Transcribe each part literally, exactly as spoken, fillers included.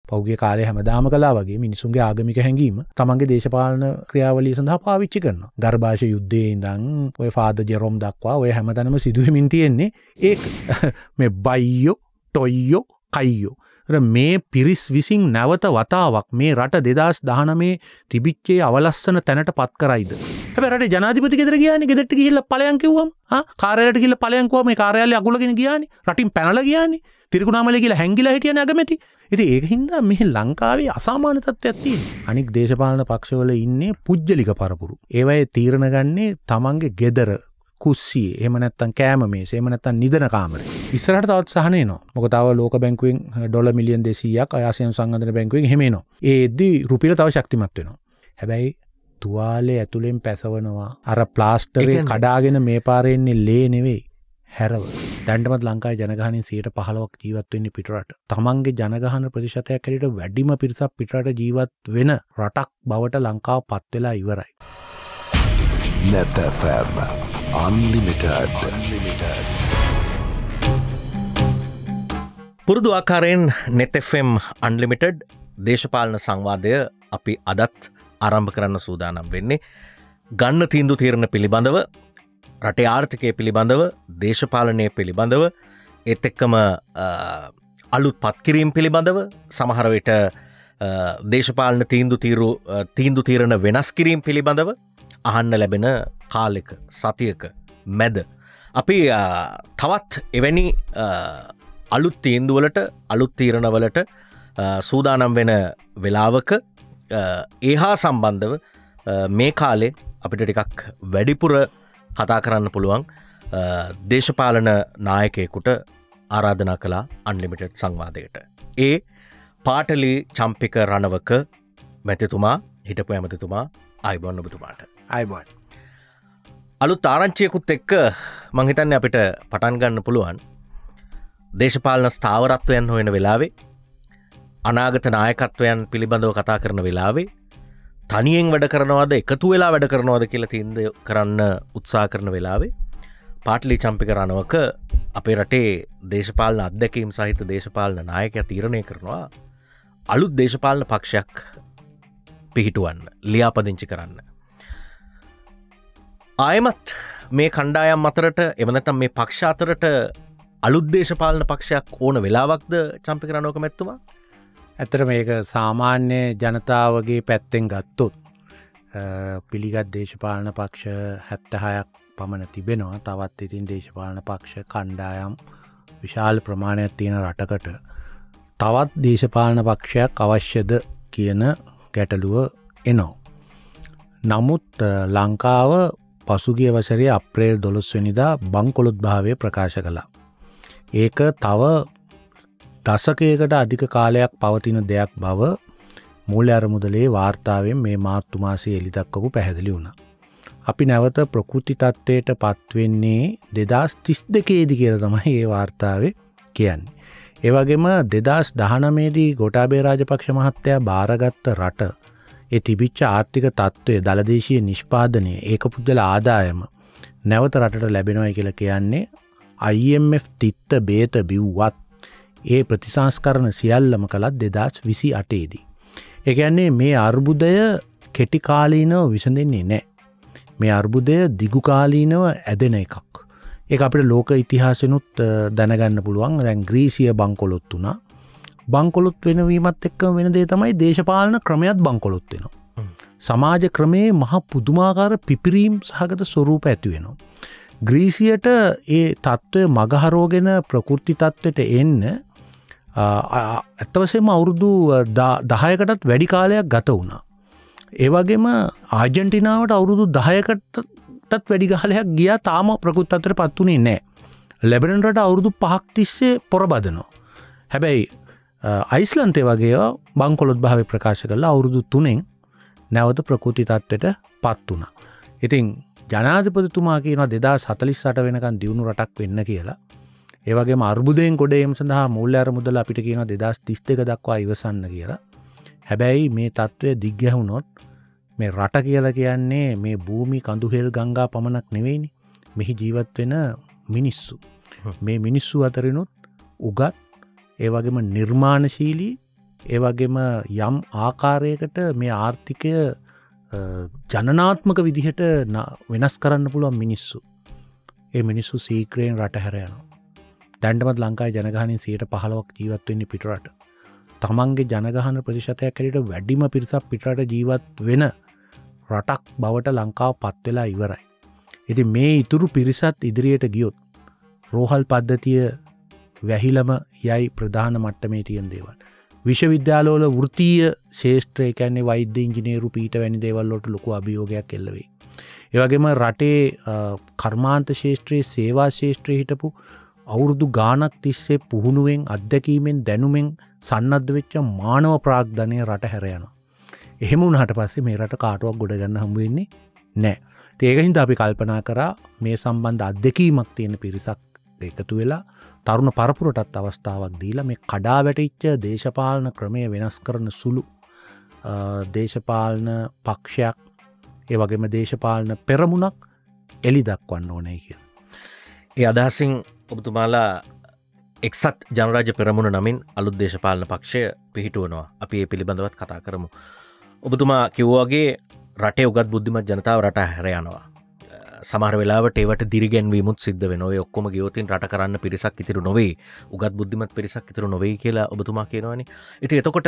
පෞගේ කාලේ හැමදාම කළා වගේ මිනිසුන්ගේ ආගමික හැඟීම තමන්ගේ දේශපාලන ක්‍රියාවලිය සඳහා පාවිච්චි කරනවා. ගර්භාෂ යුද්ධයේ ඉඳන් ඔය ෆාදර් ජෙරොම් දක්වා ඔය හැමතැනම සිදුවෙමින් තියෙන්නේ ඒක. මේ බයියෝ, ටොයියෝ, කයියෝ. මේ පිරිස් විසින් නැවත වතාවක් මේ රට දෙදාස් දහනවයේ තිබිච්චේ අවලස්සන තැනට පත් කරයිද? හැබැයි රටේ ජනාධිපති ගෙදර ගියානේ. ගෙදරට ගිහිල්ලා ඵලයන් කිව්වම ආ කාර්යාලයට ගිහිල්ලා ඵලයන් කිව්වම මේ කාර්යාලය අගුලගෙන ගියානේ. රටින් පැනලා ගියානේ. තිරිකුණාමලේ කියලා හැංගිලා හිටියනේ අගමැති. ඉතින් ඒක හින්දා මේ ලංකාවේ අසාමාන්‍ය තත්ත්වයක් තියෙනවා. අනික් දේශපාලන පක්ෂවල ඉන්නේ පුජ්‍යලික පරපුරු. ඒවයේ තීරණ ගන්නේ තමන්ගේ ගෙදර කුස්සියේ, එහෙම නැත්නම් කෑම මේසේ, එහෙම නැත්නම් නිදන කාමරේ. ඉස්සරහට තවත් සහන එනවා. මොකද තව ලෝක බැංකුවෙන් ඩොලර් මිලියන් දෙසීයක් ආසියානු සංවර්ධන බැංකුවෙන් එහෙම එනවා. ඒෙද්දි රුපියල තව ශක්තිමත් වෙනවා. හැබැයි තුවාලේ ඇතුලෙන් පැසවනවා. අර ප්ලාස්ටරේ කඩාගෙන මේ පාරේ එන්නේ ලේ නෙවෙයි. හැරව. දැන්ටමත් ලංකාවේ ජනගහනයෙන් සියයට පහළොවක් ජීවත් වෙන්නේ පිටරට. තමන්ගේ ජනගහන ප්‍රතිශතයක් හැටියට වැඩිම පිරිසක් පිටරට ජීවත් වෙන රටක් බවට ලංකාව පත් වෙලා ඉවරයි. net F M Unlimited. Unlimited. පුරුදු ආකාරයෙන් net F M Unlimited දේශපාලන සංවාදය අපි අදත් ආරම්භ කරන්න සූදානම් වෙන්නේ. ගන්න තීන්දුව తీරන පිළිබඳව, රටේ ආර්ථිකය පිළිබඳව, දේශපාලනය පිළිබඳව, ඒත් එක්කම අලුත් පත්කිරීම් පිළිබඳව, සමහර විට දේශපාලන තීන්දුව తీරු තීන්දුව తీරන වෙනස් කිරීම් පිළිබඳව අහන්න ලැබෙන කාලෙක, සතියක මැද අපි තවත් එවැනි අලුත් තීන්දුවලට, අලුත් තීරණවලට සූදානම් වෙන වෙලාවක ඒහා සම්බන්ධව මේ කාලේ අපිට ටිකක් වැඩිපුර කතා කරන්න පුළුවන් දේශපාලන නායකයෙකුට ආරාධනා කළා අන්ලිමිටඩ් සංවාදයට. ඒ පාටලි චම්පික රණවක මැතිතුමා, හිටපු ඇමතිතුමා, ආයුබෝවන් ඔබතුමාට. ආයුබෝවන්. අලුත් ආරංචියකුත් එක්ක මං හිතන්නේ අපිට පටන් ගන්න පුළුවන්. දේශපාලන ස්ථාවරත්වයන් හොයන වෙලාවේ, අනාගත නායකත්වයන් පිළිබඳව කතා කරන වෙලාවේ, තනියෙන් වැඩ කරනවද එකතු වෙලා වැඩ කරනවද කියලා තීන්දුව කරන්න උත්සාහ කරන වෙලාවේ පාටලි චම්පික රණවක අපේ රටේ දේශපාලන අත්දැකීම් සහිත දේශපාලන නායකයා තීරණය කරනවා අලුත් දේශපාලන පක්ෂයක් පිහිටුවන්න, ලියාපදිංචි කරන්න. ආයමත් මේ කණ්ඩායම් අතරට, එව නැත්නම් මේ පක්ෂ අතරට අලුත් දේශපාලන පක්ෂයක් ඕන වෙලාවක්ද චම්පික රණවක මැතිතුමා? ඇත්තට මේක සාමාන්‍ය ජනතාවගේ පැත්තෙන් ගත්තොත් පිළිගත් දේශපාලන පක්ෂ හැත්තෑහයක් පමණ තිබෙනවා. තවත් ඉතින් දේශපාලන පක්ෂ කණ්ඩායම් විශාල ප්‍රමාණයක් තියෙන රටකට තවත් දේශපාලන පක්ෂයක් අවශ්‍යද කියන ගැටලුව එනවා. නමුත් ලංකාව පසුගිය වසරේ අප්‍රේල් දොළොස් වෙනිදා බංකොලොත් භාවය ප්‍රකාශ කළා. ඒක තව දශකයකට අධික කාලයක් පවතින දෙයක් බව මූල්‍ය අරමුදලේ වාර්තාවෙන් මේ මාර්තු මාසයේ එළිදක්වපු පැහැදිලි වුණා. අපි නැවත ප්‍රකෘති තත්ත්වයට පත්වෙන්නේ දෙදාස් තිස් දෙකේදී කියලා තමයි මේ වාර්තාවේ කියන්නේ. ඒ වගේම දෙදාස් දහනවයේදී ගෝඨාභය රාජපක්ෂ මහත්තයා බාරගත්ත රට, ඒ තිබිච්ච ආර්ථික තත්ත්වය, දළදේශීය නිෂ්පාදනය, ඒකපුද්ගල ආදායම නැවත රටට ලැබෙනවා කියලා කියන්නේ I M F තිත්ත බේත බිව්වත් ඒ ප්‍රතිසංස්කරණ සියල්ලම කළත් දෙදාස් විසි අටේදී. ඒ කියන්නේ මේ අර්බුදය කෙටි කාලීනව විසඳෙන්නේ නැහැ. මේ අර්බුදය දිගු කාලීනව ඇදෙන එකක්. ඒක අපිට ලෝක ඉතිහාසෙනුත් දැනගන්න පුළුවන්. දැන් ග්‍රීසිය බංකොලොත් වුණා. බංකොලොත් වෙනවීමත් එක්කම වෙන දේ තමයි දේශපාලන ක්‍රමයක් බංකොලොත් වෙනවා. සමාජ ක්‍රමයේ මහ පුදුමාකාර පිපිරීම් සහගත ස්වරූප ඇති වෙනවා. ග්‍රීසියට ඒ තත්ත්වය මගහරෝගෙන ප්‍රකෘති තත්ත්වයට එන්න ඇත්ත වශයෙන්ම අවුරුදු දහයකටත් වැඩි කාලයක් ගත වුණා. ඒ වගේම ආජන්ටිනාවට අවුරුදු දහයකටත් වැඩි කාලයක් ගියා, තාම ප්‍රකෘති තත්ත්වයට පත් වුණේ නැහැ. ලෙබනන් රට අවුරුදු පහක් තිස්සේ පොරබදනවා. හැබැයි අයිස්ලන්තේ වගේ බංකොලොත් භාවය ප්‍රකාශ කළා අවුරුදු තුනෙන් නැවත ප්‍රකෘති තත්ත්වයට පත් වුණා. ඉතින් ජනාධිපතිතුමා කියනවා දෙදාස් හතළිස් අට වෙනකන් දියුණු රටක් වෙන්න කියලා. ඒ වගේම අර්බුදයෙන් ගොඩ ඒම සඳහා මූල්‍ය අරමුදල අපිට කියනවා දෙදාස් තිස් දෙක දක්වා ඉවසන්න කියලා. හැබැයි මේ තත්ත්වය දිග්ගැහුනොත් මේ රට කියලා කියන්නේ මේ භූමි, කඳුහෙල්, ගංගා පමණක් නෙවෙයිනේ. මෙහි ජීවත් වෙන මිනිස්සු. මේ මිනිස්සු අතරිනුත් උගත්, ඒ වගේම නිර්මාණශීලී, ඒ වගේම යම් ආකාරයකට මේ ආර්ථිකය ජනනාත්මක විදිහට වෙනස් කරන්න පුළුවන් මිනිස්සු. ඒ මිනිස්සු සීක්‍රයෙන් රට හැර යනවා. දැන්ටමත් ලංකාවේ ජනගහනයෙන් සියයට පහළොවක් ජීවත් වෙන්නේ පිටරට. තමන්ගේ ජනගහන ප්‍රතිශතයක් හැටියට වැඩිම පිරිසක් පිටරට ජීවත් වෙන රටක් බවට ලංකාව පත් වෙලා ඉවරයි. ඉතින් මේ ඉතුරු පිරිසත් ඉදිරියට ගියොත් රෝහල් පද්ධතිය වැහිලම යයි ප්‍රධාන මට්ටමේ තියෙන දේවල්. විශ්වවිද්‍යාලවල වෘත්තීය ශාස්ත්‍රය කියන්නේ වෛද්‍ය ඉංජිනේරු පීඨ වැනි දේවල් වලට ලොකු අභියෝගයක් එල්ල වෙයි. ඒ වගේම රටේ කර්මාන්ත ශාස්ත්‍රයේ සේවා ශාස්ත්‍රයේ හිටපු අවුරුදු ගාණක් තිස්සේ පුහුණුවෙන් අත්දැකීමෙන් දැනුමෙන් සන්නද්ධ වෙච්ච මානව ප්‍රාග්ධනය රට හැර යනවා. එහෙම වුණාට පස්සේ මේ රට කාටවත් ගොඩ ගන්න හම්බ වෙන්නේ නැහැ. ඒක හින්දා අපි කල්පනා කරා මේ සම්බන්ධ අත්දැකීමක් තියෙන පිරිසක් එකතු වෙලා තරුණ පරපුරටත් අවස්ථාවක් දීලා මේ කඩා වැටිච්ච දේශපාලන ක්‍රමය වෙනස් කරන සුළු දේශපාලන පක්ෂයක් ඒ වගේම දේශපාලන පෙරමුණක් එලි දක්වන්න ඕනේ කියලා. ඒ අදහසින් ඔබතුමාලා එක්සත් ජනරාජ්‍ය පෙරමුණ නමින් අලුත් දේශපාලන පක්ෂය පිහිටුවනවා. අපි ඒ පිළිබඳවත් කතා කරමු. ඔබතුමා කිව්වා වගේ රටේ උගත් බුද්ධිමත් ජනතාව රට හැර යනවා. සමහර වෙලාවට ඒවට දිරිගැන්වීමුත් සිද්ධ වෙනවා. ඔය ඔක්කොම ගියොතින් රට කරන්න පිරිසක් ඉතිරි නොවේ. උගත් බුද්ධිමත් පිරිසක් ඉතිරි නොවේ කියලා ඔබතුමා කියනවනේ. ඉතින් එතකොට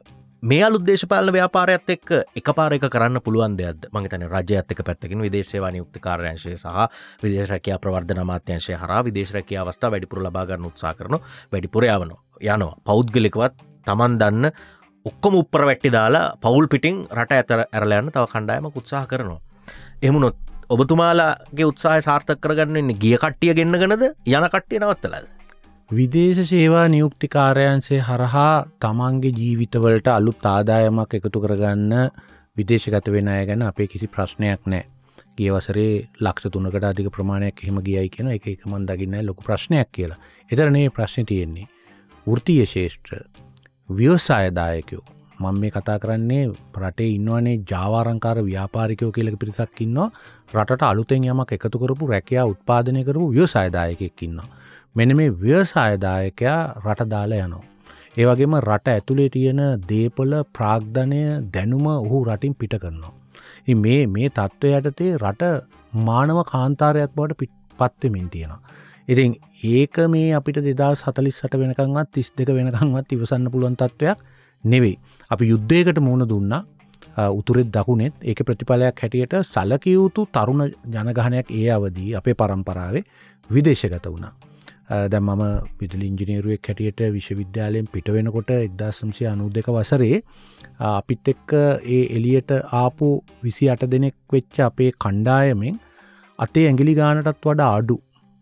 මේ අලුත් දේශපාලන ව්‍යාපාරයත් එක්ක එකපාර එක කරන්න පුළුවන් දෙයක්ද? මම හිතන්නේ රජයත් එක්ක පැත්තකින් විදේශ සේවා නියුක්ති කාර්යාංශය සහ විදේශ රැකියා ප්‍රවර්ධන අමාත්‍යාංශය හරහා විදේශ රැකියා අවස්ථා වැඩිපුර ලබා ගන්න උත්සාහ කරනවා. වැඩිපුර යවනවා. යනවා. පෞද්ගලිකවත් Taman දන්න ඔක්කොම උඩර වැටි දාලා පෞල් පිටින් රට ඇතර ඇරලා යන්න තව කණ්ඩායමක් උත්සාහ කරනවා. එහෙමුණොත් ඔබතුමාලාගේ උත්සාහය සාර්ථක කරගන්න ඉන්නේ ගිය කට්ටිය ගෙන්නගෙනද යන කට්ටිය නවත්තලාද? විදේශ සේවා නියුක්ති කාර්යාංශය හරහා තමන්ගේ ජීවිතවලට අලුත් ආදායමක් එකතු කරගන්න විදේශගත වෙන අය ගැන අපේ කිසි ප්‍රශ්නයක් නැහැ. ගිය වසරේ ලක්ෂ තුනකට අධික ප්‍රමාණයක් එහෙම ගියයි කියන එක එක මම දකින්නේ ලොකු ප්‍රශ්නයක් කියලා. ඒතර නේ ප්‍රශ්නේ තියෙන්නේ. වෘත්තීය ශාස්ත්‍ර ව්‍යවසාය දායකයෝ මම මේ කතා කරන්නේ රටේ ඉන්නවනේ ජාවාරංකාර ව්‍යාපාරිකයෝ කියලා පිරිසක් ඉන්නවා. රටට අලුතෙන් යමක් එකතු කරපු රැකියා උත්පාදනය කරපු ව්‍යවසාය දායකයෙක් ඉන්නවා. මෙන්න මේ ව්‍යවසාය දායකයා රට දාලා යනවා. ඒ වගේම රට ඇතුලේ තියෙන දේපල ප්‍රාග්ධනය දැනුම ඔහු රටින් පිට කරනවා. ඉතින් මේ මේ තත්ත්වය යටතේ රට මානව කාන්තාරයක් බවට පත් වෙමින් තියෙනවා. ඉතින් ඒක මේ අපිට දෙදාස් හතළිස් අට වෙනකන්වත් තිස් දෙක වෙනකන්වත් ඉවසන්න පුළුවන් තත්ත්වයක් නෙවෙයි. අපි යුද්ධයකට මුහුණ දුන්නා. උතුරෙත් දකුණෙත් ඒකේ ප්‍රතිඵලයක් හැටියට සලකිය යුතු තරුණ ජනගහනයක් ඒ අවදී අපේ පරම්පරාවේ විදේශගත වුණා. දැන් මම විදුලි ඉංජිනේරුවෙක් හැටියට විශ්වවිද්‍යාලයෙන් පිට වෙනකොට එක්දාස් නවසිය අනූ දෙක වසරේ අපිත් එක්ක ඒ එළියට ආපු විසි අට දෙනෙක් වෙච්ච අපේ කණ්ඩායමෙන් අතේ ඇඟිලි ගානටත් වඩා අඩු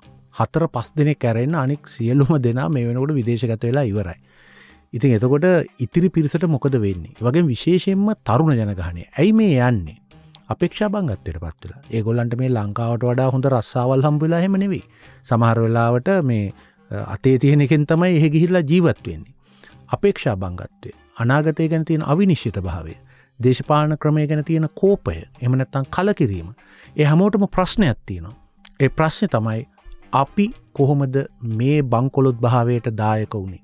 හතර පහ දෙනෙක් ඇරෙන්න අනික් සියලුම දෙනා මේ වෙනකොට විදේශගත වෙලා ඉවරයි. ඉතින් එතකොට ඉතිරි පිරිසට මොකද වෙන්නේ? ඒ වගේම විශේෂයෙන්ම තරුණ ජනගහනය. ඇයි මේ යන්නේ? අපේක්ෂා බංගත්වයට පත් වෙලා. ඒගොල්ලන්ට මේ ලංකාවට වඩා හොඳ රස්සාවල් හම්බ වෙලා එහෙම නෙවෙයි. සමහර වෙලාවට මේ අතේ තියෙන එකෙන් තමයි එහෙ ගිහිල්ලා ජීවත් වෙන්නේ. අපේක්ෂා බංගත්වය, අනාගතය ගැන තියෙන අවිනිශ්චිත භාවය, දේශපාලන ක්‍රමය ගැන තියෙන කෝපය, එහෙම නැත්නම් කලකිරීම. ඒ හැමෝටම ප්‍රශ්නයක් තියෙනවා. ඒ ප්‍රශ්නේ තමයි අපි කොහොමද මේ බංකොලොත් භාවයට දායක වුනේ?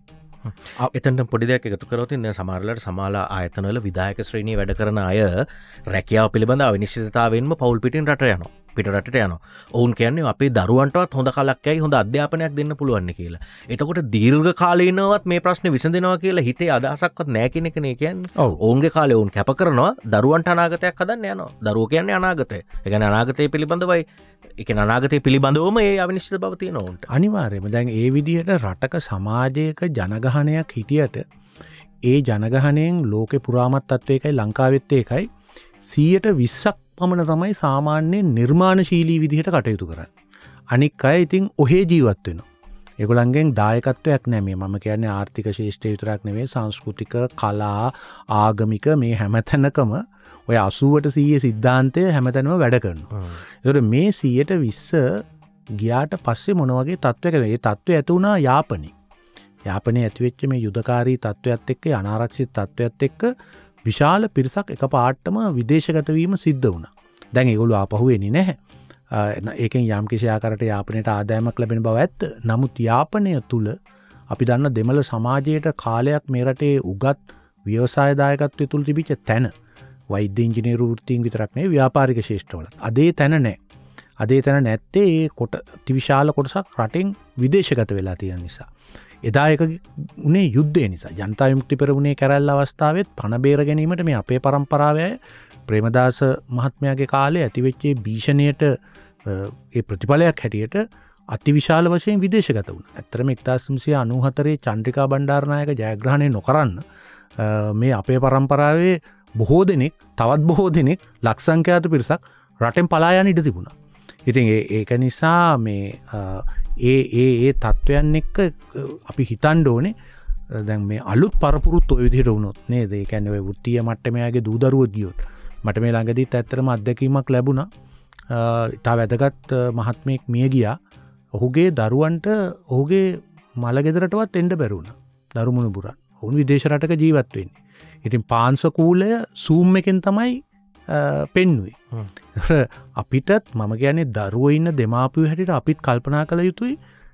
එතනට පොඩි දෙයක් එකතු කරොත් ඉතින් සමහරවල්ලාට සමාලා ආයතනවල විධායක ශ්‍රේණියේ වැඩ කරන අය රැකියාව පිළිබඳ අවිනිශ්චිතතාවෙන්ම පෞල් පිටින් රට යනවා. පිට රටට යනවා. ඔවුන් කියන්නේ අපේ දරුවන්ටවත් හොඳ කලක් ඇයි හොඳ අධ්‍යාපනයක් දෙන්න පුළුවන් කියලා. එතකොට දීර්ඝ කාලීනවත් මේ ප්‍රශ්නේ විසඳෙනවා කියලා හිතේ අදහසක්වත් නැහැ කියන එකනේ කියන්නේ. ඔවුන්ගේ කාලේ ඔවුන් කැප කරනවා දරුවන්ට අනාගතයක් හදන්න යනවා. දරුවෝ කියන්නේ අනාගතය. ඒ කියන්නේ අනාගතය පිළිබඳවයි ඒ කියන්නේ අනාගතය පිළිබඳවම ඒ අවිනිශ්චිත බව තියෙනවා උන්ට. අනිවාර්යයෙන්ම දැන් ඒ විදිහට රටක සමාජයක ජනගහනයක් හිටියට ඒ ජනගහනයෙන් ලෝකේ පුරාමත් තත්ත්වයකයි ලංකාවෙත් ඒකයි සීයට විස්සක් පමණ තමයි සාමාන්‍යයෙන් නිර්මාණශීලී විදිහට කටයුතු කරන්නේ. අනික් අය ඉතින් ඔහේ ජීවත් වෙනවා. ඒගොල්ලන්ගෙන් දායකත්වයක් නැහැ මේ. මම කියන්නේ ආර්ථික ශාස්ත්‍රය විතරක් නෙවෙයි සංස්කෘතික, කලා, ආගමික මේ හැමතැනකම ඔය අසූවට සීය සිද්ධාන්තය හැමතැනම වැඩ කරනවා. ඒතකොට මේ සීයට විස්ස ගියාට පස්සේ මොන වගේ තත්ත්වයකද? ඒ තත්ත්වය ඇති වුණා යාපනයේ. යාපනයේ ඇතිවෙච්ච මේ යුදකාරී තත්ත්වයක් එක්ක අනාරක්ෂිත තත්ත්වයක් එක්ක විශාල පිරිසක් එකපාරටම විදේශගත වීම සිද්ධ වුණා. දැන් ඒගොල්ලෝ ආපහු එන්නේ නැහැ. ඒකෙන් යම් කිසි ආකාරයකට යාපනයට ආදායමක් ලැබෙන බව ඇත්ත. නමුත් යාපනය තුල අපි දන්න දෙමළ සමාජයට කාලයක් මේ රටේ උගත් ව්‍යවසාය දායකත්වය තුළ තිබිච්ච තැන වෛද්‍ය ඉංජිනේරු වෘත්තීන් විතරක් නෙවෙයි ව්‍යාපාරික ශිෂ්ටවල. අදේ තැන නැහැ. අදේ තැන නැත්තේ ඒ කොට තිවිශාල කොටසක් රටෙන් විදේශගත වෙලා තියෙන නිසා. එදා එක උනේ යුද්ධය නිසා. ජනතා විමුක්ති පෙරමුණේ කැරැල්ල අවස්ථාවෙත් පණ බේර ගැනීමට මේ අපේ පරම්පරාවේ අය ප්‍රේමදාස මහත්මයාගේ කාලේ ඇතිවෙච්ච භීෂණයට ඒ ප්‍රතිඵලයක් හැටියට අතිවිශාල වශයෙන් විදේශගත වුණා. ඇත්තටම එක්දාස් නවසිය අනූහතරේ චන්ද්‍රිකා බණ්ඩාරනායක ජයග්‍රහණය නොකරන්න මේ අපේ පරම්පරාවේ බොහෝ දෙනෙක් තවත් බොහෝ දෙනෙක් ලක්ෂ සංඛ්‍යාත පිරිසක් රටෙන් පලා යන ඉඩ තිබුණා. ඉතින් ඒක නිසා මේ ඒ ඒ ඒ තත්වයන් එක්ක අපි හිතන්න ඕනේ දැන් මේ අලුත් පරපුරුත් ඔය විදිහට වුණොත් නේද? ඒ කියන්නේ ඔය වෘත්තීය මට්ටමේගේ දූ දරුවෝ ගියොත් මට මේ ළඟදීත් ඇත්තටම අත්දැකීමක් ලැබුණා. තා වැදගත් මහත්මයෙක් මිය ගියා. ඔහුගේ දරුවන්ට ඔහුගේ මල ගෙදරටවත් එන්න බැරි වුණා. දරුමුණු පුරන්. ඔවුන් විදේශ රටක ජීවත් වෙන්නේ. ඉතින් පාංශ කූලය සූම් එකෙන් තමයි පෙන්නුවේ. අපිටත් මම කියන්නේ දරුවෝ ඉන්න දෙමාපියෝ හැටියට අපිත් කල්පනා කළ යුතුයි.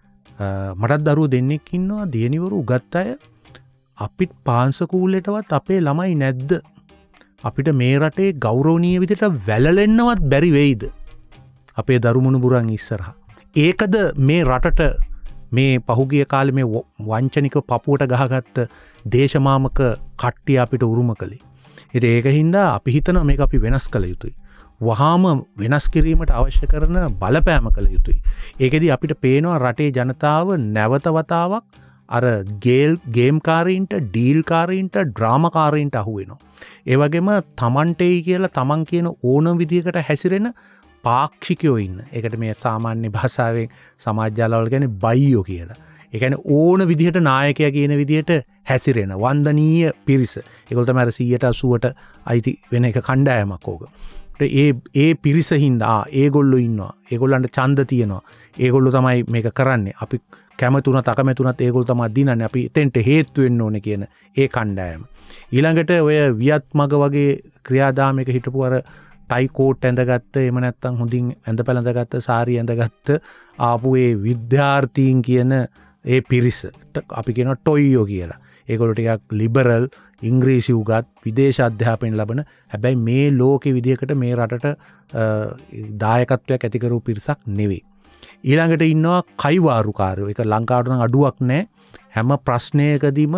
මටත් දරුවෝ දෙන්නෙක් ඉන්නවා දියණිවරු උගත් අය. අපිත් පාංශ කූලෙටවත් අපේ ළමයි නැද්ද? අපිට මේ රටේ ගෞරවනීය විදිහට වැළලෙන්නවත් බැරි වෙයිද? අපේ දරුමුණු බුරන් ඉස්සරහා. ඒකද මේ රටට මේ පහුගිය කාලේ මේ වංචනික පපුවට ගහගත්ත දේශමාමක කට්ටිය අපිට උරුම කළේ. ඉතින් ඒක හින්දා අපි හිතනවා මේක අපි වෙනස් කළ යුතුයි. වහාම වෙනස් කිරීමට අවශ්‍ය කරන බලපෑම කළ යුතුයි. ඒකෙදි අපිට පේනවා රටේ ජනතාව නැවත වතාවක් අර ගේල් ගේම් කාරීන්ට ඩීල් කාරීන්ට ඩ්‍රාමා කාරීන්ට අහු වෙනවා. ඒ වගේම තමන්ටෙයි කියලා තමන් කියන ඕනම විදියකට හැසිරෙන පාක්ෂිකයෝ ඉන්න. ඒකට මේ සාමාන්‍ය භාෂාවෙන් සමාජ ජාලවල කියන්නේ බයියෝ කියලා. ඒ කියන්නේ ඕන විදිහට නායකයා කියන විදිහට හැසිරෙන වන්දනීය පිරිස. ඒගොල්ලෝ තමයි අර සීයට අසූවට අයිති වෙන එක කණ්ඩායමක් ඕක. ඒ ඒ පිරිස හින්දා ඒගොල්ලෝ ඉන්නවා. ඒගොල්ලන්ට ඡන්ද තියෙනවා. ඒගොල්ලෝ තමයි මේක කරන්නේ. අපි කැමතුණත් අකමැතුණත් ඒගොල්ලෝ තමයි දිනන්නේ. අපි එතෙන්ට හේතු වෙන්න ඕනේ කියන ඒ කණ්ඩායම. ඊළඟට ඔය වියත් මග වගේ ක්‍රියාදාමයක හිටපු අර ටයි කෝට් ඇඳගත්ත එහෙම නැත්නම් හොඳින් ඇඳ පැළඳගත්ත සාරි ඇඳගත්ත ආපු ඒ විද්‍යාර්ථීන් කියන ඒ පිරිස අපි කියනවා ටොයියෝ කියලා. ඒගොල්ලෝ ටිකක් ලිබරල් ඉංග්‍රීසි උගත් විදේශ අධ්‍යාපනය ලබන හැබැයි මේ ලෝකෙ විදිහකට මේ රටට දායකත්වයක් ඇති කරපු පිරිසක් නෙවෙයි. ඊළඟට ඉන්නවා කයිවාරුකාරයෝ. ඒක ලංකාවට නම් අඩුවක් නැහැ. හැම ප්‍රශ්නයකදීම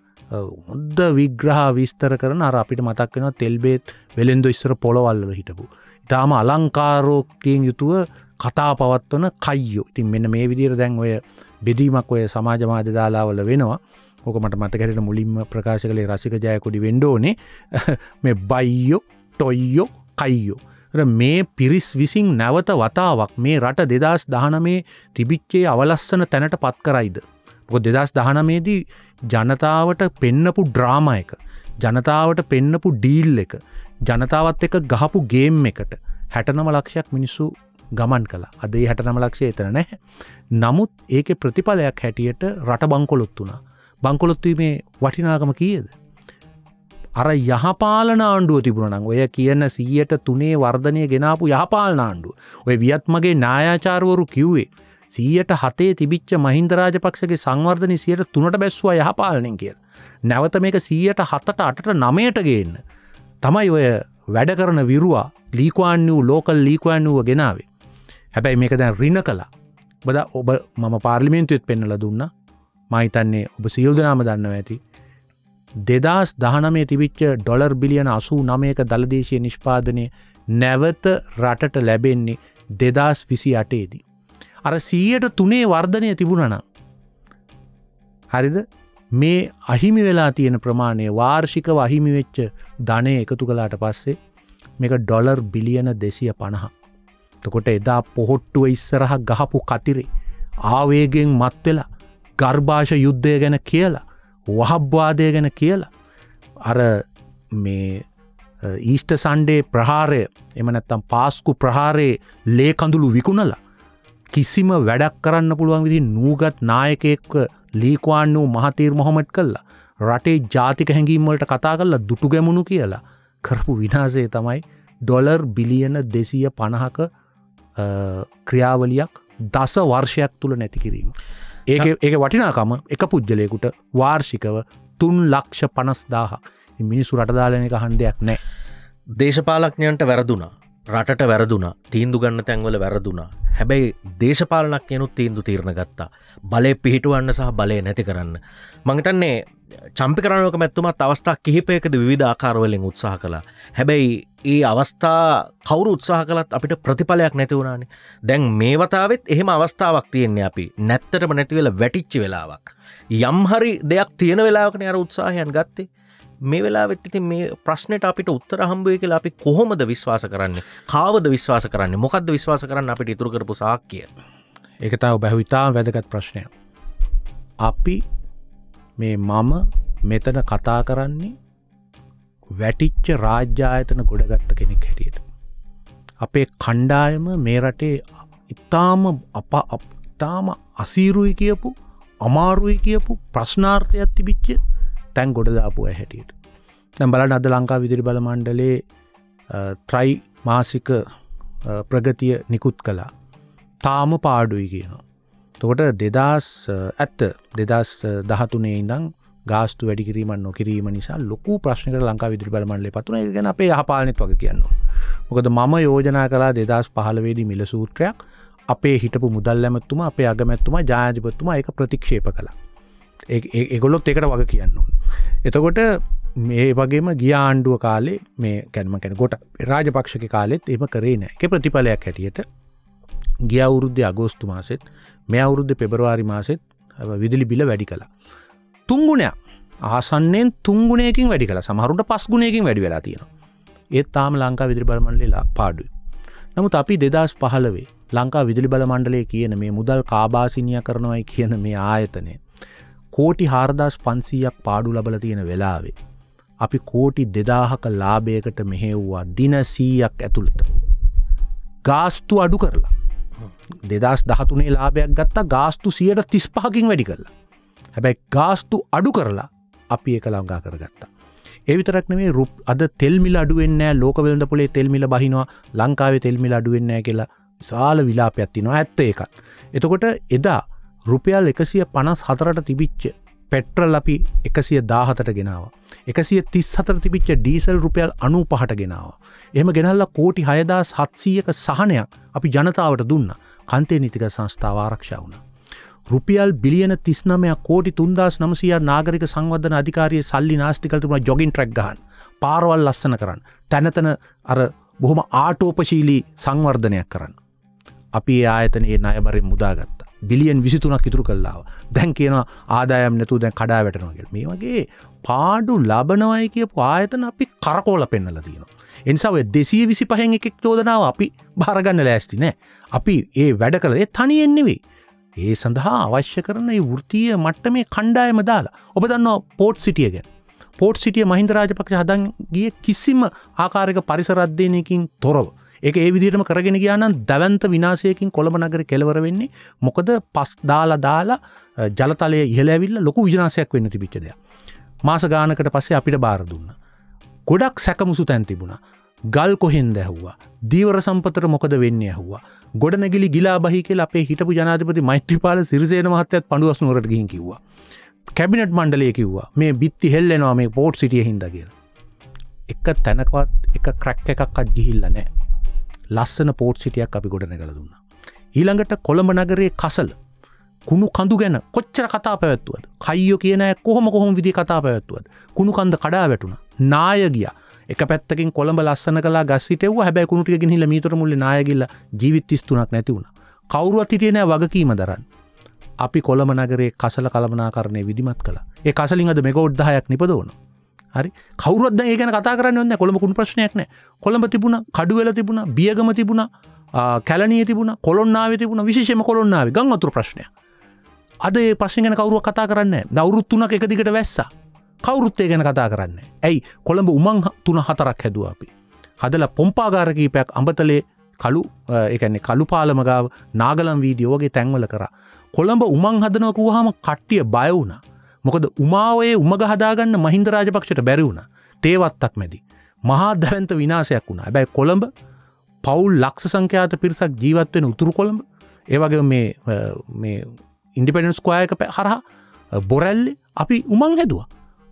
හොඳ විග්‍රහ විස්තර කරන අර අපිට මතක් වෙනවා තෙල්බේත් වෙලෙන්දෝ ඉස්සර පොළවල් වල හිටපු. ඊටාම අලංකාරෝක්තියෙන් යුතුව කතා පවත්වන කයියෝ. ඉතින් මෙන්න මේ විදිහට දැන් ඔය බෙදීමක් ඔය සමාජ මාධ්‍ය දාලාවල වෙනවා. ඕක මට මතක හැටියට මුලින්ම ප්‍රකාශ කළේ රසික ජයකොඩි වෙන්න ඕනේ. මේ බයියෝ, ටොයියෝ, කයියෝ. මේ පිරිස් විසින් නැවත වතාවක් මේ රට දෙදාස් දහනවයේ තිබිච්චේ අවලස්සන තැනට පත් කරයිද? මොකද දෙදාස් දහනවයේ දී ජනතාවට පෙන්නපු ඩ්‍රාමා එක, ජනතාවට පෙන්නපු ඩීල් එක, ජනතාවත් එක්ක ගහපු ගේම් එකට හැටනව ලක්ෂයක් මිනිස්සු ගමන් කළා. අද ඒ හැටනව ලක්ෂය එතන නැහැ. නමුත් ඒකේ ප්‍රතිඵලයක් හැටියට රට බංකොලොත් වුණා. බංකොලොත් වීමේ වටිනාකම කීයද? අර යහපාලන ආණ්ඩුව තිබුණා නම් ඔය කියන සීයට තුනේ වර්ධනය ගෙනාපු යහපාලන ආණ්ඩුව. ඔය වියත්මගේ න්‍යායාචාර්යවරු කිව්වේ සීයට හතේ තිබිච්ච මහින්ද රාජපක්ෂගේ සංවර්ධනය සීයට තුනට බැස්සුවා යහපාලනෙන් කියලා. නැවත මේක සීයට හතට අටට නවයට ගේන්න තමයි ඔය වැඩ කරන විරුවා ලී කුවාන් යූ ලෝකල් ලී කුවාන් යූව ගෙනාවේ. හැබැයි මේක දැන් රින කළා. ඔබ ඔබ මම පාර්ලිමේන්තුවෙත් පෙන්නලා දුන්නා. මම හිතන්නේ ඔබ සියලු දෙනාම දන්නවා ඇති. දෙදාස් දහනවයේ තිබිච්ච ඩොලර් බිලියන අසූ නවයක දළදේශීය නිෂ්පාදනය නැවත රටට ලැබෙන්නේ දෙදාස් විසි අටේ දී. අර සීයට තුනේ වර්ධනය තිබුණා නම් හරිද? මේ අහිමි වෙලා තියෙන ප්‍රමාණය වාර්ෂිකව අහිමි වෙච්ච ධනය එකතු කළාට පස්සේ මේක ඩොලර් බිලියන දෙසිය පනහක්. එතකොට එදා පොහොට්ටුව ඉස්සරහ ගහපු කතිරේ ආවේගයෙන් මත් වෙලා ගර්භාෂ යුද්ධය ගැන කියලා වහබ්වාදය ගැන කියලා අර මේ ඊස්ටර් සන්ඩේ ප්‍රහාරය එහෙම නැත්නම් පාස්කු ප්‍රහාරයේ ලේ කඳුළු විකුණලා කිසිම වැඩක් කරන්න පුළුවන් විදිහ නූගත් නායකයෙක්ව ලී කුවාන් යූ මහතීර් මොහමඩ් කළා රටේ ජාතික හැඟීම් වලට කතා කරලා දුටු ගැමුණු කියලා කරපු විනාශය තමයි ඩොලර් බිලියන දෙසිය පනහක ක්‍රියාවලියක් දස වර්ෂයක් තුල නැති කිරීම. ඒක ඒක වටිනාකම එක පුජ්‍යලයකට වාර්ෂිකව තුන් ලක්ෂ පනස් දාහක්. මිනිස්සු රට දාලා එක අහන්න දෙයක් නැහැ. දේශපාලඥයන්ට වැරදුනා. රටට වැරදුනා. තීන්දුව ගන්න තැන්වල වැරදුනා. හැබැයි දේශපාලනඥයනුත් තීන්දුව తీරන ගත්තා. බලය පිහිටවන්න සහ බලය නැති කරන්න. මම හිතන්නේ චම්පිකරණෝක මැතිතුමාත් අවස්ථා කිහිපයකදී විවිධ ආකාරවලින් උත්සාහ කළා. හැබැයි ඒ අවස්ථා කවුරු උත්සාහ කළත් අපිට ප්‍රතිඵලයක් නැති වුණානේ. දැන් මේ වතාවෙත් එහෙම අවස්ථාවක් තියෙන්නේ අපි. නැත්තටම නැති වෙලා වැටිච්ච වෙලාවක්. යම් හරි දෙයක් තියෙන වෙලාවකනේ අර උත්සාහයන් ගත්තේ. මේ වෙලාවෙත් ඉතින් මේ ප්‍රශ්නෙට අපිට උත්තර හම්බ වෙයි කියලා අපි කොහොමද විශ්වාස කරන්නේ? කාවද විශ්වාස කරන්නේ? මොකද්ද විශ්වාස කරන්න අපිට ඉතුරු කරපු සාක්කිය? ඒක තමයි බහුව ඉතාම වැදගත් ප්‍රශ්නයක්. අපි මේ මම මෙතන කතා කරන්නේ වැටිච්ච රාජ්‍ය ආයතන ගොඩගත්ත කෙනෙක් හැටියට. අපේ කණ්ඩායම මේ රටේ ඉතාම අප ඉතාම අසීරුයි කියපු අමාරුයි කියපු ප්‍රශ්නාර්ථයක් තිබිච්ච තැන් ගොඩ දාපු අය හැටියට. දැන් බලන්න අද ලංකා විදුලි බල මණ්ඩලයේ ත්‍රයි මාසික ප්‍රගතිය නිකුත් කළා. තාම පාඩුයි කියනවා. එතකොට දෙදාස් ඇත්ත දෙදාස් දහතුනේ ඉඳන් ගාස්තු වැඩි කිරීමක් නොකිරීම නිසා ලොකු ප්‍රශ්නයකට ලංකා විදුලි බල මණ්ඩලය පතුනා. ඒක ගැන අපේ යහපාලනෙත් වගේ කියන්න ඕන. මොකද මම යෝජනා කළා දෙදාස් පහළොව දී මිල සූත්‍රයක්. අපේ හිටපු මුදල් ඇමතුමා අපේ අගමැතිතුමා ජනාධිපතිතුමා ඒක ප්‍රතික්ෂේප කළා. ඒ ඒගොල්ලොත් ඒකට වගේ කියන්න ඕන. එතකොට මේ වගේම ගිය ආණ්ඩුව කාලේ මේ කැනම කෙන කොට රාජපක්ෂගේ කාලෙත් එහෙම කරේ නැහැ. ඒකේ ප්‍රතිඵලයක් හැටියට ගිය අවුරුද්දේ අගෝස්තු මාසෙත් මේ අවුරුද්දේ පෙබරවාරි මාසෙත් විදුලි බිල වැඩි කළා. තුන් ගුණයක් ආසන්නෙන් තුන් ගුණයකින් වැඩි කළා. සමහරුන්ට පස් ගුණයකින් වැඩි වෙලා තියෙනවා. ඒත් තාම ලංකා විදුලි බල මණ්ඩලේ පාඩුයි. නමුත් අපි දෙදාස් පහළොව ලංකා විදුලි බල මණ්ඩලය කියන මේ මුදල් කාබාසිනිය කරනවායි කියන මේ ආයතනය කෝටි හාරදාස් පන්සීයක් පාඩු ලබලා තියෙන වෙලාවේ අපි කෝටි දෙදාහක ලාභයකට මෙහෙව්වා දින සීයක් ඇතුළත. ගාස්තු අඩු කරලා දෙදාස් දහතුනේ ලාභයක් ගත්තා ගාස්තු සියයට තිස් පහකින් වැඩි කරලා. හැබැයි ගාස්තු අඩු කරලා අපි ඒක ළඟා කරගත්තා. ඒ විතරක් නෙමෙයි අද තෙල් මිල අඩු වෙන්නේ නැහැ. ලෝක වෙළඳ පොලේ තෙල් මිල බහිනවා. ලංකාවේ තෙල් මිල අඩු වෙන්නේ නැහැ කියලා විශාල විලාපයක් තියෙනවා. ඇත්ත ඒකත්. එතකොට එදා රුපියල් එකසිය පනස් හතරට තිබිච්ච පෙට්‍රල් අපි එකසිය දාහතට ගෙනාවා. එකසිය තිස් හතර තිබිච්ච ඩීසල් රුපියල් අනූපහට ගෙනාවා. එහෙම ගෙනල්ලා කෝටි හයදාස් හත්සීයක සහනයක් අපි ජනතාවට දුන්නා. කාන්තේ නීතික සංස්ථාව ආරක්ෂා වුණා. රුපියල් බිලියන තිස් නවයක් කෝටි තුන්දාස් නවසීයක් නාගරික සංවර්ධන අධිකාරියේ සල්ලි නාස්ති කරලා තිබුණා ජොගින් ට්‍රැක් ගහන්න. පාරවල් ලස්සන කරන්න. තැනතන අර බොහොම ආටෝපශීලී සංවර්ධනයක් කරන්න. අපි ඒ ආයතනයේ ණයබරෙන් මුදාගත්තා. බිලියන් විසිතුනක් ඉතුරු කළා. දැන් කියනවා ආදායම් නැතුව දැන් කඩා වැටෙනවා කියලා. මේ වගේ පාඩු ලබනවයි කියපු ආයතන අපි කරකෝල පෙන්නලා තියෙනවා. ඒ නිසා ඔය දෙසිය විසිපහෙන් එකෙක් චෝදනාව අපි බාර ගන්න ලෑස්ති නෑ. අපි ඒ වැඩ කළේ තනියෙන් නෙවෙයි. ඒ සඳහා අවශ්‍ය කරන මේ වෘත්තීය මට්ටමේ කණ්ඩායම දාලා. ඔබ දන්නවා පෝට් සිටිය ගැන. පෝට් සිටිය මහින්ද රාජපක්ෂ හදන් ගියේ කිසිම ආකාරයක පරිසර අධ්‍යයනයකින් තොරව. ඒක ඒ විදිහටම කරගෙන ගියා නම් දවන්ත විනාශයකින් කොළඹ නගරේ කෙලවර වෙන්නේ. මොකද පස් දාලා දාලා ජලතලයේ ඉහළ ඇවිල්ලා ලොකු විනාශයක් වෙන්න තිබිච්ච දෙයක්. මාස ගානකට පස්සේ අපිට බාර දුන්නා. ගොඩක් සැකමුසු තැන් තිබුණා. ගල් කොහෙන්ද ඇහුවා. දීවර සම්පතට මොකද වෙන්නේ ඇහුවා. ගොඩනැගිලි ගිලා බහි කියලා අපේ හිටපු ජනාධිපති මෛත්‍රීපාල සිරිසේන මහත්තයාත් පඬුවස් නුවරට ගිහින් කිව්වා. කැබිනට් මණ්ඩලය කිව්වා මේ බිත්ති හෙල්ලෙනවා මේ පෝට් සිටියේ හින්දා කියලා. එක තැනකවත් එක ක්‍රැක් එකක්වත් ගිහිල්ලා නැහැ. ලස්සන පෝට් සිටියක් අපි ගොඩනගලා දුන්නා. ඊළඟට කොළඹ නගරයේ කසල කුණු කඳු ගැන කොච්චර කතා පැවැත්වුවද? කයියෝ කියන අය කොහොම කොහොම විදිහේ කතා පැවැත්වුවද? කුණු කන්ද කඩා වැටුණා. නාය ගියා. එක පැත්තකින් කොළඹ ලස්සන කළා ගස් හිටෙව්වා. හැබැයි කුණු ටික ගෙනහිල්ලා මීතර මුල්ලේ නාය ගිල්ලා ජීවිත තිස් තුනක් නැති වුණා. කවුරුවත් හිටියේ නැහැ වගකීම දරන්න. අපි කොළඹ නගරයේ කසල කළමනාකරණය විධිමත් කළා. ඒ කසලින් අද මෙගාවොට් දහයක් නිපදවනවා. හරි කවුරුත් දැන් ඒ ගැන කතා කරන්නේ නැහැ. කොළඹ කුණු ප්‍රශ්නයක් නැහැ. කොළඹ තිබුණා, කඩුවෙල තිබුණා, බියගම තිබුණා, කැලණියේ තිබුණා, කොළොන්නාවේ තිබුණා, විශේෂයෙන්ම කොළොන්නාවේ ගම් වතුර ප්‍රශ්නයක්. අද ඒ ප්‍රශ්න ගැන කවුරුවක් කතා කරන්නේ නැහැ. අවුරුදු තුනක් එක දිගට වැස්සා. කවුරුත් ඒ ගැන කතා කරන්නේ නැහැ. ඇයි? කොළඹ උමං තුන හතරක් හැදුවා අපි. හදලා පොම්පාගාර කීපයක් අඹතලේ කළු ඒ කියන්නේ කළු පාලම ගාව නාගලම් වීදියෝ වගේ තැන්වල කරා. කොළඹ උමං හදනවා කිව්වහම කට්ටිය බය වුණා. මොකද උමාවේ උමග හදාගන්න මහින්ද රාජපක්ෂට බැරි වුණා. තේවත්තක් මැදි. මහා දැවැන්ත විනාශයක් වුණා. හැබැයි කොළඹ පවුල් ලක්ෂ සංඛ්‍යාත පිරිසක් ජීවත් වෙන උතුරු කොළඹ ඒ වගේ මේ මේ ඉන්ඩිපෙන්ඩන්ස් ස්ක්වයර් එක හරහා බොරැල්ලේ අපි උමං හැදුවා.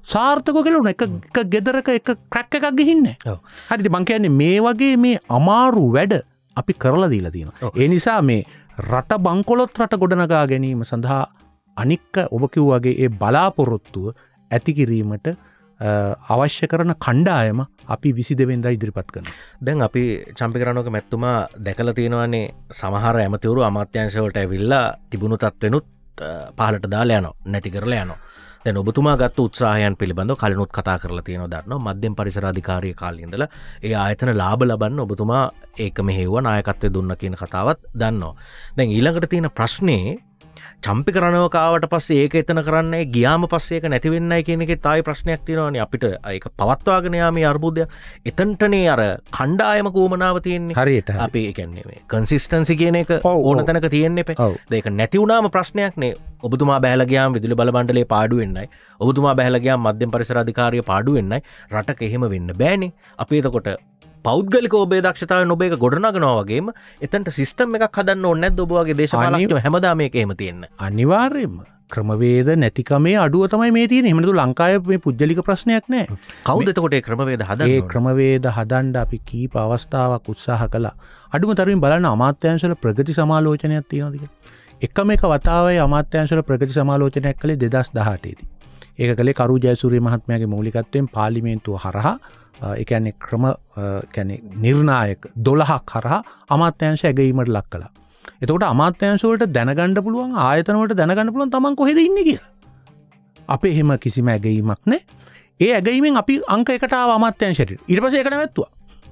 සාර්ථකව කෙලුණා. එක එක ගෙදරක එක ක්‍රැක් එකක් ගිහින්නේ. ඔව්. හරිද? මං කියන්නේ මේ වගේ මේ අමාරු වැඩ අපි කරලා දීලා තියෙනවා. ඒ නිසා මේ රට බංකොලොත් රට ගොඩනගා ගැනීම සඳහා අනික්ක ඔබ කිව්වාගේ ඒ බලාපොරොත්තුව ඇති කිරීමට අවශ්‍ය කරන කණ්ඩායම අපි විසිදෙනි වෙනිදා ඉදිරිපත් කරනවා. දැන් අපි චම්පිකරණෝක මැතිතුමා දැකලා තියෙනවානේ සමහර ඇමතිවරු අමාත්‍යාංශ වලට ඇවිල්ලා තිබුණු තත්වෙනුත් පහලට දාලා යනවා, නැති කරලා යනවා. දැන් ඔබතුමා ගත්ත උත්සාහයන් පිළිබඳව කලිනුත් කතා කරලා තියෙනවා දන්නවා. මධ්‍යම පරිසර අධිකාරිය කාලේ ඉඳලා ඒ ආයතන ලාභ ලබන්න ඔබතුමා ඒක මෙහෙවුවා, නායකත්වය දුන්නා කියන කතාවත් දන්නවා. දැන් ඊළඟට තියෙන ප්‍රශ්නේ චම්පිකරණෝක ආවට පස්සේ ඒක එතන කරන්නේ ගියාම පස්සේ ඒක නැති වෙන්නයි කියන එකේ තායි ප්‍රශ්නයක් තියෙනවානේ. අපිට ඒක පවත්වාගෙන යාමේ අර්බුදය එතනටනේ අර කණ්ඩායම කෝමනාව තියෙන්නේ. හරියට අපි ඒ කියන්නේ මේ කන්සිස්ටන්සි කියන එක ඕන තැනක තියෙන්න එපා. ඒක නැති වුණාම ප්‍රශ්නයක් නේ. ඔබතුමා බැහැලා ගියාම විදුලි බල මණ්ඩලයේ පාඩු වෙන්නයි. ඔබතුමා බැහැලා ගියාම මධ්‍යම පරිසර අධිකාරිය පාඩු වෙන්නයි. රටක එහෙම වෙන්න බෑනේ. අපි එතකොට පෞද්ගලික ඔබේ දක්ෂතාවයෙන් ඔබ ඒක ගොඩනගනවා වගේම එතනට සිස්ටම් එකක් හදන්න ඕනේ නැද්ද ඔබ වගේ දේශපාලකයෝ හැමදාම මේක එහෙම තියෙන්න? අනිවාර්යයෙන්ම ක්‍රමවේද නැතිකමේ අඩුව තමයි මේ තියෙන්නේ. එහෙම නැතු ලංකාවේ මේ පුජ්‍යලික ප්‍රශ්නයක් නෑ. කවුද එතකොට ඒ ක්‍රමවේද හදන්නේ? ඒ ක්‍රමවේද හදන්න අපි කීප අවස්ථාවක් උත්සාහ කළා. අඩුම තරමින් බලන්න අමාත්‍යාංශවල ප්‍රගති සමාලෝචනයක් තියෙනවද කියලා. එකම එක වතාවේ අමාත්‍යාංශවල ප්‍රගති සමාලෝචනයක් කළේ දෙදහස් දහඅටේ දී. ඒක කළේ කරු ජයසූරිය මහත්මයාගේ මූලිකත්වයෙන් පාර්ලිමේන්තුව හරහා ඒ කියන්නේ ක්‍රම කියන්නේ නිර්ණායක දොළහක් හරහා අමාත්‍යාංශ ඇගීමට ලක් කළා. එතකොට අමාත්‍යාංශ වලට දැනගන්න පුළුවන්, ආයතන වලට දැනගන්න පුළුවන් තමන් කොහෙද ඉන්නේ කියලා. අපේ එහෙම කිසිම ඇගීමක් නැහැ. ඒ ඇගීමෙන් අපි අංක එකට ආව අමාත්‍යාංශයට. ඊට පස්සේ ඒක නැවැත්තුවා.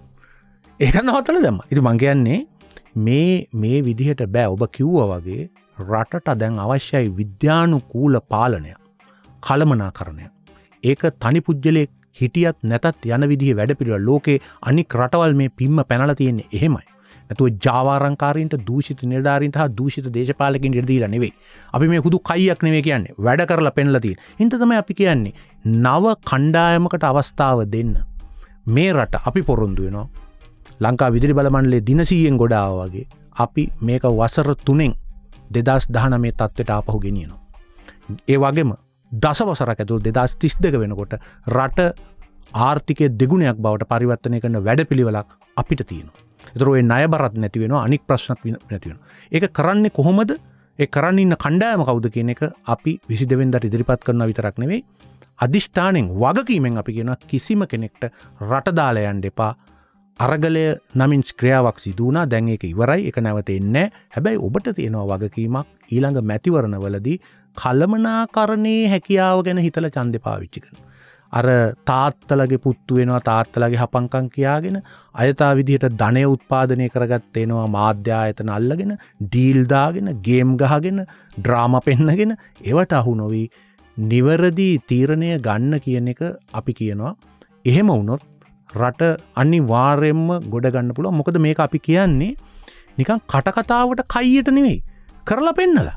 ඒක නවත්තලා දැම්මා. ඉතින් මං කියන්නේ මේ මේ විදිහට බෑ. ඔබ කිව්වා වගේ රටට දැන් අවශ්‍යයි විද්‍යානුකූල පාලනයක්, කළමනාකරණයක්. ඒක තනි පුජ්‍යලේ හිටියත් නැතත් යන විදිහේ වැඩපිළිවෙල ලෝකේ අනික් රටවල් මේ පිම්ම පැනලා තියෙන්නේ එහෙමයි. නැතුව ජාවාරංකාරීන්ට, දූෂිත නිලධාරීන්ට හා දූෂිත දේශපාලකින් ඉඩ දීලා නෙවෙයි. අපි මේ හුදු කයියක් නෙවෙයි කියන්නේ. වැඩ කරලා පෙන්ලා තියෙන. හින්දා තමයි අපි කියන්නේ නව කණ්ඩායමකට අවස්ථාව දෙන්න. මේ රට අපි පොරොන්දු වෙනවා. ලංකා විදුලි බල මණ්ඩලයේ දින සීයෙන් ගොඩ ආවා වගේ අපි මේක වසර තුනෙන් දෙදහස් දහනවය තත්ත්වයට ආපහු ගෙනියනවා. ඒ වගේම දසවසරක් ඇතුළත දෙදහස් තිස් දෙක වෙනකොට රට ආර්ථිකය දෙගුණයක් බවට පරිවර්තනය කරන වැඩපිළිවෙලක් අපිට තියෙනවා. ඒතර ඔය ණය බරත් නැති වෙනවා, අනික් ප්‍රශ්නත් නැති වෙනවා. ඒක කරන්නේ කොහොමද? ඒ කරන්න ඉන්න කණ්ඩායම කවුද කියන එක අපි විසිදෙනි වෙනිදාට ඉදිරිපත් කරනවා විතරක් නෙවෙයි, අදිෂ්ඨානෙන් වගකීමෙන් අපි කියනවා කිසිම කෙනෙක්ට රට දාලා යන්න එපා. අරගලය නමින් ක්‍රියාවක් සිදු වුණා. දැන් ඒක ඉවරයි. ඒක නැවත එන්නේ නැහැ. හැබැයි ඔබට තියෙනවා වගකීමක් ඊළඟ මැතිවරණවලදී කළමනාකරණයේ හැකියාව ගැන හිතලා ඡන්දේ පාවිච්චි කරනවා. අර තාත්තලගේ පුත්තු වෙනවා, තාත්තලගේ හපංකම් කියාගෙන අයථා විදිහට ධනය උත්පාදනය කරගත්ත එනවා මාධ්‍ය ආයතන අල්ලගෙන, ඩීල් දාගෙන, ගේම් ගහගෙන, ඩ්‍රාමා පෙන්නගෙන ඒවට අහු නොවි නිවැරදි තීරණය ගන්න කියන එක අපි කියනවා. එහෙම වුණොත් රට අනිවාර්යයෙන්ම ගොඩ ගන්න පුළුවන්. මොකද මේක අපි කියන්නේ නිකන් කටකතාවට කයියට නෙවෙයි, කරලා පෙන්නලා.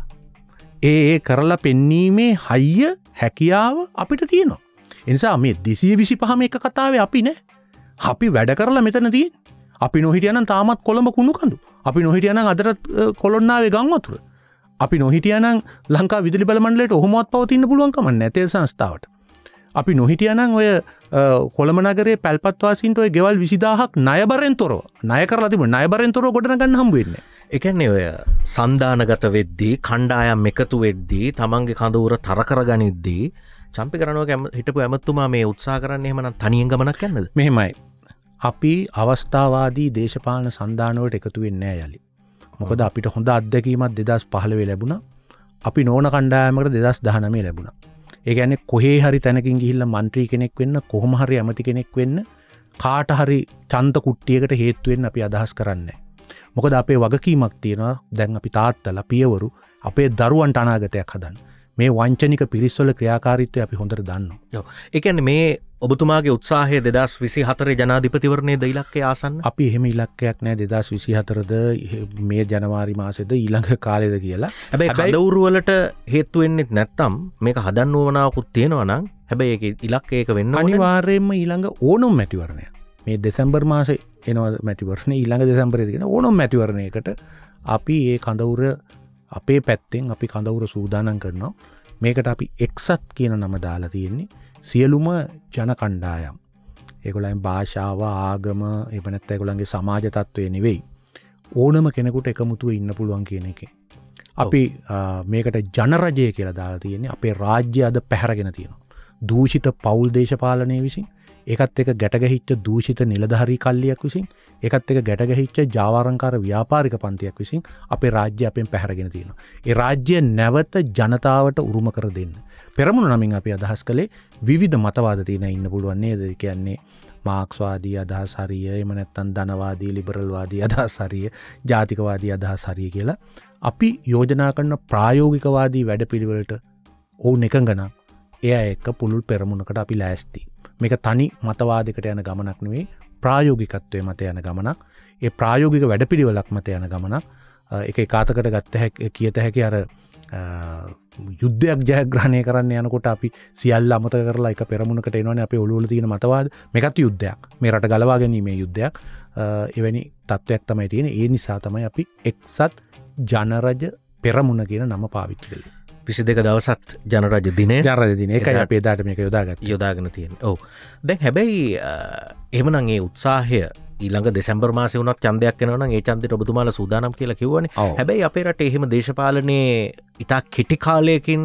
ඒ ඒ කරලා පෙන්වීමේ හයිය හැකියාව අපිට තියෙනවා. ඒ නිසා මේ දෙසිය විසිපහ මේක කතාවේ අපි නෑ. අපි වැඩ කරලා මෙතන තියෙන්නේ. අපි නොහිටියනම් තාමත් කොළඹ කුණු කඳු. අපි නොහිටියනම් අදට කොළොන්නාවේ ගම් වතුර. අපි නොහිටියනම් ලංකා විදුලි බල මණ්ඩලයට ඔහොමවත් පවතින්න පුළුවන් කම නැහැ තෙල් සංස්ථාවට. අපි නොහිටියනම් ඔය කොළඹ නගරයේ පැල්පත් වාසීන්ට ඔය ගෙවල් විසිදාහක් ණයබරෙන් තොරව ණය කරලා තිබුණා. ණයබරෙන් තොරව ගොඩනගන්න හම්බ වෙන්නේ. ඒ කියන්නේ ඔය සන්දානගත වෙද්දී, කණ්ඩායම් එකතු වෙද්දී, තමන්ගේ කඳවුර තර කරගනිද්දී චම්පිකරණෝක හිටපු ඇමතුමා මේ උත්සාහ කරන්නේ එහෙමනම් තනියෙන් ගමනක් යන්නද? මෙහෙමයි. අපි අවස්ථාවාදී දේශපාලන සන්දානවලට එකතු වෙන්නේ නැහැ යලි. මොකද අපිට හොඳ අත්දැකීමක් දෙදහස් පහළොව ලැබුණා. අපි නෝන කණ්ඩායමකට දෙදහස් දහනවය ලැබුණා. ඒ කියන්නේ කොහේ හරි තැනකින් ගිහිල්ලා മന്ത്രി කෙනෙක් වෙන්න, කොහොම හරි ඇමති කෙනෙක් වෙන්න, කාට හරි ඡන්ද කුට්ටියකට හේතු වෙන්න අපි අදහස් කරන්නේ. මොකද අපේ වගකීමක් තියෙනවා. දැන් අපි තාත්තලා, පියවරු අපේ දරුවන්ට අනාගතයක් හදන්න. මේ වංචනික පිරිස්වල ක්‍රියාකාරීත්වය අපි හොඳට දන්නවා. ඔව්. ඒ කියන්නේ මේ ඔබතුමාගේ උත්සාහය දෙදහස් විසිහතර ජනාධිපතිවරණයේ ද ඉලක්කය ආසන්න? අපි එහෙම ඉලක්කයක් නැහැ දෙදහස් විසිහතරද මේ ජනවාරි මාසෙද ඊළඟ කාලෙද කියලා. හැබැයි කඩවුරු වලට හේතු වෙන්නේ නැත්නම් මේක හදන්න ඕනාවකුත් තියෙනවා නම් හැබැයි ඒකේ ඉලක්කය ඒක වෙන්න ඕනේ. අනිවාර්යයෙන්ම ඊළඟ ඕනම මැතිවරණය. මේ දෙසැම්බර් මාසේ එනවා මැතිවරණය. ඊළඟ දෙසැම්බරේදී කියන ඕනම මැතිවරණයකට අපි ඒ කඳවුර අපේ පැත්තෙන් අපි කඳවුර සූදානම් කරනවා. මේකට අපි එක්සත් කියන නම දාලා තියෙන්නේ. සියලුම ජන කණ්ඩායම් ඒගොල්ලන්ගේ භාෂාව ආගම එහෙම නැත්නම් ඒගොල්ලන්ගේ සමාජ තත්ත්වය නෙවෙයි ඕනම කෙනෙකුට එකමුතුව ඉන්න පුළුවන් කියන එකේ අපි මේකට ජනරජය කියලා දාලා තියෙන්නේ අපේ රාජ්‍ය අද පැහැරගෙන තියෙනවා දූෂිත පෞල් දේශපාලනය විසින් ඒකත් එක ගැටගැහිච්ච දූෂිත නිලධාරී කල්ලියක් විසින් ඒකත් එක ගැටගැහිච්ච ජාවාරංකාර ව්‍යාපාරික පන්තියක් විසින් අපේ රාජ්‍ය අපෙන් පැහැරගෙන තියෙනවා. ඒ රාජ්‍ය නැවත ජනතාවට උරුම කර දෙන්න. පෙරමුණ නමින් අපි අදහස් කළේ විවිධ මතවාද තියෙන ඉන්න පුළුවන් නේද? ඒ කියන්නේ මාක්ස්වාදී අදහස් හරිය, එහෙම නැත්නම් ධනවාදී, ලිබරල්වාදී අදහස් හරිය, ජාතිකවාදී අදහස් හරිය කියලා අපි යෝජනා කරන ප්‍රායෝගිකවාදී වැඩපිළිවෙලට ඕන එකඟ නම් එයා එක්ක පුළුල් පෙරමුණකට අපි ලෑස්ති. මේක තනි මතවාදයකට යන ගමනක් නෙවෙයි ප්‍රායෝගිකත්වයේ මත යන ගමනක්. ඒ ප්‍රායෝගික වැඩපිළිවෙලක් මත යන ගමනක්. ඒක ඒකාතකට ගත්ත හැකි කියත හැකි අර යුද්ධයක් ජයග්‍රහණය කරන්න යනකොට අපි සියල්ල අමතක කරලා එක පෙරමුණකට එනවනේ අපේ ඔළුව වල තියෙන මතවාද. මේකත් යුද්ධයක්. මේ රට ගලවා ගැනීමේ යුද්ධයක්. එවැනි තත්වයක් තමයි තියෙන්නේ. ඒ නිසා තමයි අපි එක්සත් ජනරජ පෙරමුණ කියන නම පාවිච්චි කළේ. විසි දෙක දවසත් ජනරජ දිනේ ජනරජ දිනේ ඒකයි අපි එදාට මේක යොදාගත්තේ. යොදාගෙන තියෙන්නේ. ඔව්. දැන් හැබැයි එහෙමනම් ඒ උත්සාහය ඊළඟ දෙසැම්බර් මාසේ වුණත් ඡන්දයක් එනවා නම් ඒ ඡන්දෙට ඔබතුමාලා සූදානම් කියලා කිව්වනේ. හැබැයි අපේ රටේ එහෙම දේශපාලනයේ ඉතා කෙටි කාලයකින්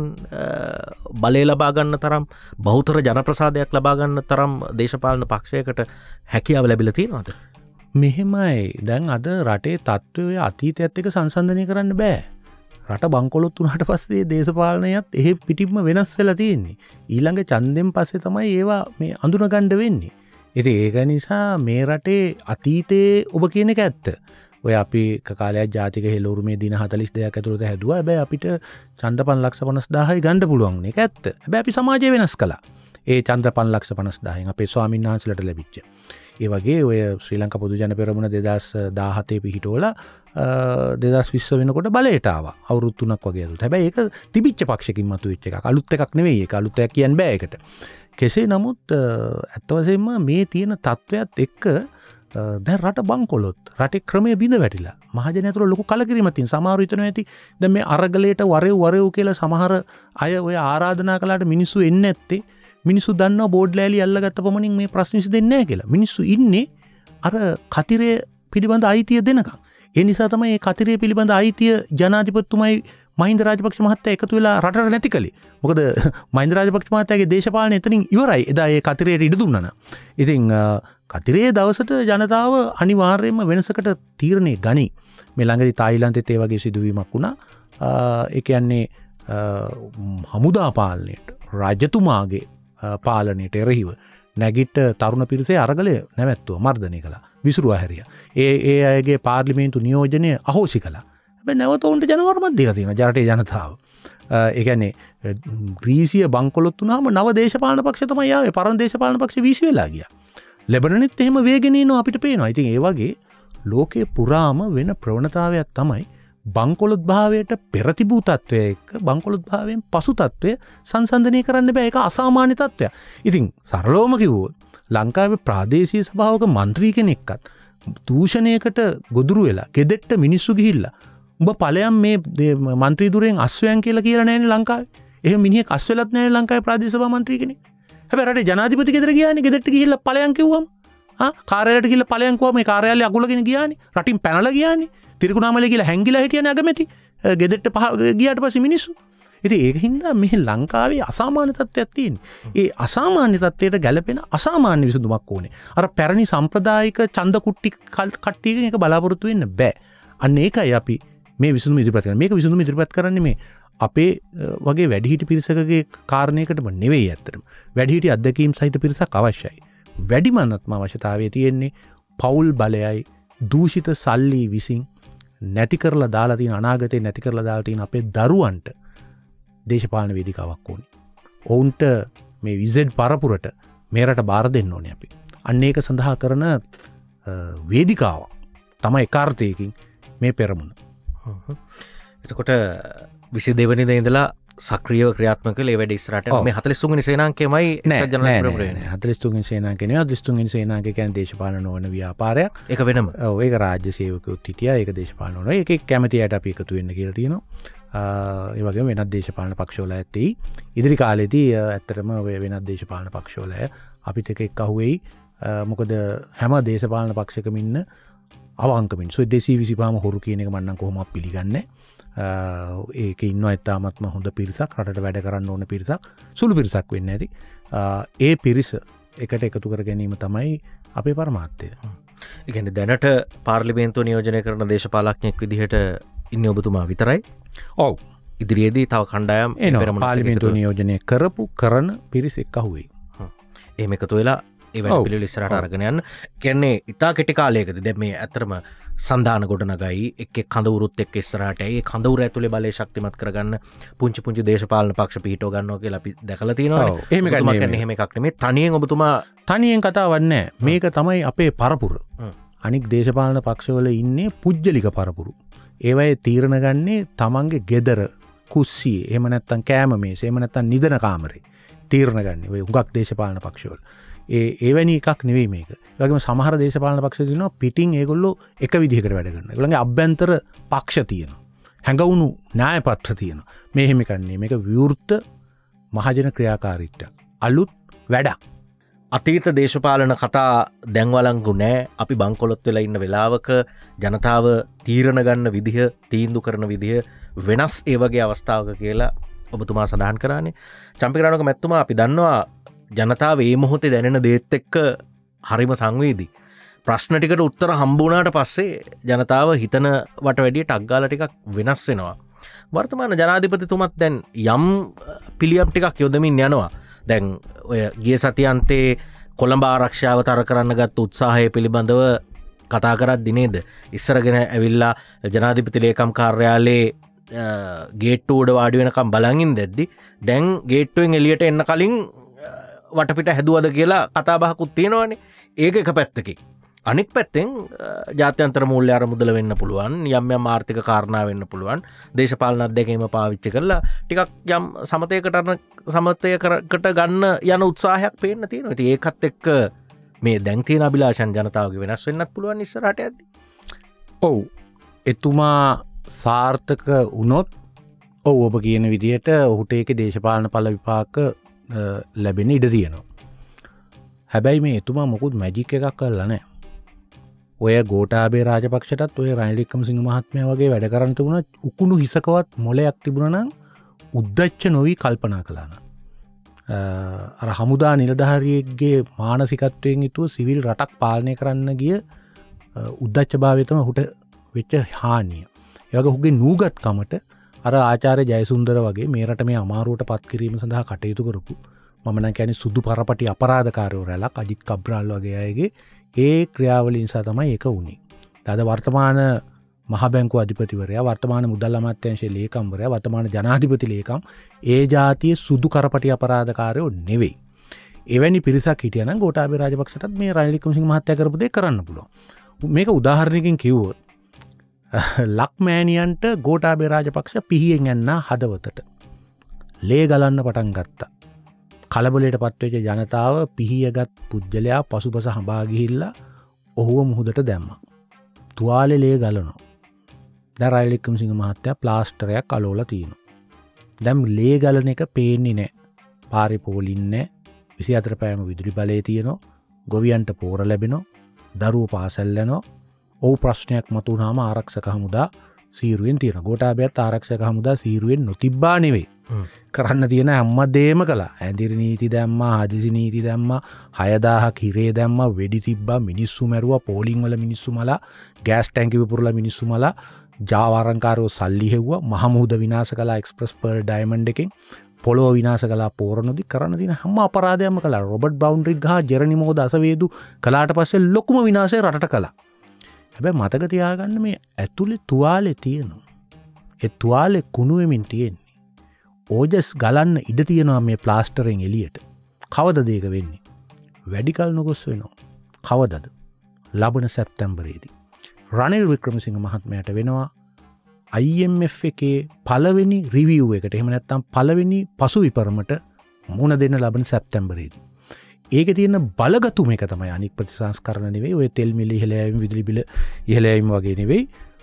බලය ලබා ගන්න තරම් බහුතර ජනප්‍රසාදයක් ලබා ගන්න තරම් දේශපාලන පක්ෂයකට හැකියාව ලැබිලා තියෙනවද? මෙහෙමයි. දැන් අද රටේ තත්ත්වය අතීතයත් එක්ක සංසන්දනය කරන්න බෑ. රට බංකොලොත් වුණාට පස්සේ දේශපාලනයත් එහෙ පිටින්ම වෙනස් වෙලා තියෙන්නේ. ඊළඟ ඡන්දෙන් පස්සේ තමයි ඒවා මේ අඳුන ගන්න වෙන්නේ. ඉතින් ඒක නිසා මේ රටේ අතීතයේ ඔබ කියන එක ඇත්ත. ඔය අපි කාලයක් ජාතික හෙළ උරුමේ දින හතළිස් දෙකක් ඇතුළත හැදුවා. හැබැයි අපිට ඡන්ද පන්ලක්ෂ පනස් දාහයි ගන්න පුළුවන් නේ. ඒක ඇත්ත. හැබැයි අපි සමාජය වෙනස් කළා. ඒ ඡන්ද පන්ලක්ෂ පනස් දාහෙන් අපේ ස්වාමීන් වහන්සේලාට ලැබිච්ච. ඒ වගේ ඔය ශ්‍රී ලංකා පොදු ජන පෙරමුණ දෙදහස් දාහතේ පිහිටවලා දෙදහස් විස්ස වෙනකොට බලයට ආවා. අවුරුදු තුනක් වගේ ඇතුළත. හැබැයි ඒක තිබිච්ච පක්ෂකින් මතුවෙච්ච එකක්. අලුත් එකක් නෙවෙයි ඒක. අලුත් එකක් කියන්න බෑ ඒකට. කෙසේ නමුත් ඇත්ත වශයෙන්ම මේ තියෙන තත්වයක් එක්ක දැන් රට බංකොලොත් රටේ ක්‍රමයේ බිඳ වැටිලා. මහජනයා ඇතුළ ලොකු කලකිරීමක් තියෙන. සමහරව හිතනවා ඇති දැන් මේ අරගලයට වරෙව් වරෙව් කියලා සමහර අය ඔය ආරාධනා කළාට මිනිස්සු එන්නේ නැත්තේ. මිනිස්සු දන්නවා බෝඩ් ලෑලි අල්ලගත්ත පමණින් මේ ප්‍රශ්න විසඳෙන්නේ නැහැ කියලා. මිනිස්සු ඉන්නේ අර කතිරය පිළිබඳ අයිතිය දෙනකම්. ඒ නිසා තමයි මේ කතිරය පිළිබඳ අයිතිය ජනාධිපතිතුමයි මහින්ද රාජපක්ෂ මහත්තයා එකතු වෙලා රටට නැති කළේ. මොකද මහින්ද රාජපක්ෂ මහත්තයාගේ දේශපාලනය එතනින් ඉවරයි. එදා ඒ කතිරයට ඉඩ දුන්නා නම්. ඉතින් කතිරයේ දවසට ජනතාව අනිවාර්යයෙන්ම වෙනසකට තීරණය ගනි. මේ ළඟදී තායිලන්තෙත් ඒ වගේ සිදුවීමක් වුණා. ඒ කියන්නේ හමුදා පාලනයට රජතුමාගේ පාලනයට එරෙහිව නැගිට තරුණ පිරිසේ අරගලය නැවැත්තුව මර්ධනය කළා. විසුරුවා හැරියා. ඒ ඒ අයගේ පාර්ලිමේන්තු නියෝජනය අහෝසි කළා. හැබැයි නැවත උන්ට ජනවරමක් දීලා තියෙනවා රටේ ජනතාව. ඒ කියන්නේ ග්‍රීසිය බංකොලොත් වුණාම නව දේශපාලන පක්ෂ තමයි ආවේ. පරණ දේශපාලන පක්ෂ වීසි වෙලා ගියා. ලෙබනනෙත් එහෙම වේගෙන යනවා අපිට පේනවා. ඉතින් ඒ වගේ ලෝකේ පුරාම වෙන ප්‍රවණතාවයක් තමයි බංකොලොත් භාවයට පෙර තිබූ තත්වය එක්ක බංකොලොත් භාවයෙන් පසු තත්වය සංසන්දනය කරන්න බෑ. ඒක අසාමාන්‍ය තත්වයක්. ඉතින් සරලවම කිව්වොත් ලංකාවේ ප්‍රාදේශීය සභාවක മന്ത്രി කෙනෙක්වත් දූෂණයකට ගොදුරු වෙලා ගෙදෙට්ට මිනිස්සු ගිහිල්ලා උඹ ඵලයන් මේ മന്ത്രി දුරෙන් අස්වැයන් කියලා කියලා නැහැනේ ලංකාවේ. එහෙම මිනිහෙක් අස්වැලත් නැහැ ලංකාවේ ප්‍රාදේශීය සභා മന്ത്രി කෙනෙක්. හැබැයි රටේ ජනාධිපති ගෙදර ගියානේ ගෙදෙට්ට ගිහිල්ලා ඵලයන් කිව්වම ආ කාර්යාලයට ගිහිල්ලා ඵලයන් කිව්වම මේ කාර්යාලය අගුලගෙන ගියානේ. රටින් පැනලා ගියානේ. තිරිකුණාමලේ කියලා හැංගිලා හිටියනේ අගමැති. ගෙදෙට්ට ගියාට පස්සේ මිනිස්සු. ඉතින් ඒක හින්දා මේ ලංකාවේ අසාමාන්‍ය තත්ත්වයක් තියෙනවා. ඒ අසාමාන්‍ය තත්ත්වයට ගැලපෙන අසාමාන්‍ය විසඳුමක් ඕනේ. අර පැරණි සම්ප්‍රදායික ඡන්ද කුට්ටි කට්ටියකින් ඒක බලාපොරොත්තු වෙන්න බෑ. අන්න ඒකයි අපි මේ විසඳුම ඉදිරිපත් කරන්නේ. මේක විසඳුම ඉදිරිපත් කරන්නේ මේ අපේ වගේ වැඩිහිටි පිරිසකගේ කාරණයකටම නෙවෙයි ඇත්තටම. වැඩිහිටි අත්දැකීම් සහිත පිරිසක් අවශ්‍යයි. වැඩිමනත්ම අවශ්‍යතාවය තියෙන්නේ පෞල් බලයයි දූෂිත සල්ලි විසින් නැති කරලා දාලා තියෙන අනාගතේ නැති කරලා දාලා තියෙන අපේ දරුවන්ට දේශපාලන වේදිකාවක් ඕනේ. ඔවුන්ට මේ විසෙඩ් පරපුරට මේ රට බාර දෙන්න ඕනේ අපි. අන්න ඒක සඳහා කරන වේදිකාවක් තමයි කාර්තයකින් මේ පෙරමුණ. එතකොට විසි දෙවනිදා ඉඳලා සක්‍රියව ක්‍රියාත්මක කළේ වැඩ ඉස්සරහට මේ හතළිස් තුන් වෙනි සේනාංකයමයි එක්සත් ජනතා පෙරමුණ. හතළිස් තුන් වෙනි සේනාංකය නෙවෙයි හතළිස් තුන් වෙනි සේනාංකය කියන්නේ දේශපාලන නොවන ව්‍යාපාරයක්. ඒක වෙනම. ඔව් ඒක රාජ්‍ය සේවකයොත් හිටියා. ඒක දේශපාලන නොවන. ඒකේ කැමැතියට අපි එකතු වෙන්න කියලා තියෙනවා. ඒ වගේම වෙනත් දේශපාලන පක්ෂවල ඇති ඉදිරි කාලෙදී ඇත්තටම ඔය වෙනත් දේශපාලන පක්ෂවල අපිට එක එක්ක අහුවෙයි. මොකද හැම දේශපාලන පක්ෂයකම ඉන්න අවංක මිනිස්සු දෙසිය විසිපහම හොරු කියන එක මම නම් කොහොමවත් පිළිගන්නේ නැහැ. ඒකේ ඉන්නවා ඉතාමත්ම හොඳ පිරිසක්, රටට වැඩ කරන්න ඕන පිරිසක්, සුළු පිරිසක් වෙන්නේ නැති. ඒ පිරිස එකට එකතු කර ගැනීම තමයි අපේ පරමාර්ථය. ඒ කියන්නේ දැනට පාර්ලිමේන්තුව නියෝජනය කරන දේශපාලඥයෙක් විදිහට ඉන්නේ ඔබතුමා විතරයි. ඔව්. ඉදිරියේදී තව කණ්ඩායම් එනවා. පාර්ලිමේන්තුව නියෝජනය කරපු කරන පිරිස එක්ක අහුවෙයි. එහෙම එකතු වෙලා ඒ වැඩ පිළිවෙල ඉස්සරහට අරගෙන යන්න. කියන්නේ ඉතා කෙටි කාලයකදී දැන් මේ ඇත්තටම සන්දාන ගොඩනගයි එක් එක් කඳවුරුත් එක්ක ඉස්සරහට ඇයි ඒ කඳවුර ඇතුලේ බලය ශක්තිමත් කරගන්න පුංචි පුංචි දේශපාලන පක්ෂ පිහිටව ගන්නවා කියලා අපි දැකලා තියෙනවා. එහෙම කියන්නේ එහෙම එකක් නෙමෙයි. තනියෙන් ඔබතුමා තනියෙන් කතාවක් නැහැ. මේක තමයි අපේ පරපුර. අනික් දේශපාලන පක්ෂවල ඉන්නේ පුජ්‍යලික පරපුරු. ඒවයේ තීරණ ගන්නේ තමන්ගේ ගෙදර කුස්සියේ, එහෙම නැත්නම් කෑම මේසේ, එහෙම නැත්නම් නිදන කාමරේ තීරණ ගන්නේ. ඔය හුඟක් දේශපාලන පක්ෂවල. ඒ එවැනි එකක් නෙවෙයි මේක. ඒ වගේම සමහර දේශපාලන පක්ෂ තියෙනවා පිටින් ඒගොල්ලෝ එක විදිහකට වැඩ කරනවා. ඒගොල්ලන්ගේ අභ්‍යන්තර පක්ෂ තියෙනවා. හැඟවුණු න්‍යාය පත්‍ර තියෙනවා. මේ එහෙම කන්නේ මේක විවෘත මහජන ක්‍රියාකාරීත්වයක්. අලුත් වැඩක්. අතීත දේශපාලන කතා දැන් වලංගු නෑ. අපි බංකොලොත් වෙලා ඉන්න වෙලාවක ජනතාව තීරණ ගන්න විදිහ, තීන්දුව කරන විදිහ වෙනස් ඒ වගේ අවස්ථාවක කියලා ඔබතුමා සඳහන් කරානේ. චම්පිකරණක මැතිතුමා අපි දන්නවා ජනතාව ඒ මොහොතේ දැනෙන දේත් එක්ක හරිම සංවේදී. ප්‍රශ්න ටිකට උත්තර හම්බ වුණාට පස්සේ ජනතාව හිතන වට වැඩිය ටක් ගාලා ටිකක් වෙනස් වෙනවා. වර්තමාන ජනාධිපතිතුමත් දැන් යම් පිළියම් ටිකක් යොදමින් යනවා. දැන් ඔය ගිය සතියන්තේ කොළඹ ආරක්ෂාව තර කරන්න ගත්ත උත්සාහය පිළිබඳව කතා කරද්දි නේද ඉස්සරගෙන ඇවිල්ලා ජනාධිපති ලේකම් කාර්යාලයේ ගේට්ටුවට වාඩි වෙනකම් බලන් ඉඳද්දි දැන් ගේට්ටුවෙන් එළියට එන්න කලින් වටපිට හැදුවද කියලා කතා බහකුත් තියෙනවානේ. ඒක එක පැත්තකින්. අනික් පැත්තෙන් ජාත්‍යන්තර මූල්‍ය අරමුදල වෙන්න පුළුවන්, යම් යම් ආර්ථික කාරණා වෙන්න පුළුවන්, දේශපාලන අධ්‍යක්ෂකම පාවිච්චි කරලා ටිකක් යම් සමතයකට සමතයකට ගන්න යන උත්සාහයක් පේන්න තියෙනවා. ඉතින් ඒකත් එක්ක මේ දැන් තියෙන අභිලාෂන් ජනතාවගේ වෙනස් වෙන්නත් පුළුවන් ඉස්සරහට යද්දි. ඔව්. එතුමා සාර්ථක වුණොත් ඔව් ඔබ කියන විදිහට ඔහුට ඒකේ දේශපාලන ඵල විපාක ලැබෙන ඉඩ තියෙනවා. හැබැයි මේ එතුමා මොකුත් මැජික් එකක් කරලා නැහැ. ඔය ගෝඨාභය රාජපක්ෂටත් ඔය රනිල් වික්‍රමසිංහ මහත්මයා වගේ වැඩ කරන්න තිබුණා උකුණු හිසකවත් මොලයක් තිබුණා නම් උද්දච්ච නොවි කල්පනා කළා නම් අර හමුදා නිලධාරියෙක්ගේ මානසිකත්වයෙන් යුතුව සිවිල් රටක් පාලනය කරන්න ගිය උද්දච්ච භාවය තමයි ඔහුට වෙච්ච හානිය. ඒ වගේ ඔහුගේ නූගත්කමට අර ආචාර්ය ජයසුන්දර වගේ මේ රට මේ අමාරුවට පත් කිරීම සඳහා කටයුතු කරපු මම නම් කියන්නේ සුදු පරපටි අපරාධකාරයෝ රැලක් අජිත් කබ්‍රාල් වගේ අයගේ ඒ ක්‍රියාවලිය නිසා තමයි ඒක වුනේ. අද වර්තමාන මහ බැංකුව අධිපතිවරයා, වර්තමාන මුදල් අමාත්‍යාංශයේ ලේකම්වරයා, වර්තමාන ජනාධිපති ලේකම් ඒ જાතියේ සුදු කරපටි අපරාධකාරයෝ නෙවෙයි. එවැනි පිරිසක් හිටියනම් ගෝඨාභය රාජපක්ෂටත් මේ රනිල් වික්‍රමසිංහ මහත්තයා කරපු දේ කරන්න පුළුවන්. මේක උදාහරණයකින් කිව්වොත් ලක්මෑනියන්ට ගෝඨාභය රාජපක්ෂ පිහියෙන් යන්නා හදවතට ලේ ගලන්න පටන් ගත්තා. කලබලයට පත්වෙච්ච ජනතාව පිහියගත් පුද්ගලයා පසුපස හඹා ගිහිල්ලා ඔහුව මුහුදට දැම්මා. තුවාලේ ලේ ගලනවා. දැන් රනිල් වික්‍රමසිංහ මහත්තයා ප්ලාස්ටරයක් අලවලා තියෙනවා. දැන් ලේ ගලන එක පේන්නේ නැහැ. පාරේ පොලින් නැහැ. විසිහතර පැයම විදුලි බලය තියෙනවා. ගොවියන්ට පෝර ලැබෙනවා. දරුවෝ පාසල් යනවා. ඔව් ප්‍රශ්නයක් මතුවුනහම ආරක්ෂක හමුදා සීරුවෙන් තියෙනවා. ගෝඨාභයත් ආරක්ෂක හමුදා සීරුවෙන් නොතිබ්බා නෙවෙයි. කරන්න තියෙන හැමදේම කළා. ඇඳිරි නීති දැම්මා, හදිසි නීති දැම්මා, හයදාහක් හිරේ දැම්මා, වෙඩි තිබ්බා, මිනිස්සු මැරුවා, පෝලිං වල මිනිස්සු මලා, ගෑස් ටැංකි විපුරලා මිනිස්සු මලා, ජාවාරංකාරයෝ සල්ලි හෙව්වා, මහමුහුද විනාශ කළා එක්ස්ප්‍රස් පර්ල් ඩයමන්ඩ් එකෙන්, පොළොව විනාශ කළා පෝරනොදි. කරන්න තියෙන හැම අපරාධයක්ම කළා. රොබර්ට් බවුන්ඩ්‍රික් ගහ ජෙරනි මොහොත අසවේදු කළාට පස්සේ ලොකුම විනාශය රටට කළා. හැබැයි මතක තියාගන්න මේ ඇතුලේ තුවාලේ තියෙනවා. ඒ තුවාලේ කුණු වෙමින් තියෙන්නේ. ඕජස් ගලන්න ඉඩ තියෙනවා මේ ප්ලාස්ටරෙන් එළියට. කවදද ඒක වෙන්නේ? වැඩි කල නොගොස් වෙනවා. කවදද? ලබන සැප්තැම්බරේදී. රනිල් වික්‍රමසිංහ මහත්මයාට වෙනවා I M F එකේ පළවෙනි රිවිව් එකට, එහෙම නැත්නම් පළවෙනි පසු විපරමට මුණ දෙන්න ලබන සැප්තැම්බරේදී. ඒකේ තියෙන බලගතුම එක තමයි අනික් ප්‍රතිසංස්කරණ නෙවෙයි, ඔය තෙල් මිල ඉහළ යෑම, විදුලි බිල ඉහළ යෑම වගේ නෙවෙයි.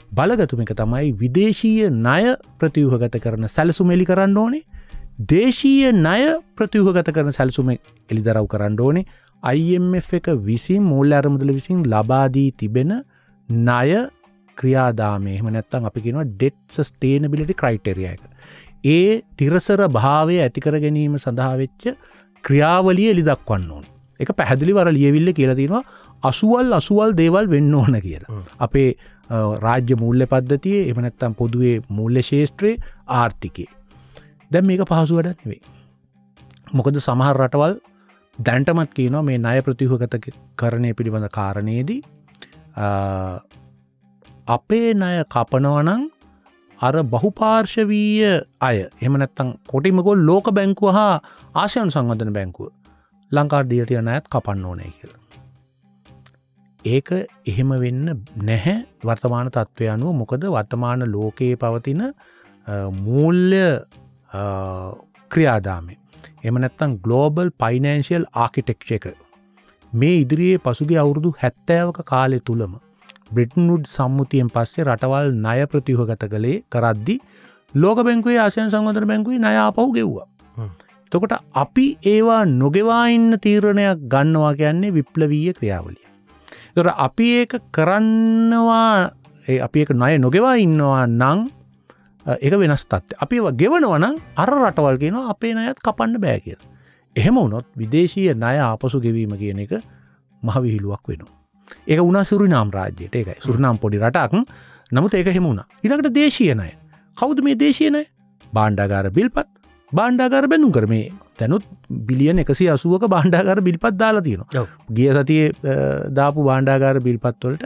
බලගතුම එක තමයි විදේශීය ණය ප්‍රතිව්‍යුහගත කරන සැලසුම් එලි කරන්න ඕනේ. දේශීය ණය ප්‍රතිව්‍යුහගත කරන සැලසුම් එලිදරව් කරන්න ඕනේ. I M F එක විසින් මූල්‍ය අරමුදල විසින් ලබා දී තිබෙන ණය ක්‍රියාදාමය. එහෙම නැත්නම් අපි කියනවා debt sustainability criteria එක. ඒ තිරසර භාවය ඇති කර ගැනීම සඳහා වෙච්ච ක්‍රියාවලිය එලි දක්වන්න ඕනේ. ඒක පැහැදිලිව අර ලියවිල්ලේ කියලා තියෙනවා අසුවල් අසුවල් දේවල් වෙන්න ඕන කියලා. අපේ රාජ්‍ය මූල්‍ය පද්ධතියේ එහෙම නැත්නම් පොදුවේ මූල්‍ය ශාස්ත්‍රයේ ආර්ථිකයේ. දැන් මේක පහසු වැඩක් නෙවෙයි. මොකද සමහර රටවල් දැන්ටමත් කියනවා මේ ණය ප්‍රතිව්‍යුහගත කරණය පිළිබඳ කාරණේදී අපේ ණය කපනවා නම් අර බහුපාර්ශවීය අය එහෙම නැත්නම් කොටිම ගොල් ලෝක බැංකුව හා ආසියානු සංවර්ධන බැංකුව ලංකාවට දීලා තියෙන ණයත් කපන්න ඕනේ කියලා. ඒක එහෙම වෙන්න නැහැ වර්තමාන තත්ත්වය අනුව. මොකද වර්තමාන ලෝකයේ පවතින මූල්‍ය ක්‍රියාදාමය එහෙම නැත්නම් ග්ලෝබල් ෆයිනෑන්ෂියල් ආකිටෙක්චර් එක මේ ඉදිරියේ පසුගිය අවුරුදු හැත්තෑවක කාලය තුලම බ්‍රිටන් වුඩ්ස් සම්මුතියෙන් පස්සේ රටවල් ණය ප්‍රතිව්‍යුහගත කළේ කරද්දී ලෝක බැංකුවේ ආසියානු සංවර්ධන බැංකුවේ ණය ආපහු ගෙව්වා. එතකොට අපි ඒවා නොගෙවා ඉන්න තීරණයක් ගන්නවා කියන්නේ විප්ලවීය ක්‍රියාවලිය. ඒතර අපි ඒක කරන්නවා අපි ඒක ණය නොගෙවා ඉන්නවා නම් ඒක වෙනස් තත්ත්වයක්. අපි ඒවා ගෙවනවා නම් අර රටවල් කියනවා අපේ ණයත් කපන්න බෑ කියලා. එහෙම වුණොත් විදේශීය ණය ආපසු ගෙවීම කියන එක මහ විහිළුවක් වෙනවා. ඒක වුණා සුරිනාම් රාජ්‍යයට. ඒකයි. සුරිනාම් පොඩි රටක්. නමුත් ඒක එහෙම වුණා. ඊළඟට දේශීය ණය. කවුද මේ දේශීය ණය? භාණ්ඩාගාර බිල්පත්. භාණ්ඩාගාර බැඳුම් කර මේ දැනුත් බිලියන එකසිය අසූවක භාණ්ඩාගාර බිල්පත් දාලා තියෙනවා. ගිය සතියේ දාපු භාණ්ඩාගාර බිල්පත් වලට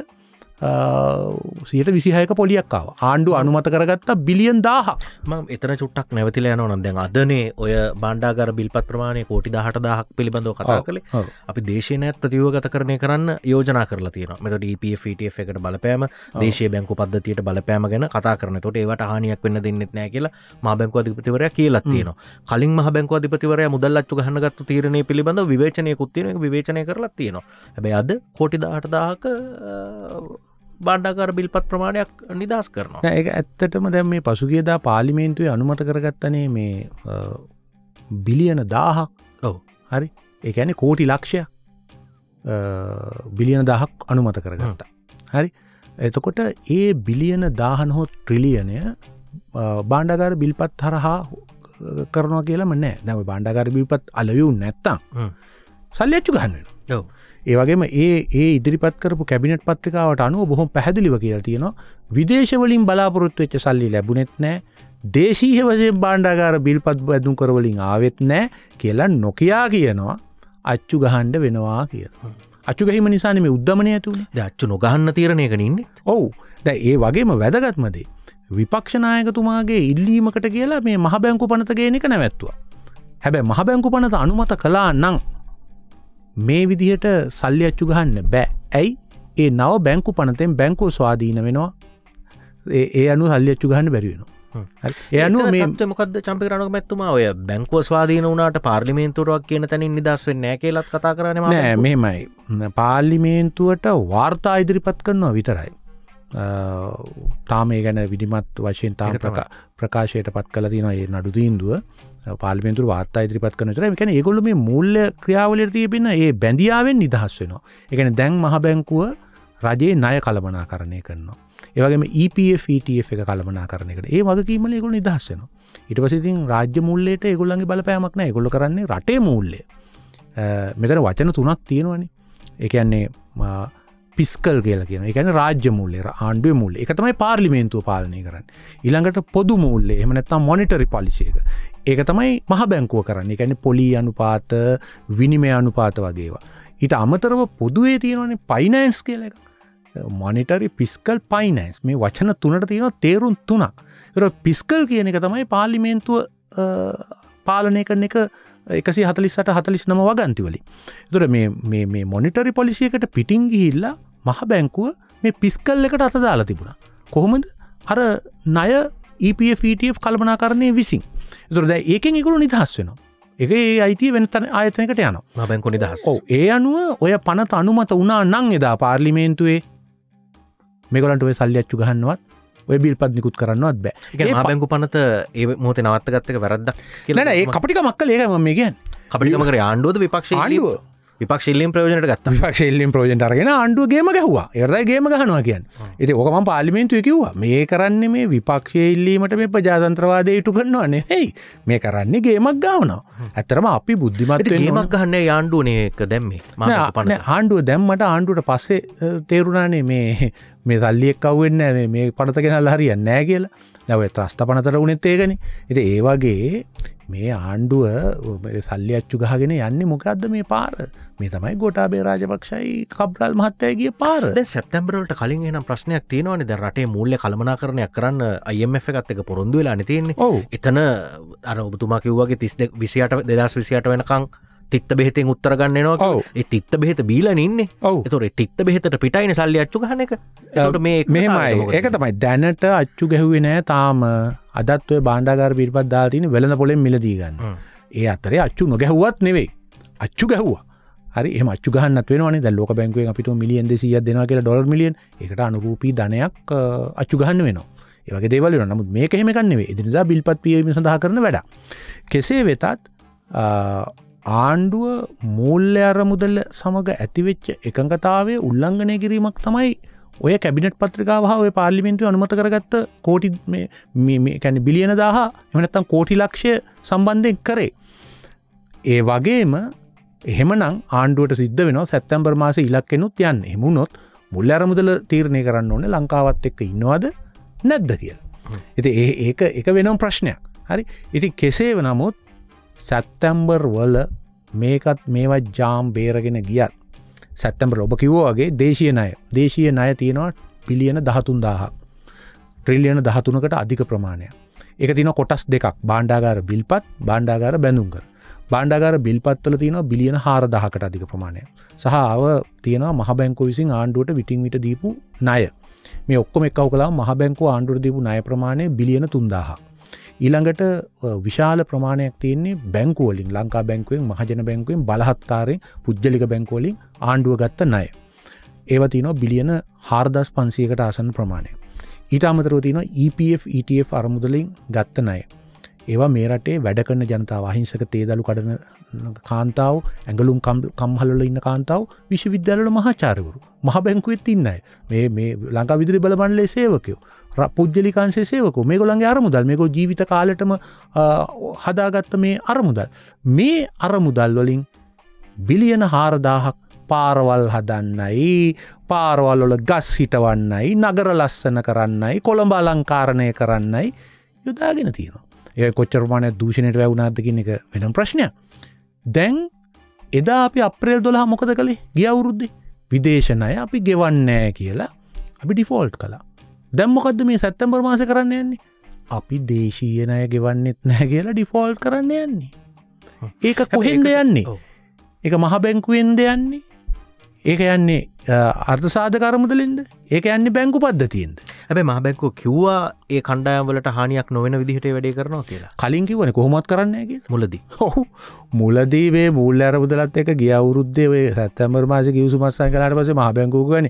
සියයට විසිහයක පොලියක් ආවා. ආණ්ඩුව අනුමත කරගත්තා බිලියන් දාහක්. මම එතන චුට්ටක් නැවතිලා යනවා නම් දැන් අදනේ ඔය භාණ්ඩාගාර බිල්පත් ප්‍රමාණය කෝටි දහඅට දහසක් පිළිබඳව කතා කළේ. අපි දේශීය ණයත් ප්‍රතිව්‍යුහගතකරණය කරන්න යෝජනා කරලා තියෙනවා. මෙතකොට E P F E T F එකට බලපෑම, දේශීය බැංකු පද්ධතියට බලපෑම ගැන කතා කරනවා. ඒකට ඒවට හානියක් වෙන්න දෙන්නෙත් නැහැ කියලා මහ බැංකුව අධිපතිවරයා කියලා තියෙනවා. කලින් මහ බැංකුව අධිපතිවරයා මුදල් අච්චු ගහන්න ගත්ත තීරණය පිළිබඳව විවේචනයකුත් තියෙනවා. ඒක විවේචනය කරලා තියෙනවා. හැබැයි අද කෝටි දහඅට දහසක භාණ්ඩාගාර බිල්පත් ප්‍රමාණයක් නිදහස් කරනවා. නෑ ඒක ඇත්තටම දැන් මේ පසුගියදා පාර්ලිමේන්තුවේ අනුමත කරගත්තනේ මේ බිලියන දාහක්. ඔව්. හරි. ඒ කියන්නේ කෝටි ලක්ෂයක් බිලියන දාහක් අනුමත කරගත්තා. හරි. එතකොට ඒ බිලියන දාහ නෝ ට්‍රිලියනය භාණ්ඩාගාර බිල්පත් හරහා කරනවා කියලාම නෑ. දැන් ඔය භාණ්ඩාගාර බිල්පත් අලෙවිුන් නැත්තම් සල්ලි අච්චු ගන්න වෙනවා. ඔව්. ඒ වගේම ඒ ඒ ඉදිරිපත් කරපු කැබිනට් පත්‍රිකාවට අනුව බොහොම පැහැදිලිව කියලා තියෙනවා විදේශ වලින් බලාපොරොත්තු වෙච්ච සල්ලි ලැබුණෙත් නැහැ. දේශීය වශයෙන් භාණ්ඩාගාර බිල්පත් බැඳුම් කර වලින් ආවෙත් නැහැ කියලා නොකියා කියනවා අච්චු ගහන්න වෙනවා කියලා. අච්චු ගැහිම නිසානේ මේ උද්දමනය ඇති උනේ. දැන් අච්චු නොගහන්න තීරණයක ඉන්නේ. ඔව්. දැන් ඒ වගේම වැදගත්ම දේ විපක්ෂ නායකතුමාගේ ඉල්ලීමකට කියලා මේ මහ බැංකු පනත ගේන එක නැවැත්තුවා. හැබැයි මහ බැංකු පනත අනුමත කළා නම් මේ විදිහට සල්ලි අච්චු ගහන්න බෑ. ඇයි? ඒ නව බැංකු පනතෙන් බැංකුව ස්වාධීන වෙනවා. ඒ ඒ අනුව සල්ලි අච්චු ගහන්න බැරි වෙනවා. හරි. ඒ අනුව මේ තත්ත්වය මොකද්ද චම්පිකරණක මැතිතුමා ඔය බැංකුව ස්වාධීන වුණාට පාර්ලිමේන්තුවක් කියන තැනින් නිදහස් වෙන්නේ නැහැ කියලාත් කතා කරන්නේ මම. නෑ මෙහෙමයි. පාර්ලිමේන්තුවට වාර්තා ඉදිරිපත් කරනවා විතරයි. තාම ඒ ගැන විධිමත් වශයෙන් තාම ප්‍රකාශයට පත් කළා තියෙනවා මේ නඩු තීන්දුව. පාර්ලිමේන්තුවේ වාර්තා ඉදිරිපත් කරන විතරයි. ඒ කියන්නේ ඒගොල්ලෝ මේ මූල්‍ය ක්‍රියාවලියට තියපින ඒ බැඳියාවෙන් නිදහස් වෙනවා. ඒ කියන්නේ දැන් මහ බැංකුව රජයේ ණය කළමනාකරණය කරනවා. ඒ වගේම E P F E T F එක කළමනාකරණය කරනවා. ඒ වගකීම් වල ඒගොල්ලෝ නිදහස් වෙනවා. ඊට පස්සේ ඉතින් රාජ්‍ය මූල්‍යයට ඒගොල්ලන්ගේ බලපෑමක් නැහැ. ඒගොල්ලෝ කරන්නේ රටේ මූල්‍ය. මෙතන වචන තුනක් තියෙනවානේ. ඒ කියන්නේ පිස්කල් කියලා කියනවා. ඒ කියන්නේ රාජ්‍ය මූල්‍ය, ආණ්ඩුවේ මූල්‍ය. ඒක තමයි පාර්ලිමේන්තුව පාලනය කරන්නේ. ඊළඟට පොදු මූල්‍ය, එහෙම නැත්නම් මොනිටරි පොලිසි එක. ඒක තමයි මහ බැංකුව කරන්නේ. ඒ කියන්නේ පොලි අනුපාත, විනිමය අනුපාත වගේ ඒවා. ඊට අමතරව පොදුවේ තියෙනවානේ ෆයිනෑන්ස් කියලා එක. Monetary, fiscal, finance. මේ වචන තුනට තියෙනවා තේරුම් තුනක්. ඒක ෆිස්කල් කියන එක තමයි පාර්ලිමේන්තුව පාලනය කරන එක එකසිය හතළිස් අට හතළිස් නව වගන්ති වලින්. ඒතර මේ මේ මේ මොනිටරි පොලිසි එකට පිටින් ගිහිල්ලා මහ බැංකුව මේ ෆිස්කල් එකට අත දාලා තිබුණා. කොහොමද? අර ණය E P F E T F කළමනාකරණයේ විසින්. ඒතර දැන් ඒකෙන් ඒගොල්ලෝ නිදහස් වෙනවා. ඒකේ අයිතිය වෙන ආයතනයකට යනවා. මහ බැංකුව නිදහස්. ඔව්. ඒ අනුව ඔය පනත අනුමත වුණා නම් එදා පාර්ලිමේන්තුවේ මේගොල්ලන්ට ඔය සල්ලි අච්චු ගහන්නවත් ඔය බිල්පත් නිකුත් කරන්නවත් බෑ. ඒ මහ බැංකු පනත ඒ මොහොතේ නවත්ත ගත්ත එක වැරද්දක් කියලා නෑ නෑ ඒ කපටිකමක් කළා ඒකයි මම කියන්නේ. කපටිකම කරේ ආණ්ඩුවද විපක්ෂයේ ආණ්ඩුව විපක්ෂ ඉල්ලීම් ප්‍රයෝජනට ගත්තා. විපක්ෂ ඉල්ලීම් ප්‍රයෝජනට අරගෙන ආණ්ඩුව ගේම ගැහුවා. ඒකටයි ගේම ගහනවා කියන්නේ. ඉතින් ඕක මම පාර්ලිමේන්තුවේ කිව්වා. මේ කරන්නේ මේ විපක්ෂයේ ඉල්ලීමට මේ ප්‍රජාතන්ත්‍රවාදය ඉටු කරනවා නෙවෙයි. මේ කරන්නේ ගේමක් ගහනවා. ඇත්තටම අපි බුද්ධිමත් වෙන්න ගේමක් ගහන්නේ ආණ්ඩුවනේ එක දැම්මේ. නෑ ආණ්ඩුව දැම්මට ආණ්ඩුවට පස්සේ තේරුණානේ මේ මේ සල්ලි එක්ක අහුවෙන්නේ නැහැ මේ පනත ගෙනල්ලා හරියන්නේ නැහැ කියලා. දැන් ඔය ත්‍රස්ත පනතට උනේත් ඒකනේ. ඉතින් ඒ වගේ මේ ආණ්ඩුව සල්ලි අච්චු ගහගෙන යන්නේ මොකද්ද මේ පාර? මේ තමයි ගෝඨාභය රාජපක්ෂයි කබ්‍රාල් මහත්තයා ගිය පාර. දැන් සැප්තැම්බර් වලට කලින් එහෙනම් ප්‍රශ්නයක් තියෙනවනේ. දැන් රටේ මූල්‍ය කළමනාකරණයක් කරන්න I M F එකත් එක්ක පොරොන්දු වෙලානේ තියෙන්නේ. එතන අර ඔබතුමා කිව්වාගේ තිස් දෙක විසිඅට දෙදාස් විසිඅට වෙනකන් තිත්ත බෙහෙතෙන් උත්තර ගන්න එනවා කියලා. ඒ තිත්ත බෙහෙත බීලානේ ඉන්නේ. ඒතකොට ඒ තිත්ත බෙහෙතට පිටයිනේ සල්ලි අච්චු ගහන එක. ඒතකොට මේ මෙහෙමයි. ඒක තමයි දැනට අච්චු ගැහුවේ නෑ තාම. අදත් ඔය භාණ්ඩාගාර පිටපත් දාලා තියෙන වෙළඳ පොලෙන් මිලදී ගන්න. ඒ අතරේ අච්චු නොගැහුවත් නෙවෙයි. අච්චු ගැහුවා. හරි එහෙම අච්චු ගහන්නත් වෙනවනේ. දැන් ලෝක බැංකුවෙන් අපිට මිලියන් දෙසීයක් දෙනවා කියලා ඩොලර් මිලියන්. ඒකට අනුරූපී ධනයක් අච්චු ගහන්න වෙනවා. ඒ වගේ දේවල් වෙනවා. නමුත් මේක එහෙම එකක් නෙවෙයි. එදිනදා බිල්පත් පියවීම සඳහා කරන වැඩක්. කෙසේ වෙතත් ආණ්ඩුව මූල්‍ය අරමුදල සමග ඇතිවෙච්ච එකඟතාවයේ උල්ලංඝනය කිරීමක් තමයි ඔය කැබිනට් පත්‍රිකාව හා ඔය පාර්ලිමේන්තුවේ අනුමත කරගත්ත කෝටි මේ මේ කියන්නේ බිලියන දහය එහෙම නැත්නම් කෝටි ලක්ෂය සම්බන්ධයෙන් කරේ. ඒ වගේම එහෙමනම් ආණ්ඩුවට සිද්ධ වෙනවා සැප්තැම්බර් මාසේ ඉලක්කෙනුත් යන්න. එහෙම වුණොත් මූල්‍ය අරමුදල තීරණය කරන්න ඕනේ ලංකාවත් එක්ක ඉන්නවද නැද්ද කියලා. ඉතින් ඒක ඒක වෙනම ප්‍රශ්නයක්. හරි. ඉතින් කෙසේ නමුත් සැප්තැම්බර් වල මේකත් මේවත් ජාම් බේරගෙන ගියත් සැප්තැම්බර් ඔබ කිව්වා වගේ දේශීය ණය දේශීය ණය තියෙනවා බිලියන දහතුන් දාහක් ට්‍රිලියන දහතුනකට අධික ප්‍රමාණයක්. ඒක තියෙනවා කොටස් දෙකක් භාණ්ඩාගාර බිල්පත් භාණ්ඩාගාර බැඳුම් කර. භාණ්ඩාගාර බිල්පත් වල තියෙනවා බිලියන හාරදහකට අධික ප්‍රමාණයක්. සහ ආව තියෙනවා මහ බැංකුව විසින් ආණ්ඩුවට විටින් විට දීපු ණය. මේ ඔක්කොම එක්කව කළාම මහ බැංකුව ආණ්ඩුවට දීපු ණය ප්‍රමාණය බිලියන තුන්දාහක්. ඊළඟට විශාල ප්‍රමාණයක් තියෙන්නේ බැංකු වලින් ලංකා බැංකුවෙන් මහජන බැංකුවෙන් බලහත්කාරයෙන් පුජ්‍යලික බැංකු වලින් ආණ්ඩුව ගත්ත ණය. ඒවා තියෙනවා බිලියන හාරදාස් පන්සීයකට ආසන්න ප්‍රමාණයක්. ඊට අමතරව තියෙනවා E P F E T F අරමුදලින් ගත්ත ණය. ඒවා මේ රටේ වැඩ කරන ජනතාව අහිංසක තේදලු කඩන කාන්තාව ඇඟලුම් කම්හල වල ඉන්න කාන්තාව විශ්වවිද්‍යාලවල මහාචාර්යවරු මහ බැංකුවෙත් ඉන්න අය මේ මේ ලංකා විදුලි බල මණ්ඩලයේ සේවකයෝ පුජ්‍යලිකාංශයේ සේවකෝ මේගොල්ලන්ගේ අරමුදල් මේගොල්ලෝ ජීවිත කාලෙටම හදාගත්ත මේ අරමුදල් මේ අරමුදල් වලින් බිලියන හාරදාහක් පාරවල් හදන්නයි පාරවල් වල ගස් හිටවන්නයි නගර ලස්සන කරන්නයි කොළඹ අලංකාරණය කරන්නයි යොදාගෙන තියෙනවා. ඒක කොච්චර ප්‍රමාණයක් දූෂණයට වැවුණාද කියන එක වෙනම ප්‍රශ්නයක්. දැන් එදා අපි අප්‍රේල් දොළහ මොකද කළේ? ගිය අවුරුද්දේ විදේශ ණය අපි ගෙවන්නේ නැහැ කියලා අපි ඩිෆෝල්ට් කළා. දැන් මොකද්ද මේ සැප්තැම්බර් මාසේ කරන්න යන්නේ? අපි දේශීය ණය ගෙවන්නෙත් නැහැ කියලා ඩිෆෝල්ට් කරන්න යන්නේ. ඒක කොහෙන්ද යන්නේ? ඒක මහ බැංකුවෙන්ද යන්නේ? ඒක යන්නේ අර්ථ සාධක අරමුදලින්ද? ඒක යන්නේ බැංකු පද්ධතියෙන්ද? හැබැයි මහ බැංකුව කිව්වා ඒ කණ්ඩායම් වලට හානියක් නොවන විදිහට වැඩේ කරනවා කියලා. කලින් කිව්වනේ කොහොමවත් කරන්නේ නැහැ කියලා. මුලදී. ඔව්. මුලදී මේ මූල්‍ය අරමුදලත් එක්ක ගිය අවුරුද්දේ ඔය සැප්තැම්බර් මාසේ කිව්සුම අස්සන් කළාට පස්සේ මහ බැංකුව කියන්නේ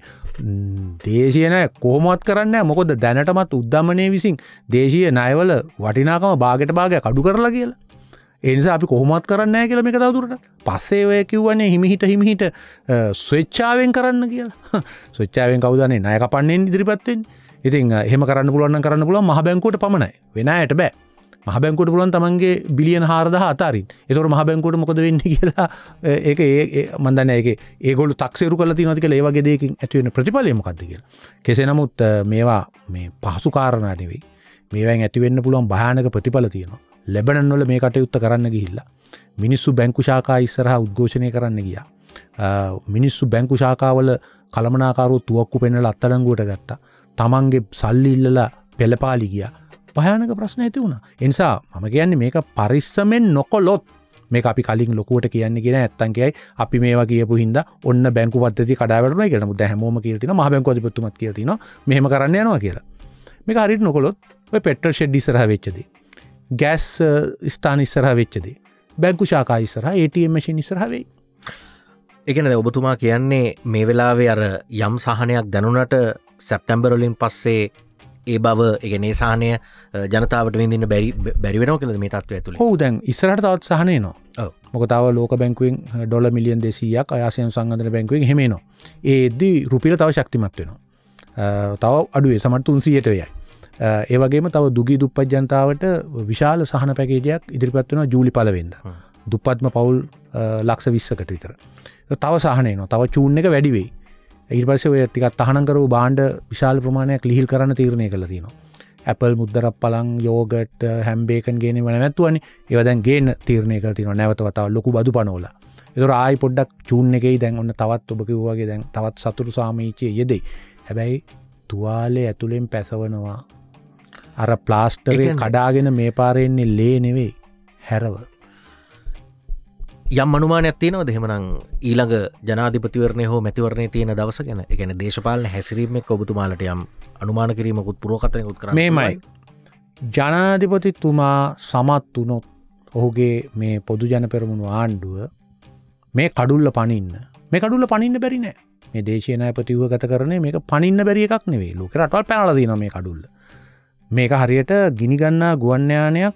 දේශීය ණය කොහොමවත් කරන්නේ නැහැ. මොකද දැනටමත් උද්දමනයේ විසින් දේශීය ණයවල වටිනාකම භාගයට භාගයක් අඩු කරලා කියලා. ඒ නිසා අපි කොහොමවත් කරන්නේ නැහැ කියලා මේක තවදුරටත්. පස්සේ ඔය කිව්වනේ හිමිහිට හිමිහිට ස්වෙච්ඡාවෙන් කරන්න කියලා. ස්වෙච්ඡාවෙන් කවුදන්නේ ණය කපන්නේ ඉදිරිපත් වෙන්නේ. ඉතින් එහෙම කරන්න පුළුවන් නම් කරන්න පුළුවන් මහ බැංකුවට පමණයි. වෙන අයට බෑ. මහ බැංකුවට පුළුවන් තමන්ගේ බිලියන හාරදාහ අතාරින්. ඒතකොට මහ බැංකුවට මොකද වෙන්නේ කියලා ඒක ඒ මම දන්නේ ඒකේ ඒගොල්ලෝ තක්සේරු කරලා තියෙනවද කියලා ඒ වගේ දෙයකින් ඇති වෙන ප්‍රතිඵලය මොකක්ද කියලා. කෙසේ නමුත් මේවා මේ පහසු කාරණා නෙවෙයි. මේවෙන් ඇති වෙන්න පුළුවන් භයානක ප්‍රතිඵල තියෙනවා. ලෙබනන් වල මේ කටයුත්ත කරන්න ගිහිල්ලා මිනිස්සු බැංකු ශාඛා ඉස්සරහා උද්ඝෝෂණය කරන්න ගියා. මිනිස්සු බැංකු ශාඛාවල කළමනාකාරව තුවක්කු පෙන්නලා අත්අඩංගුවට ගත්තා. තමන්ගේ සල්ලි ඉල්ලලා පෙළපාලි ගියා. භයානක ප්‍රශ්න ඇති වුණා. ඒ නිසා මම කියන්නේ මේක පරිස්සමෙන් නොකොලොත් මේක අපි කලින් ලොකුවට කියන්නේ කියන නැත්තම් කියයි අපි මේවා කියපු හින්දා ඔන්න බැංකු පද්ධතිය කඩා වැටුණා කියලා. නමුත් දැන් හැමෝම කියලා තියෙනවා මහ බැංකු අධිපතිතුමත් කියලා තියෙනවා මෙහෙම කරන්න යනවා කියලා. මේක හරියට නොකොලොත් ඔය පෙට්‍රල් ෂෙඩ් ඉස්සරහා වෙච්ච දේ ගෑස් ස්ථාන ඉස්සරහා වෙච්ච දේ බැංකු ශාඛා ඉස්සරහා A T M මැෂින් ඉස්සරහා වෙයි. ඒ කියන්නේ ඔබතුමා කියන්නේ මේ වෙලාවේ අර යම් සහනයක් දැනුණට සැප්තැම්බර් වලින් පස්සේ ඒ බව එකනේ සහනය ජනතාවට විඳින්න බැරි බැරි වෙනවා කියලා මේ තත්ත්වය ඇතුළේ. ඔව් දැන් ඉස්සරහට තවත් සහන එනවා. ඔව්. මොකද තව ලෝක බැංකුවෙන් ඩොලර් මිලියන් දෙසීයක් ආසියානු සංවර්ධන බැංකුවෙන් එහෙම එනවා. ඒ එද්දි රුපියල තව ශක්තිමත් වෙනවා. තව අඩුවේ සමහර තුන්සීයට වෙයයි. ඒ වගේම තව දුගී දුප්පත් ජනතාවට විශාල සහන පැකේජයක් ඉදිරිපත් වෙනවා ජූලි පළවෙනිදා. දුප්පත්ම පවුල් ලක්ෂ විස්සකට විතර. තව සහන එනවා. තව චූන් එක වැඩි වෙයි. ඊට පස්සේ ඔය ටිකක් තහනම් කරව භාණ්ඩ විශාල ප්‍රමාණයක් ලිහිල් කරන්න තීරණය කළා තියෙනවා. ඇපල් මුද්දරක් පලං යෝගට් හැම් බේකන් ගේන්නේ නැවැත්තුවනේ. ඒවා දැන් ගේන්න තීරණය කරලා තියෙනවා නැවත වතාවක් ලොකු බදු පනවලා. ඒතර ආයි පොඩ්ඩක් චූන් එකේයි දැන් ඔන්න තවත් ඔබ කිව්වා වගේ දැන් තවත් සතුරු සාමීචිය යෙදෙයි. හැබැයි තුවාලේ ඇතුලෙන් පැසවනවා. අර ප්ලාස්ටරේ කඩාගෙන මේ පාරේ එන්නේ ලේ නෙවෙයි හැරව. යම් අනුමානයක් තියෙනවද එහෙමනම් ඊළඟ ජනාධිපතිවරණය හෝ මැතිවරණය තියෙන දවස ගැන? ඒ කියන්නේ දේශපාලන හැසිරීම එක්ක ඔබතුමාලට යම් අනුමාන කිරීමකුත් පුරවකථනයකුත් කරන්න මේමයි. ජනාධිපතිතුමා සමත් වුණොත් ඔහුගේ මේ පොදු ජන පෙරමුණු ආණ්ඩුව මේ කඩුල්ල පනින්න මේ කඩුල්ල පනින්න බැරි නෑ. මේ දේශීය නායපතිව ගත කරන්නේ මේක පනින්න බැරි එකක් නෙවෙයි. ලෝකේ රටවල් පැනලා දිනවා මේ කඩුල්ල. මේක හරියට ගිනි ගන්නා ගුවන් යානයක්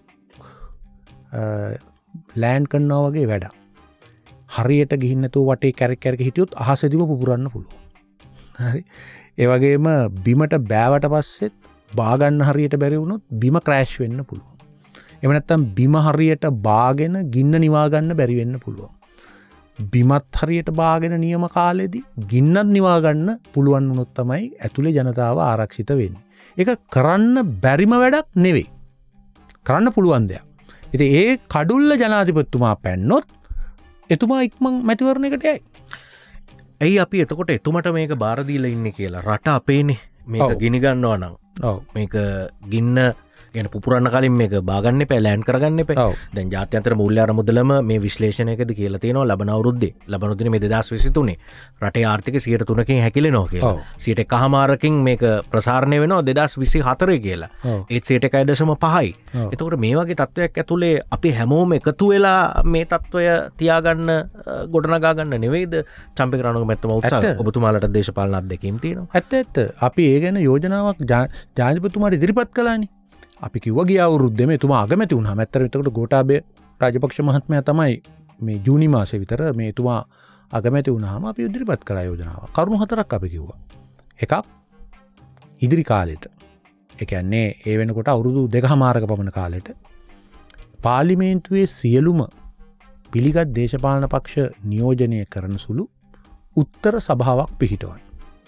ලෑන්ඩ් කරනවා වගේ වැඩක්. හරියට ගිහින් නැතුව වටේ කැරක් කැරක හිටියොත් අහසෙදිම පුපුරන්න පුළුවන්. හරි. ඒ වගේම බිමට බෑවට පස්සෙත් බාගන්න හරියට බැරි වුණොත් බිම ක්‍රෑෂ් වෙන්න පුළුවන්. එහෙම නැත්නම් බිම හරියට බාගෙන ගින්න නිවා ගන්න බැරි වෙන්න පුළුවන්. බිමත් හරියට බාගෙන නියම කාලෙදී ගින්නත් නිවා ගන්න පුළුවන් වුණොත් තමයි ඇතුලේ ජනතාව ආරක්ෂිත වෙන්නේ. ඒක කරන්න බැරිම වැඩක් නෙවෙයි. කරන්න පුළුවන් දෙයක්. ඉතින් ඒ කඩුල්ල ජනාධිපතිතුමා පැන්නොත් එතුමා ඉක්මන් මැතිවරණයකට යයි. ඇයි අපි එතකොට එතුමට මේක බාර දීලා ඉන්නේ කියලා? රට අපේනේ. මේක ගිනි ගන්නවා නම්. ඔව්. මේක ගින්න ගැන පුපුරන්න කලින් මේක බාගන්න එපා, ලෑන්ඩ් කරගන්න එපා. දැන් ජාත්‍යන්තර මූල්‍ය අරමුදලම මේ විශ්ලේෂණයකදී කියලා තියෙනවා ලබන අවුරුද්දේ ලබන අවුරුද්දේ මේ දෙදාස් විසිතුනේ රටේ ආර්ථිකය සියයට තුනකින් හැකිලෙනවා කියලා. සියයට එකමාරකින් මේක ප්‍රසාරණය වෙනවා දෙදාස් විසිහතරේ කියලා. ඒත් සියයට එකයි දශම පහයි. එතකොට මේ වගේ තත්ත්වයක් ඇතුලේ අපි හැමෝම එකතු වෙලා මේ තත්ත්වය තියාගන්න ගොඩනගා ගන්න නෙවෙයිද චම්පක රණවක මැතිතුමා උත්සාහ? ඔබතුමාලට දේශපාලන අත්දැකීම් තියෙනවා. ඇත්ත ඇත්ත. අපි ඒ ගැන යෝජනාවක් ජනාධිපතිතුමාට ඉදිරිපත් කළානේ. අපි කිව්වා ගිය අවුරුද්දේ එතුමා අගමැති වුණාම ඇත්තටම එතකොට ගෝඨාභය රාජපක්ෂ මහත්මයා තමයි මේ ජූනි මාසේ විතර මේ එතුමා අගමැති වුණාම අපි ඉදිරිපත් කළා යෝජනාවක්. කරුණු හතරක් අපි කිව්වා. එකක් ඉදිරි කාලෙට. ඒ කියන්නේ ඒ වෙනකොට අවුරුදු දෙකමාරක පමණ කාලෙට පාර්ලිමේන්තුවේ සියලුම පිළිගත් දේශපාලන පක්ෂ නියෝජනය කරන සුළු උත්තර සභාවක් පිහිටවන්න.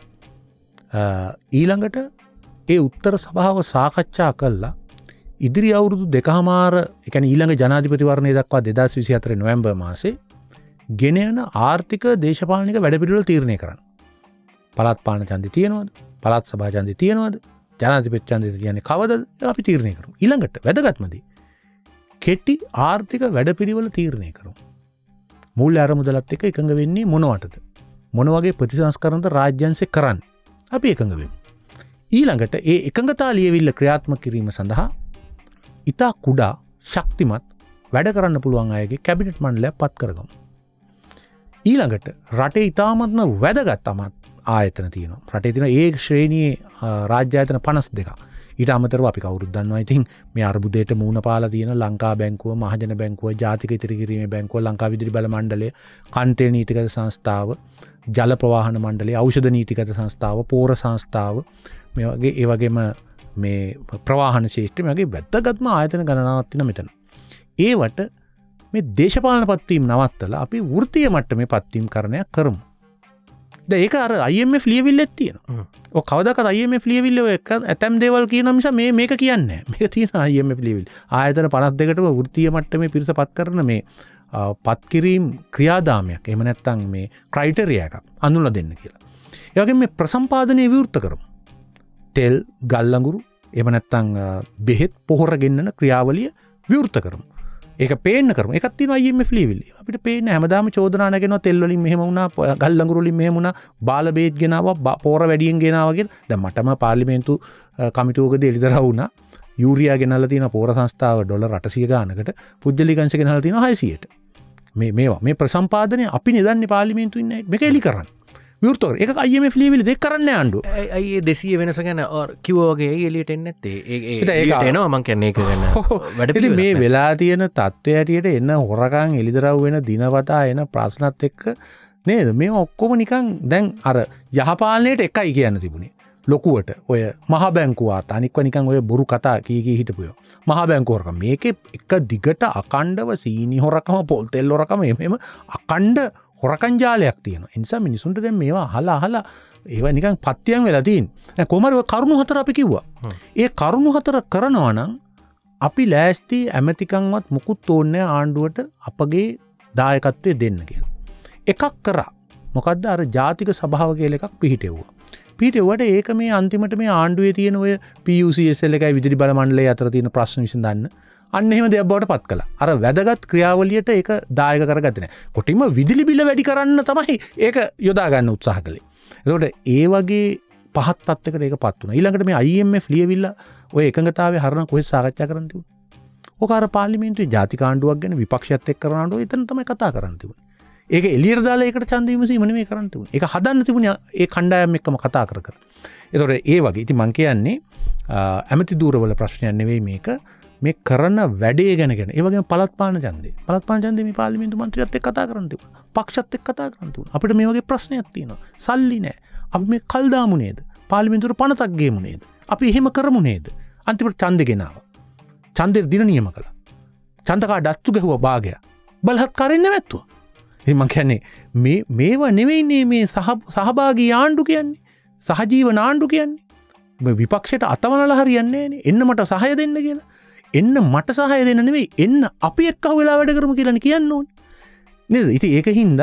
ඊළඟට ඒ උත්තර සභාව සාකච්ඡා කළා ඉදිරි අවුරුදු දෙකමාර ඒ කියන්නේ ඊළඟ ජනාධිපතිවරණය දක්වා දෙදාස් විසිහතර නොවැම්බර් මාසේ ගෙන යන ආර්ථික දේශපාලනික වැඩපිළිවෙළ තීරණය කරන්න. පළාත් පාලන ඡන්දය තියෙනවද? පළාත් සභා ඡන්දය තියෙනවද? ජනාධිපති ඡන්දය කියන්නේ කවදද? අපි තීරණය කරමු. ඊළඟට වැදගත්ම දේ කෙටි ආර්ථික වැඩපිළිවෙළ තීරණය කරමු. මූල්‍ය අරමුදලත් එක්ක එකඟ වෙන්නේ මොනවටද? මොන වගේ ප්‍රතිසංස්කරණද රාජ්‍යංශේ කරන්නේ? අපි එකඟ වෙමු. ඊළඟට ඒ එකඟතා ලියවිල්ල ක්‍රියාත්මක කිරීම සඳහා ඉතා කුඩා ශක්තිමත් වැඩ කරන්න පුළුවන් අයගේ කැබිනට් මණ්ඩලයක් පත් කරගමු. ඊළඟට රටේ ඉතාමත්ම වැදගත් අමත් ආයතන තියෙනවා. රටේ තියෙන ඒ ශ්‍රේණියේ රාජ්‍ය ආයතන පනස් දෙකක්. ඊට අමතරව අපි කවුරුත් දන්නවා ඉතින් මේ අර්බුදයට මූණ පාලා තියෙන ලංකා බැංකුව, මහජන බැංකුව, ජාතික ඉතිරි කිරීමේ බැංකුව, ලංකා විදුලි බල මණ්ඩලය, කන්තේල් නීතිගත සංස්ථාව, ජල ප්‍රවාහන මණ්ඩලය, ඖෂධ නීතිගත සංස්ථාව, පෝර සංස්ථාව මේ වගේ ඒ වගේම මේ ප්‍රවාහන ශේෂ්ත්‍රය මේ වගේ වැදගත්ම ආයතන ගණනාවක් තියෙන මෙතන. ඒවට මේ දේශපාලන පත්වීම් නවත්තලා අපි වෘත්තීය මට්ටමේ පත්වීම් කරණයක් කරමු. දැන් ඒක අර I M F ලියවිල්ලෙත් තියෙනවා. ඔය කවදාකවත් I M F ලියවිල්ල ඔය ඇතම් දේවල් කියන නිසා මේ මේක කියන්නේ නැහැ. මේක තියෙන I M F ලියවිල්ල. ආයතන පනස් දෙකටම වෘත්තීය මට්ටමේ පිරිස පත් කරන මේ පත් කිරීම ක්‍රියාදාමයක්. එහෙම නැත්නම් මේ ක්‍රයිටීරියා එකක් අඳුනලා දෙන්න කියලා. ඒ වගේම මේ ප්‍රසම්පාදනය විවෘත කරමු. තෙල්, ගල් අඟුරු, එහෙම නැත්නම් බෙහෙත් පොහොර ගෙන්නන ක්‍රියාවලිය විවෘත කරමු. ඒක පේන්න කරමු. ඒකක් තියෙනවා I M F ලියවිල්ල. අපිට පේන්නේ හැමදාම චෝදනා නැගෙනවා තෙල් වලින් මෙහෙම වුණා, ගල් අඟුරු වලින් මෙහෙම වුණා, බාල බේත් ගෙනාවා, පොහොර වැඩියෙන් ගෙනාවා කියලා. දැන් මටම පාර්ලිමේන්තු කමිටුවකදී එළිදරව් වුණා. යූරියා ගෙනල්ලා තියෙන පොහොර සංස්ථාව ඩොලර් අටසිය ගානකට, පුජ්‍යලික අංශ ගෙනල්ලා තියෙනවා හයසියයට. මේ මේවා මේ ප්‍රසම්පාදනය අපි නෙදන්නේ පාර්ලිමේන්තුවේ ඉන්නේ. මේක එලි කරන්න. විවෘත කර. ඒක I M F ලියවිලි දෙක කරන්න ආණ්ඩුව. අයි දෙසිය වෙනස ගැන කිව්වා වගේ එළියට එන්නේ නැත්තේ. ඒක එනවා මං කියන්නේ ඒක ගැන. වැඩ ඉතින් මේ වෙලා තියෙන තත්ත්වය හැටියට එන හොරකම් එළිදරව් වෙන දිනවතා එන ප්‍රශ්නත් එක්ක නේද මේ ඔක්කොම නිකන් දැන් අර යහපාලනයට එකයි කියන්න තිබුණේ. ලොකුවට ඔය මහ බැංකුවාත් අනික්ව නිකන් ඔය බොරු කතා කී කී හිටපුයෝ. මහ බැංකුව හොරකම් මේකේ එක දිගට අකණ්ඩව සීනි හොරකම පොල් තෙල් හොරකම එහෙම අකණ්ඩ හොරකම් ජාලයක් තියෙනවා. ඒ නිසා මිනිසුන්ට දැන් මේවා අහලා අහලා ඒවා නිකන් පත්‍යයන් වෙලා තියෙනවා. දැන් කොහමද ඔය කරුණු හතර අපි කිව්වා. ඒ කරුණු හතර කරනවා නම් අපි ලෑස්ති ඇමතිකම්වත් මුකුත් ඕනේ ආණ්ඩුවට අපගේ දායකත්වය දෙන්න කියලා. එකක් කරා. මොකද්ද අර ජාතික සභාව කියලා එකක් පිහිටෙව්වා. පිහිටෙව්වට ඒක මේ අන්තිමට මේ ආණ්ඩුවේ තියෙන ඔය P U C S L එකයි විදුලි බල මණ්ඩලය අතර තියෙන ප්‍රශ්න විසඳන්න අන්න එහෙම දෙයක් බවට පත් කළා. අර වැදගත් ක්‍රියාවලියට ඒක දායක කරගත්තේ නැහැ. කොටින්ම විදුලි බිල වැඩි කරන්න තමයි ඒක යොදා ගන්න උත්සාහ කළේ. ඒකට ඒ වගේ පහත් තත්යකට ඒකපත් වුණා. ඊළඟට මේ I M F ලියවිලා ඔය එකඟතාවයේ හරන කොහෙද සාකච්ඡා කරන්න තිබුණේ? ඔක අර පාර්ලිමේන්තුවේ ජාතික ආණ්ඩුවක් ගැන විපක්ෂයත් එක්ක කරන ආණ්ඩුව එතන තමයි කතා කරන්න තිබුණේ. ඒක එළියට දාලා ඒකට ඡන්ද විමසීම නෙමෙයි කරන්න තිබුණේ. ඒක හදන්න තිබුණේ ඒ කණ්ඩායම් එක්කම කතා කර කර. ඒතකොට ඒ වගේ ඉතින් මං කියන්නේ ඇමති දූරවල ප්‍රශ්නයක් නෙවෙයි මේක. මේ කරන වැඩේ ගැන ගැන. ඒ වගේම පළාත් පාලන ඡන්දේ. පළාත් පාලන ඡන්දේ මේ පාර්ලිමේන්තු මන්ත්‍රීත් එක්ක කතා කරන්න තිබුණා. පක්ෂත් එක්ක කතා කරන්න තිබුණා. අපිට මේ වගේ ප්‍රශ්නයක් තියෙනවා. සල්ලි නැහැ. අපි මේ කල් දාමු නේද? පාර්ලිමේන්තුවට පනතක් ගේමු නේද? අපි එහෙම කරමු නේද? අන්තිමට ඡන්දේ ගෙනාවා. ඡන්දේ දින නියම කළා. ඡන්ද කාඩ් අච්චු ගැහුවා භාගය. බලහත්කාරයෙන් නැවැත්තුවා. ඉතින් මං කියන්නේ මේ මේවා නෙවෙයිනේ මේ සහභාගී ආණ්ඩු කියන්නේ. සහජීවන ආණ්ඩු කියන්නේ. මේ විපක්ෂයට අතවනලා හරියන්නේ නැහනේ. එන්න මට සහාය දෙන්න කියලා. එන්න මට සහාය දෙන්න නෙවෙයි එන්න අපි එක්ක වෙලා වැඩ කරමු කියලානේ කියන්න ඕනේ. නේද? ඉතින් ඒකින්ද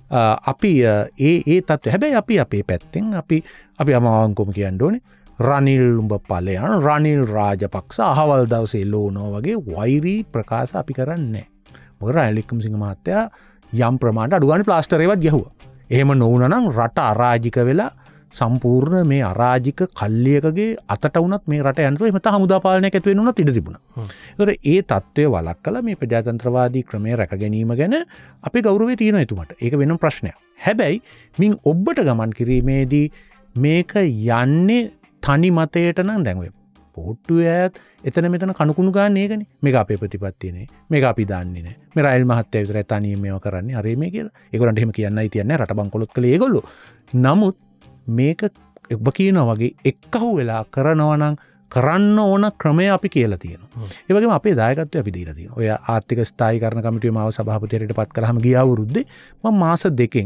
අපි ඒ ඒ තත්ත්වය හැබැයි අපි අපේ පැත්තෙන් අපි අපි අමාවන්කොම කියන්න ඕනේ. රනිල් උඹ ඵලයන් රනිල් රාජපක්ෂ අහවල් දවසේ ලෝනෝ වගේ වෛරී ප්‍රකාශ අපි කරන්නේ නැහැ. මොකද රනිල් වික්‍රමසිංහ මහත්තයා යම් ප්‍රමාණයට අඩු ගන්න ප්ලාස්ටර් ඒවත් ගැහුවා. එහෙම නොවුනා නම් රට අරාජික වෙලා සම්පූර්ණ මේ අරාජික කල්ලියකගේ අතට වුණත් මේ රට යනකොට එහෙම තහ හමුදා පාලනයක් ඇති වෙන්න උනත් ඉඩ තිබුණා. ඒතකොට ඒ தত্ত্বය වළක්වලා මේ ප්‍රජාතන්ත්‍රවාදී ක්‍රමය රැක ගැනීම ගැන අපේ ගෞරවය තියෙනවා එතුමට. ඒක වෙනම ප්‍රශ්නයක්. හැබැයි මින් ඔබට ගමන් කිරීමේදී මේක යන්නේ තනි මතයට නම් දැන් ඔය පොට්ටුවේ ඇත් එතන මෙතන කණුකුණු ගන්න ඒකනේ. මේක අපේ ප්‍රතිපත්තිය නේ. මේක අපි දන්නේ නැහැ. මේ රයිල් මහත්තයා විතරයි තනියෙන් මේව කරන්නේ. හරි මේ කියලා. ඒගොල්ලන්ට එහෙම කියන්නයි තියන්නේ රට බංකොලොත් කළේ ඒගොල්ලෝ. නමුත් මේක ඔබ කියනවා වගේ එක්කහුව වෙලා කරනවා නම් කරන්න ඕන ක්‍රමය අපි කියලා තියෙනවා. ඒ වගේම අපේ දායකත්වය අපි දීලා තියෙනවා. ඔය ආර්ථික ස්ථායීකරණ කමිටුවේ මාව සභාපතිවරයට පත් කළාම ගිය අවුරුද්දේ මම මාස දෙකෙන්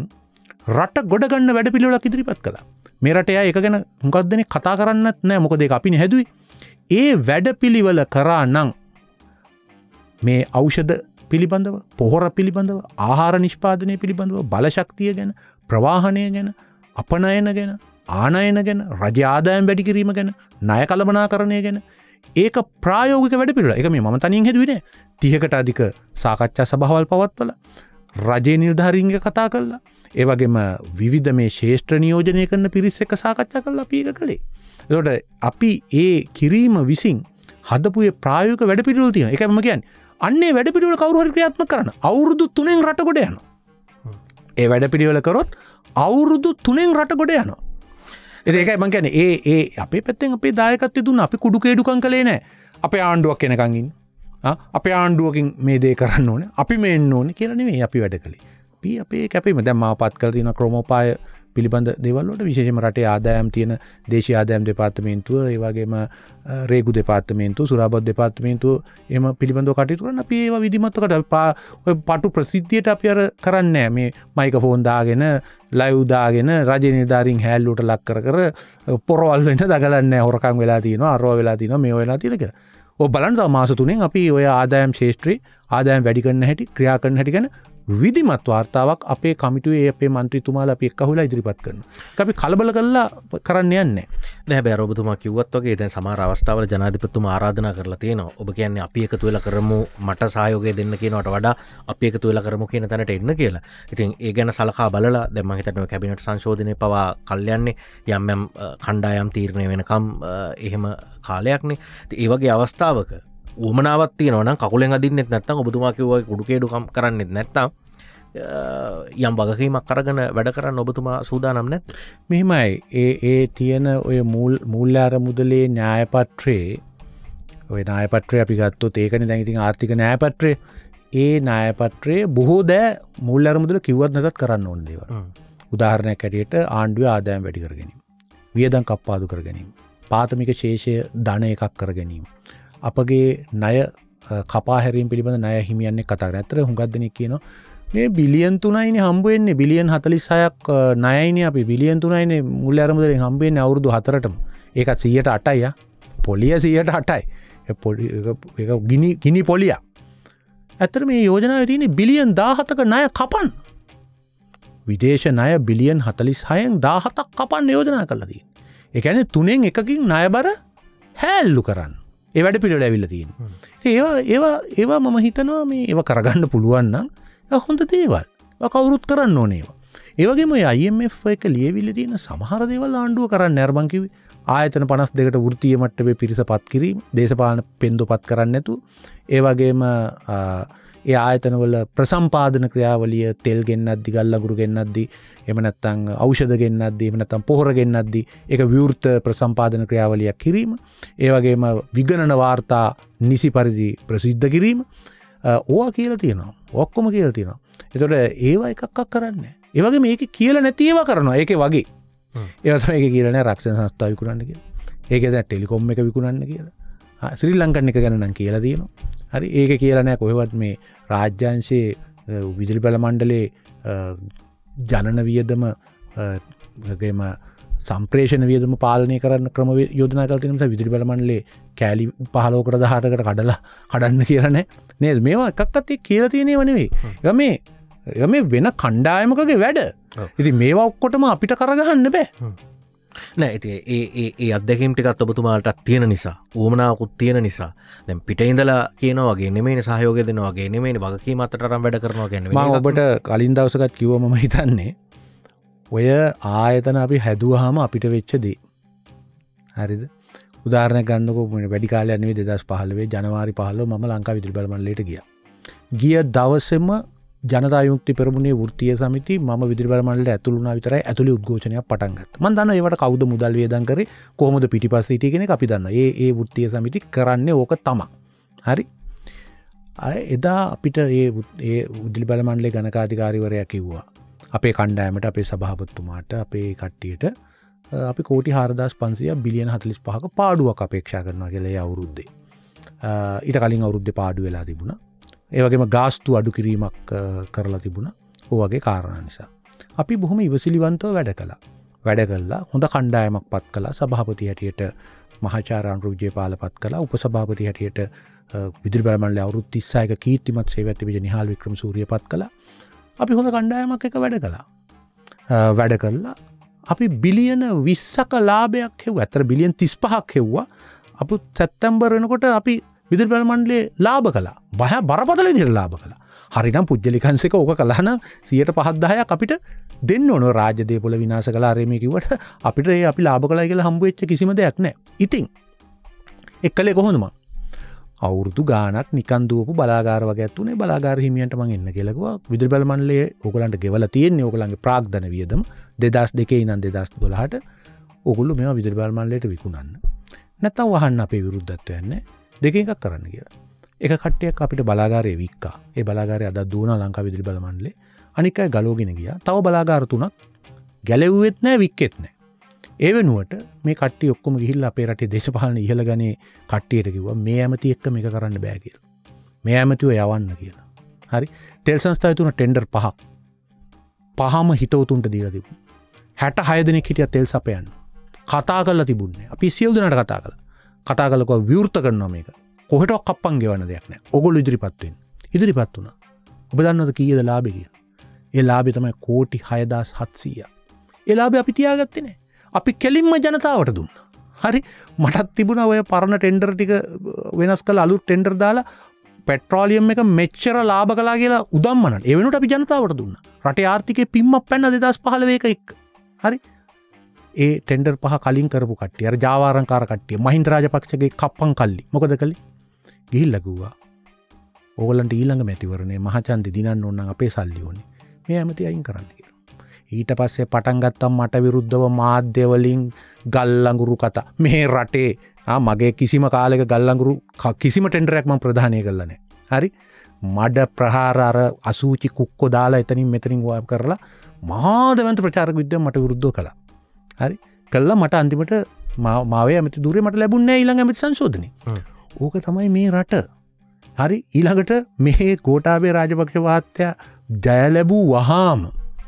රට ගොඩ ගන්න වැඩපිළිවෙලක් ඉදිරිපත් කළා. මේ රටේ අය එක ගැන හුඟක් දෙනෙක් කතා කරන්නත් නැහැ. මොකද ඒක අපිනේ හැදුවේ. ඒ වැඩපිළිවෙල කරා නම් මේ ඖෂධ පිළිබඳව, පොහොර පිළිබඳව, ආහාර නිෂ්පාදනය පිළිබඳව, බලශක්තිය ගැන, ප්‍රවාහනය ගැන, අපනයන ගැන, ආනයන ගැන, රජ ආදායම් වැඩි කිරීම ගැන, ණය කළමනාකරණය ගැන ඒක ප්‍රායෝගික වැඩපිළිවෙල. ඒක මේ මම තනියෙන් හැදුවේ නෑ. තිහකට අධික සාකච්ඡා සභාවල් පවත්වලා රජයේ නිලධාරීන්ගේ කතා කළා. ඒ වගේම විවිධ මේ ශේෂ්ත්‍ර නියෝජනය කරන පිරිස් එක්ක සාකච්ඡා කළා අපි ඒක කළේ. ඒකට අපි ඒ කිරීම විසින් හදපු ඒ ප්‍රායෝගික වැඩපිළිවෙල තියෙනවා. ඒකයි මම කියන්නේ. අන්නේ වැඩපිළිවෙල කවුරු හරි ක්‍රියාත්මක කරන්න. අවුරුදු තුනෙන් රට ගොඩ යනවා. ඒ වැඩපිළිවෙල කරොත් අවුරුදු තුනෙන් රට ගොඩ යනවා. ඒකයි මං කියන්නේ ඒ ඒ අපේ පැත්තෙන් අපේ දායකත්වය දුන්න අපි කුඩු කේඩුකම් කළේ නැහැ. අපේ ආණ්ඩුවක් එනකන් ඉන්න. ආ අපේ ආණ්ඩුවකින් මේ දේ කරන්න ඕනේ. අපි මේ එන්න ඕනේ කියලා නෙමෙයි අපි වැඩ කළේ. අපි අපේ කැපීම දැන් මාවපත් කරලා තියෙන ක්‍රමෝපාය පිළිබඳ දේවල් වලට විශේෂයෙන්ම රටේ ආදායම් තියෙන දේශීය ආදායම් දෙපාර්තමේන්තුව ඒ වගේම රේගු දෙපාර්තමේන්තුව සුරාබත් දෙපාර්තමේන්තුව එහෙම පිළිබඳව කටයුතු කරන අපි ඒවා විධිමත්ව කට ඔය පටු ප්‍රසිද්ධියට අපි අර කරන්නේ මේ මයික්‍රොෆෝන් දාගෙන ලයිව් දාගෙන රජ නිලධාරීන් හැල්ලුවට ලක් කර කර පොරවල් වෙන්න දගලන්නේ හොරකම් වෙලා තියෙනවා අරව වෙලා තියෙනවා මේ වෙලා තියෙන කියලා. ඔය බලන්න තව මාස තුනෙන් අපි ඔය ආදායම් ශේෂ්ත්‍රේ ආදායම් වැඩි කරන හැටි ක්‍රියා කරන හැටි ගැන විධිමත් වාර්තාවක් අපේ කමිටුවේ අපේ මන්ත්‍රීතුමාලා අපි එක්කහුවලා ඉදිරිපත් කරනවා. ඒක අපි කලබල කරලා කරන්න යන්නේ නැහැ. නෑ හැබැයි ඔබතුමා කිව්වත් වගේ දැන් සමහර අවස්ථාවල ජනාධිපතිතුමා ආරාධනා කරලා තියෙනවා. ඔබ කියන්නේ අපි එකතු වෙලා කරමු මට සහයෝගය දෙන්න කියනවට වඩා අපි එකතු වෙලා කරමු කියන තැනට එන්න කියලා. ඉතින් ඒ ගැන සලකා බලලා දැන් මම හිතන්නේ කැබිනට් සංශෝධනයේ පවා කල් යන්නේ යම් යම් කණ්ඩායම් තීරණය වෙනකම් එහෙම කාලයක්නේ. ඉතින් ඒ වගේ අවස්ථාවක උවමනාවක් තියෙනවා නම් කකුලෙන් අදින්නෙත් නැත්නම් ඔබතුමා කිව්වා කුඩු කේඩුකම් කරන්නෙත් නැත්නම් යම් වගකීමක් අරගෙන වැඩ කරන්න ඔබතුමා සූදානම් නැද්ද? මෙහෙමයි ඒ ඒ තියෙන ඔය මූල් මූල්‍ය අරමුදලේ න්‍යායපත්‍රයේ ඔය න්‍යායපත්‍රය අපි ගත්තොත් ඒකනේ දැන් ඉතින් ආර්ථික න්‍යායපත්‍රය ඒ න්‍යායපත්‍රයේ බොහෝ දෑ මූල්‍ය අරමුදල කිව්වත් නැතත් කරන්න ඕන දේවල්. උදාහරණයක් ඇටියට ආණ්ඩුවේ ආදායම් වැඩි කර ගැනීම. වියදම් කප්පාදු කර ගැනීම. පාතමික ශේෂය ධන එකක් කර ගැනීම. අපගේ ණය කපා හැරීම පිළිබඳ ණය හිමියන්නේ කතා කරා. ඇත්තට හුඟක් දෙනෙක් කියනවා මේ බිලියන් තුනයිනේ හම්බ වෙන්නේ බිලියන් හතළිස් හයක් ණයයිනේ අපි බිලියන් තුනයිනේ මූල්‍ය අරමුදලෙන් හම්බ වෙන්නේ අවුරුදු හතරටම. ඒකත් සීයට අටයි ආ. පොලිය සීයට අටයි. ඒ පොලි ඒක ගිනි ගිනි පොලිය. ඇත්තට මේ යෝජනාවේ තියෙන්නේ බිලියන් දාහතක ණය කපන්න. විදේශ ණය බිලියන් හතළිස් හයෙන් දාහතක් කපන්න යෝජනා කරලා තියෙනවා. ඒ කියන්නේ තුනෙන් එකකින් ණයබර හැල්ලු කරන්න. ඒ වැඩ පිළිවෙල ඇවිල්ලා තියෙනවා. ඒවා ඒවා ඒවා මම හිතනවා මේ ඒවා කරගන්න පුළුවන් නම් හොඳ දේවල්. ඒක කවුරුත් කරන්න ඕනේ ඒවා. ඒ වගේම ඔය I M F එක ලියවිල්ල තියෙන සමහර දේවල් ආණ්ඩුව කරන්න අර මං කිව්වේ ආයතන පනස් දෙකට වෘත්තීය මට්ටමේ පිරිසපත් කිරීම, දේශපාලන පෙන්දුපත් කරන්න නැතුව, ඒ වගේම ඒ ආයතනවල ප්‍රසම්පාදන ක්‍රියාවලිය තෙල් ගෙන්නද්දි, ගල් අඟුරු ගෙන්නද්දි, එහෙම නැත්නම් ඖෂධ ගෙන්නද්දි, එහෙම නැත්නම් පොහොර ගෙන්නද්දි ඒක විවෘත ප්‍රසම්පාදන ක්‍රියාවලියක් කිරීම, ඒ වගේම විගණන වාර්තා නිසි පරිදි ප්‍රසිද්ධ කිරීම, ඕවා කියලා තියෙනවා. ඔක්කොම කියලා තියෙනවා. ඒතකොට ඒවා එකක්ක් කරන්නේ නැහැ. ඒ වගේ මේකේ කියලා නැති ඒවා කරනවා. ඒකේ වගේ. ඒවා තමයි ඒකේ කියලා නැහැ රක්ෂණ සංස්ථා විකුණන්න කියලා. ඒකේ දැන් ටෙලිකොම් එක විකුණන්න කියලා. ශ්‍රී ලංකන් එක ගැන නම් කියලා තියෙනවා. හරි ඒකේ කියලා නැහැ කොහෙවත් මේ රාජ්‍යාංශයේ විදුලි බල මණ්ඩලයේ ජනන වියදම වගේම සම්ප්‍රේෂණ වියදම පාලනය කරන්න ක්‍රම යෝජනා කරලා තියෙන නිසා විදුලි බල මණ්ඩලයේ කෑලි පහළොවකට දහඅටකට කඩලා කඩන්න කියලා නැහැ. නේද? මේවා එකක්වත් ඒ කියලා තියෙන ඒවා නෙවෙයි. ඒක මේ ඒක මේ වෙන කණ්ඩායමකගේ වැඩ. ඉතින් මේවා ඔක්කොටම අපිට කරගහන්න බෑ. නෑ ඉතින් ඒ ඒ ඒ අත්දැකීම් ටිකත් ඔබතුමාලටත් තියෙන නිසා, උවමනාවකුත් තියෙන නිසා දැන් පිටේ ඉඳලා කියනවා වගේ නෙමෙයිනේ සහයෝගය දෙනවා වගේ නෙමෙයිනේ වගකීම අතට අරන් වැඩ කරනවා කියන්නේ. මම ඔබට කලින් දවසකත් කිව්වා මම හිතන්නේ ඔය ආයතන අපි හැදුවාම අපිට වෙච්ච දේ. හරිද? උදාහරණයක් ගන්නකො වැඩි කාලයක් නෙවෙයි දෙදහස් පහළොව ජනවාරි පහළොව මම ලංකා විදුලි බල මණ්ඩලයට ගියා. ගිය දවසේම ජනතා විමුක්ති පෙරමුණේ වෘත්තීය සමිති මම විදුලි බල මණ්ඩලයට ඇතුළු වුණා විතරයි ඇතුළේ උද්ඝෝෂණයක් පටන් ගත්තා. මම දන්නවා ඒවට කවුද මුදල් වියදම් කරේ කොහොමද පිටිපස්සේ හිටිය කෙනෙක් අපි දන්නවා. ඒ ඒ වෘත්තීය සමිති කරන්නේ ඕක තමයි. හරි? අය එදා අපිට ඒ ඒ විදුලි බල මණ්ඩලයේ ගණකාධිකාරීවරයා කිව්වා අපේ කණ්ඩායමට අපේ සභාපතිතුමාට අපේ කට්ටියට අපි කෝටි හාරදාස් පන්සියයක් බිලියන හතළිස් පහක පාඩුවක් අපේක්ෂා කරනවා කියලා ඒ අවුරුද්දේ. ඊට කලින් අවුරුද්දේ පාඩු වෙලා තිබුණා. ඒ වගේම ගාස්තු අඩු කිරීමක් කරලා තිබුණා. ඔය වගේ කාරණා නිසා. අපි බොහොම ඉවසිලිවන්තව වැඩ කළා. වැඩ කළා හොඳ කණ්ඩායමක් පත් කළා. සභාපති හැටියට මහාචාර්ය අනුර විජේපාල පත් කළා. උපසභාපති හැටියට විදුලි බල මණ්ඩලයේ අවුරුදු තිස් හයක කීර්තිමත් සේවයක් තිබිච්ච නිහාල් වික්‍රමසූරිය පත් කළා. අපි හොඳ කණ්ඩායමක් එක වැඩ කළා. වැඩ කළා. අපි බිලියන විස්සක ලාභයක් හෙව්වා. අතර බිලියන තිස් පහක් හෙව්වා. අපු සැප්තැම්බර් වෙනකොට අපි විදුලි බල මණ්ඩලයේ ලාභ කළා. බය බරපතල විදිහට ලාභ කළා. හරිනම් පුජ්‍යලිකංශයක ඕක කළා නම් සියයට පහක් දහයක් අපිට දෙන්න ඕන. රාජ්‍ය දේපොළ විනාශ කළා අර මේ කිව්වට අපිට ඒ අපි ලාභ කළා කියලා හම්බ වෙච්ච කිසිම දෙයක් නැහැ. ඉතින් එක්කලේ කොහොමද මම අවුරුදු ගාණක් නිකන් දුවපු බලාගාර වගේ ඇතුනේ බලාගාර හිමියන්ට මං එන්න කියලා කිව්වා. විදුලි බල මණ්ඩලයේ ඕගලන්ට ගෙවලා තියෙන්නේ ඕගලන්ගේ ප්‍රාග්ධන වියදම දෙදහස් දෙකේ ඉඳන් දෙදහස් දොළහට ඕගොල්ලෝ මේවා විදුලි බල මණ්ඩලයට විකුණන්න. නැත්තම් වහන්න අපේ විරුද්ධත්වයක් නැහැ. දෙකෙන් එකක් කරන්න කියලා. එක කට්ටියක් අපිට බලාගාරයේ වික්කා. ඒ බලාගාරය අද දුවනවා ලංකා විදුලි බල මණ්ඩලේ. අනික අය ගලවගෙන ගියා. තව බලාගාර තුනක් ගැලෙව්වෙත් නැහැ වික්කෙත් නැහැ. ඒ වෙනුවට මේ කට්ටිය ඔක්කොම ගිහිල්ලා අපේ රටේ දේශපාලන ඉහළ ගණේ කට්ටියට කිව්වා මේ ඇමති එක්ක මේක කරන්න බෑ කියලා. මේ ඇමතිව යවන්න කියලා. හරි. තෙල් සංස්ථාවේ තුන ටෙන්ඩර් පහක්. පහම හිතවතුන්ට දීලා තිබුණා. හැට හය දෙනෙක් හිටියා තෙල් සපයන්න. කතා කරලා තිබුණේ. අපි සියලු දෙනාට කතා කළා. කතා කළා කොහොම විවෘත කරනවා මේක. කොහෙටවත් කප්පන් ගෙවන්න දෙයක් නැහැ. ඕගොල්ලෝ ඉදිරිපත් වෙන්න. ඉදිරිපත් වුණා. ඔබ දන්නවද කීයද ලාභය කියලා? ඒ ලාභය තමයි කෝටි හයදාස් හත්සීයක්. ඒ ලාභය අපි තියාගත්තේ නැහැ. අපි කෙලින්ම ජනතාවට දුන්නා. හරි මටත් තිබුණා ඔය පරණ ටෙන්ඩර් ටික වෙනස් කරලා අලුත් ටෙන්ඩර් දාලා පෙට්‍රෝලියම් එක මෙච්චර ලාභ කළා කියලා උදම්මනන. ඒ වෙනුවට අපි ජනතාවට දුන්නා. රටේ ආර්ථිකයේ පිම්මක් පැන්න දෙදහස් පහළොව එක එක්ක. හරි ඒ ටෙන්ඩර් පහ කලින් කරපු කට්ටිය අර ජාවාරංකාර කට්ටිය මහින්ද රාජපක්ෂගේ කප්පන් කල්ලි මොකද කළේ? ගිහිල්ලා ගුවා. ඕගොල්ලන්ට ඊළඟ මැතිවරණේ මහචන්දි දිනන්න ඕන නම් අපේ සල්ලි ඕනේ. මේ ඇමති අයින් කරන්න කියලා. ඊට පස්සේ පටන් ගත්තා මට විරුද්ධව මාධ්‍ය වලින් ගල්ලඟුරු කතා. මේ රටේ ආ මගේ කිසිම කාලයක ගල්ලඟුරු කිසිම ටෙන්ඩරයක් මම ප්‍රදානය කළා නැහැ. හරි? මඩ ප්‍රහාර අර අසූචි කුක්කෝ දාලා එතනින් මෙතනින් වාප් කරලා මහා දවන්ත ප්‍රචාරක විද්‍යාව මට විරුද්ධව කළා. හරි? කළා මට අන්තිමට මාවේ ඇමති ධූරය මට ලැබුණේ නැහැ ඊළඟ ඇමති සංශෝධනෙ. ඕක තමයි මේ රට. හරි? ඊළඟට මේ ගෝඨාභය රාජපක්ෂ මහත්තයා ජය ලැබූ වහාම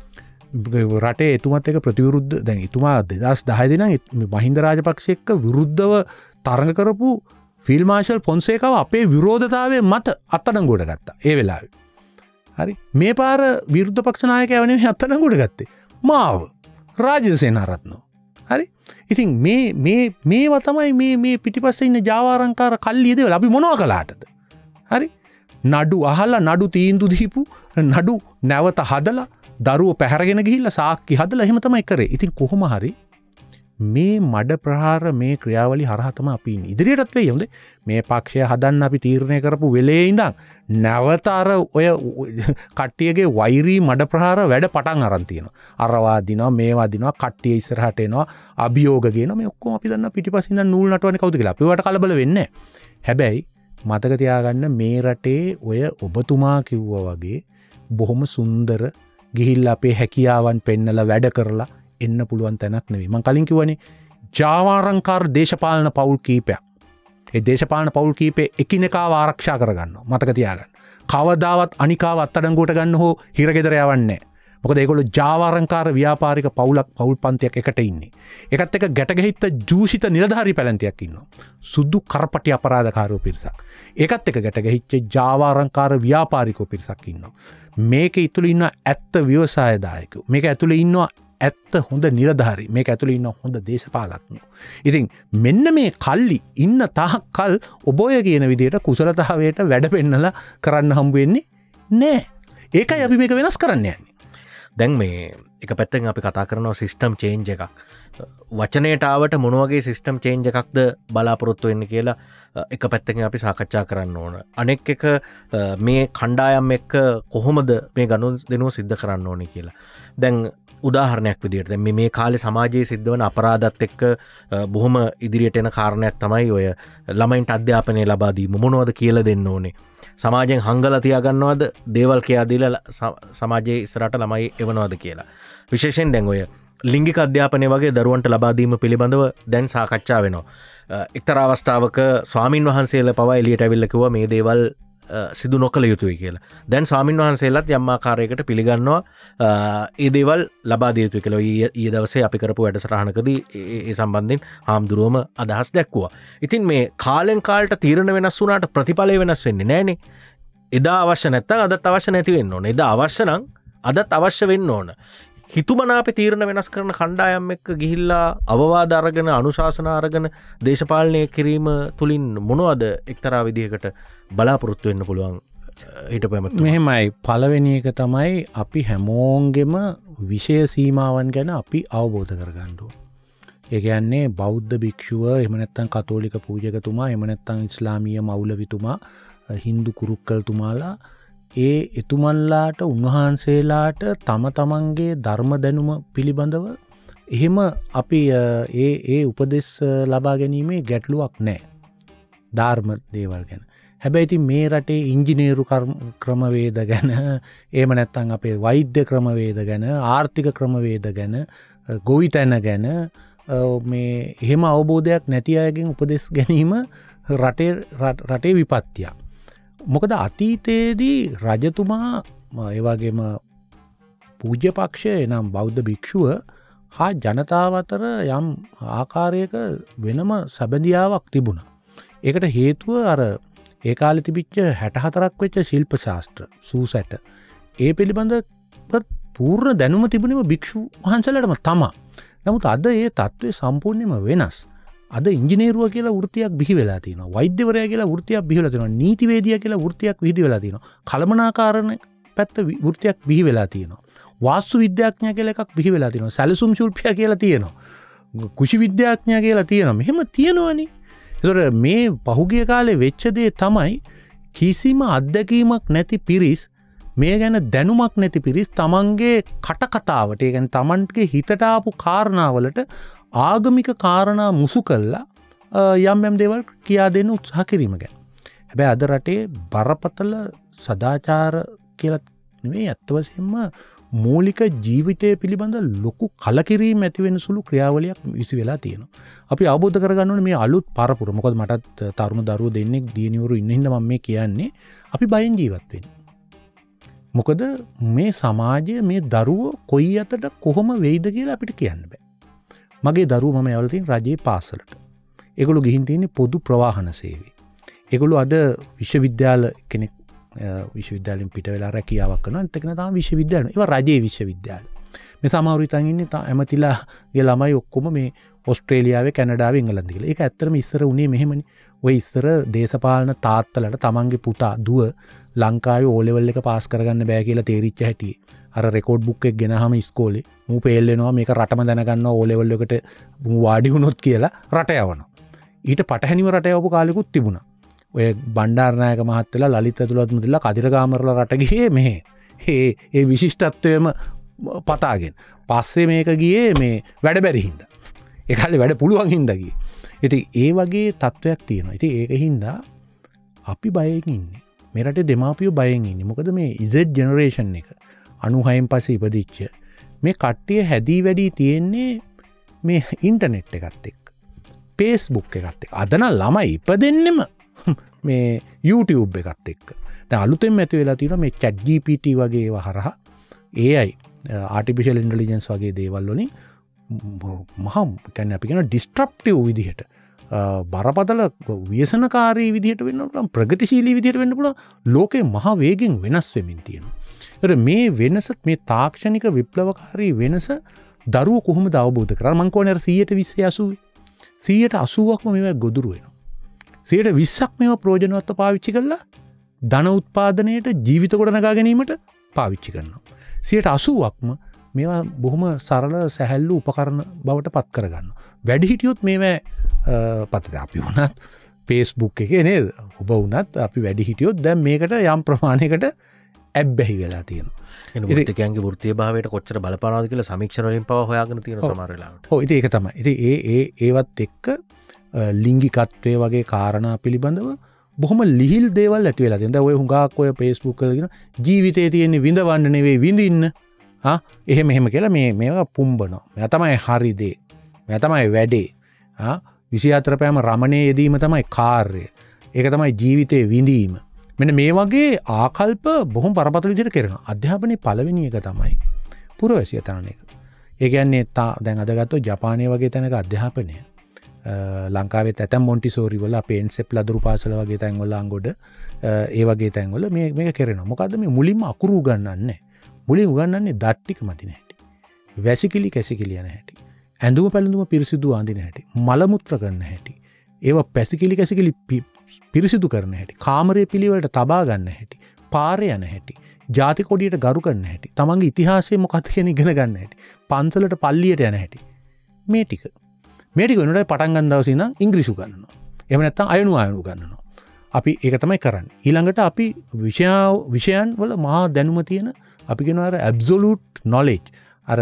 රටේ එතුමත් එක ප්‍රතිවිරුද්ධ දැන් එතුමා දෙදහස් දහය දින මහින්ද රාජපක්ෂ එක්ක විරුද්ධව තරඟ කරපු ෆීල්ඩ් මාර්ෂල් ෆොන්සේකාව අපේ විරෝධතාවය මත අත්අඩංගුවට ගත්තා ඒ වෙලාවේ. හරි? මේ පාර විරුද්ධ පක්ෂ නායකයව නෙමෙයි අත්අඩංගුවට ගත්තේ. මාව රාජ්‍ය සේනාරත්නෝ. හරි? ඉතින් මේ මේ මේවා තමයි මේ මේ පිටිපස්සේ ඉන්න ජාවාරංකාර කල්ලිය දේවල් අපි මොනවා කළාටද? හරි? නඩු අහලා නඩු තීන්දුව දීපු නඩු නැවත හදලා දරුව පැහැරගෙන ගිහිල්ලා සාක්කි හදලා එහෙම තමයි කරේ. ඉතින් කොහොම හරි මේ මඩ ප්‍රහාර මේ ක්‍රියාවලිය හරහා තමයි අපි ඉන්නේ. ඉදිරියටත් වෙයි හොඳේ. මේ පක්ෂය හදන්න අපි තීරණය කරපු වෙලේ ඉඳන් නැවත අර ඔය කට්ටියගේ වෛරී මඩ ප්‍රහාර වැඩ පටන් අරන් තියෙනවා. අරවා දිනවා මේවා දිනවා කට්ටිය ඉස්සරහට එනවා අභියෝග ගේනවා මේ ඔක්කොම අපි දන්නා පිටිපස්සින් ඉඳන් නූල් නටවන්නේ කවුද කියලා. අපි වට කලබල වෙන්නේ නැහැ. හැබැයි මතක තියාගන්න මේ රටේ ඔය ඔබතුමා කිව්වා වගේ බොහොම සුන්දර ගිහිල්ලා අපේ හැකියාවන් පෙන්නලා වැඩ කරලා එන්න පුළුවන් තැනක් නෙවෙයි. මම කලින් කිව්වනේ ජාවාරංකාර දේශපාලන පවුල් කීපයක්. ඒ දේශපාලන පවුල් කීපේ එකිනෙකාව ආරක්ෂා කරගන්නවා. මතක තියාගන්න. කවදාවත් අනිකාව අත්අඩංගුවට ගන්න හෝ හිරගෙදර යවන්නේ නැහැ. මොකද ඒගොල්ලෝ ජාවාරංකාර ව්‍යාපාරික පවුලක් පවුල් පන්තියක් එකට ඉන්නේ. ඒකත් එක්ක ගැටගැහිච්ච ජූෂිත නිලධාරී පැලැන්තියක් ඉන්නවා. සුදු කරපටි අපරාධකාරයෝ පිරිසක්. ඒකත් එක්ක ගැටගැහිච්ච ජාවාරංකාර ව්‍යාපාරිකෝ පිරිසක් ඉන්නවා. මේකේ ඉතුළු ඉන්න ඇත්ත ව්‍යවසායදායකයෝ. මේක ඇතුළේ ඉන්නවා ඇත්ත හොඳ නිලධාරී. මේක ඇතුළේ ඉන්න හොඳ දේශපාලඥයෝ. ඉතින් මෙන්න මේ කල්ලි ඉන්න තාක් කල් ඔබ ඔය කියන විදිහට කුසලතාවයට වැඩ පෙන්නලා කරන්න හම්බ වෙන්නේ නැහැ. ඒකයි අපි මේක වෙනස් කරන්න යන්නේ. දැන් මේ එක පැත්තෙන් අපි කතා කරනවා සිස්ටම් චේන්ජ් එකක්. වචනයට ආවට මොන වගේ සිස්ටම් චේන්ජ් එකක්ද බලාපොරොත්තු වෙන්නේ කියලා එක පැත්තකින් අපි සාකච්ඡා කරන්න ඕන. අනෙක් එක මේ කණ්ඩායම් එක්ක කොහොමද මේ ගනුදෙනුව සිද්ධ කරන්න ඕනේ කියලා. දැන් උදාහරණයක් විදිහට දැන් මේ මේ කාලේ සමාජයේ සිද්ධ වන අපරාධات එක්ක බොහොම ඉදිරියට එන කාරණයක් තමයි ඔය ළමයින්ට අධ්‍යාපනය ලබා දීම මොනවද කියලා දෙන්න ඕනේ. සමාජයෙන් හංගලා තියාගන්නවද දේවල් කියලා දීලා සමාජයේ ඉස්සරහට ළමයි එවනවද කියලා. විශේෂයෙන් දැන් ඔය ලිංගික අධ්‍යාපනය වගේ දරුවන්ට ලබා දීම පිළිබඳව දැන් සාකච්ඡා වෙනවා. එක්තරා අවස්ථාවක ස්වාමින් වහන්සේලා පවා එළියට ඇවිල්ලා කිව්වා මේ දේවල් සිදු නොකළ යුතුයි කියලා. දැන් ස්වාමින් වහන්සේලාත් යම් ආකාරයකට පිළිගන්නවා ඒ දේවල් ලබා දිය යුතුයි කියලා. ඊයේ දවසේ අපි කරපු වැඩසටහනකදී ඒ සම්බන්ධයෙන් හාමුදුරුවම අදහස් දැක්වුවා. ඉතින් මේ කාලෙන් කාලට තීරණ වෙනස් වුණාට ප්‍රතිඵලය වෙනස් වෙන්නේ නැහනේ. එදා අවශ්‍ය නැත්නම් අදත් අවශ්‍ය නැති වෙන්න ඕන. එදා අවශ්‍ය නම් අදත් අවශ්‍ය වෙන්න ඕන. හිතුමනාපේ තීරණ වෙනස් කරන කණ්ඩායම් එක්ක ගිහිල්ලා අවවාද අරගෙන අනුශාසනා අරගෙන දේශපාලනය කිරීම තුලින් මොනවද එක්තරා විදිහකට බලාපොරොත්තු වෙන්න පුළුවන් හිටපු ඇමතුමා? මෙහෙමයි පළවෙනි එක තමයි අපි හැමෝන්ගෙම විෂය සීමාවන් ගැන අපි අවබෝධ කරගන්න ඕන. ඒ කියන්නේ බෞද්ධ භික්ෂුව එහෙම නැත්නම් කතෝලික පූජකතුමා එහෙම නැත්නම් ඉස්ලාමීය මෞලවිතුමා හින්දු කුරුක්කල්තුමාලා ඒ එතුමන්ලාට උන්වහන්සේලාට තම තමන්ගේ ධර්ම දැනුම පිළිබඳව එහෙම අපි ඒ ඒ උපදෙස් ලබා ගැනීමේ ගැටලුවක් නැහැ. ධර්ම දේවල් ගැන. හැබැයි ඉතින් මේ රටේ ඉංජිනේරු ක්‍රමවේද ගැන එහෙම නැත්නම් අපේ වෛද්‍ය ක්‍රමවේද ගැන ආර්ථික ක්‍රමවේද ගැන ගොවිතැන ගැන මේ එහෙම අවබෝධයක් නැති අයගෙන් උපදෙස් ගැනීම රටේ රටේ විපත්තියක්. මොකද අතීතයේදී රජතුමා ඒ වගේම පූජ්‍ය පක්ෂය එනම් බෞද්ධ භික්ෂුව හා ජනතාව අතර යම් ආකාරයක වෙනම සැබඳියාවක් තිබුණා. ඒකට හේතුව අර ඒ කාලේ තිබිච්ච හැට හතරක් වෙච්ච ශිල්ප ශාස්ත්‍ර සූසැට. ඒ පිළිබඳව පූර්ණ දැනුම තිබුණේම භික්ෂු වහන්සේලාටම තමයි. නමුත් අද ඒ තත්ත්වය සම්පූර්ණයෙන්ම වෙනස්. අද ඉංජිනේරුව කියලා වෘත්තියක් බිහි වෙලා තියෙනවා. වෛද්‍යවරයා කියලා වෘත්තියක් බිහි වෙලා තියෙනවා. නීතිවේදියා කියලා වෘත්තියක් විහිදි වෙලා තියෙනවා. කළමනාකාරණ පැත්ත වෘත්තියක් බිහි වෙලා තියෙනවා. වාස්තු විද්‍යාඥයා කියලා එකක් බිහි වෙලා තියෙනවා. සැලසුම් ශිල්පියා කියලා තියෙනවා. කුෂි විද්‍යාඥයා කියලා තියෙනවා. මෙහෙම තියෙනවනේ. ඒතකොට මේ පහුගිය කාලේ වෙච්ච දේ තමයි කිසිම අත්දැකීමක් නැති පිරිස් මේ ගැන දැනුමක් නැති පිරිස් තමන්ගේ කටකතාවට ඒ කියන්නේ තමන්ගේ හිතට ආපු කාරණාවලට ආගමික කාරණා මුසු කළා යම් යම් දේවල් කියා දෙන්න උත්සාහ කිරීම ගැන. හැබැයි අද රටේ බරපතල සදාචාර කියලා නෙවෙයි අත් වශයෙන්ම මූලික ජීවිතය පිළිබඳ ලොකු කලකිරීම ඇති වෙන සුළු ක්‍රියාවලියක් විසි වෙලා තියෙනවා. අපි අවබෝධ කරගන්න ඕනේ මේ අලුත් පරපුර. මොකද මටත් තරුණ දරුවෝ දෙන්නෙක් දියණිවරු ඉන්න හින්දා මම මේ කියන්නේ අපි බයෙන් ජීවත් වෙන්නේ. මොකද මේ සමාජය මේ දරුවෝ කොයි අතට කොහොම වෙයිද කියලා අපිට කියන්න බෑ. මගේ දරුවෝ මම යවලා තියෙන රජයේ පාසලට. ඒගොල්ලෝ ගිහින් තියෙන්නේ පොදු ප්‍රවාහන සේවයේ. ඒගොල්ලෝ අද විශ්වවිද්‍යාල කෙනෙක් විශ්වවිද්‍යාලෙන් පිට වෙලා රැකියාවක් කරනවා. අනිත් එක තමයි විශ්වවිද්‍යාල. ඒවා රජයේ විශ්වවිද්‍යාල. මේ සමහරු ඉතින් ඉන්නේ ඇමතිලාගේ ළමයි ඔක්කොම මේ ඕස්ට්‍රේලියාවේ කැනඩාවේ එංගලන්තේ කියලා. ඒක ඇත්තටම ඉස්සර උනේ මෙහෙමනේ. ඔය ඉස්සර දේශපාලන තාත්තලට තමන්ගේ පුතා දුව ලංකාවේ ඕ ලෙවල් එක පාස් කරගන්න බෑ කියලා තේරිච්ච හැටි. අර රෙකෝඩ් බුක් එක ගෙනහම ඉස්කෝලේ මූ පේල් වෙනවා මේක රටම දැනගන්නවා ඕ ලෙවල් එකට මූ වාඩි වුණොත් කියලා රට යවනවා. ඊට පටහැනිව රට යවපු කාලෙකුත් තිබුණා. ඔය බණ්ඩාරනායක මහත්තයලා ලලිත් ඇතුළත් මුදලා කදිරගාමරලා රට ගියේ මෙහෙ. ඒ ඒ විශිෂ්ටත්වයම පතාගෙන. පස්සේ මේක ගියේ මේ වැඩ බැරි හින්දා. ඒ කාලේ වැඩ පුළුවන් හින්දා ගියේ. ඉතින් ඒ වගේ තත්වයක් තියෙනවා. ඉතින් ඒක හින්දා අපි බයෙන් ඉන්නේ. මේ රටේ දෙමාපියෝ බයෙන් ඉන්නේ. මොකද මේ Z ජෙනරේෂන් එක අනූහයෙන් පස්සේ ඉපදිච්ච මේ කට්ටිය හැදී වැඩි තියෙන්නේ මේ ඉන්ටර්නෙට් එකත් එක්ක. Facebook එකත් එක්ක. අද නම් ළමයි ඉපදෙන්නෙම මේ YouTube එකත් එක්ක. දැන් අලුතෙන් ඇති වෙලා තියෙනවා මේ chat G P T වගේ ඒවා හරහා A I artificial intelligence වගේ දේවල් වලින් මහා කියන්නේ අපි කියන disruptive විදිහට බරපතල ව්‍යසනකාරී විදිහට වෙන්න පුළුවන් ප්‍රගතිශීලී විදිහට වෙන්න පුළුවන් ලෝකේ මහා වේගෙන් වෙනස් වෙමින් තියෙනවා. ඒතර මේ වෙනස මේ තාක්ෂණික විප්ලවකාරී වෙනස දරුවෝ කොහොමද අවබෝධ කරගන්නේ? මම කියන්නේ අර සීයට විස්ස අසූ සීයට අසූවක්ම මේවා ගොදුරු වෙනවා. සීයට විස්සක් මේවා ප්‍රයෝජනවත්ව පාවිච්චි කරලා ධන උත්පාදනයට ජීවිත ගොඩනගා ගැනීමට පාවිච්චි කරනවා. සීයට අසූවක්ම මේවා බොහොම සරල සැහැල්ලු උපකරණ බවට පත් කරගන්නවා. වැඩි හිටියොත් මේවා පතට අපි වුණත් Facebook එකේ නේද? ඔබ වුණත් අපි වැඩි හිටියොත් දැන් මේකට යම් ප්‍රමාණයකට ඇබ්බැහි වෙලා තියෙනවා. එන වෘත්තිකයන්ගේ වෘත්තීය භාවයට කොච්චර බලපානවද කියලා සමීක්ෂණ වලින් පව හොයාගෙන තියෙන සමහර වෙලාවට. ඔව් ඉතින් ඒක තමයි. ඉතින් ඒ ඒ ඒවත් එක්ක ලිංගිකත්වයේ වගේ කාරණා පිළිබඳව බොහොම ලිහිල් දේවල් ඇති වෙලා තියෙනවා. දැන් ඔය හුඟක් ඔය Facebook වල කියන ජීවිතේ තියෙන විඳවන්න නෙවෙයි විඳින්න. ආ එහෙම එහෙම කියලා මේ මේවා පුම්බනවා. මෙයා තමයි හරි දේ. මෙයා තමයි වැඩේ. ආ විසි හතර පෑම රමණේ යෙදීම තමයි කාර්යය. ඒක තමයි ජීවිතේ විඳීම. මෙන්න මේ වගේ ආකල්ප බොහොම බරපතල විදිහට කරනවා. අධ්‍යාපනයේ පළවෙනි එක තමයි පුරවැසිය තනන එක. ඒ කියන්නේ දැන් අද ගත්තොත් ජපානයේ වගේ තැනක අධ්‍යාපනය ලංකාවේ ඇතම් මොන්ටිසෝරි වල අපේ එන්සෙප් ලදරු පාසල වගේ තැන්වල අංගොඩ ඒ වගේ තැන්වල මේ මේක කරනවා. මොකද්ද මේ මුලින්ම අකුරු උගන්වන්නේ. මුලින් උගන්වන්නේ දත් ටික මතින හැටි. වැසිකිලි කැසිකිලි යන හැටි. ඇඳුම පැළඳුම පිරිසිදු අඳින හැටි. මල මුත්‍ර ගන්න හැටි. ඒවා පැසිකිලි කැසිකිලි පිරිසිදු කරන හැටි. කාමරයේ පිළිවෙලට තබා ගන්න හැටි. පාරේ යන හැටි. ජාති කොඩියට ගරු කරන හැටි. තමන්ගේ ඉතිහාසය මොකක්ද කියන ඉගෙන ගන්න හැටි. පන්සලට පල්ලියට යන හැටි. මේ ටික. මේ ටික වෙනකොට පටන් ගන්න දවසේ ඉඳන් ඉංග්‍රීසි උගන්වනවා. එහෙම නැත්නම් අයනු අයනු උගන්වනවා. අපි ඒක තමයි කරන්නේ. ඊළඟට අපි විෂය විෂයන් වල මහා දැනුම තියෙන අපි කියනවා අර ඇබ්සොලියුට් නොලෙජ්. අර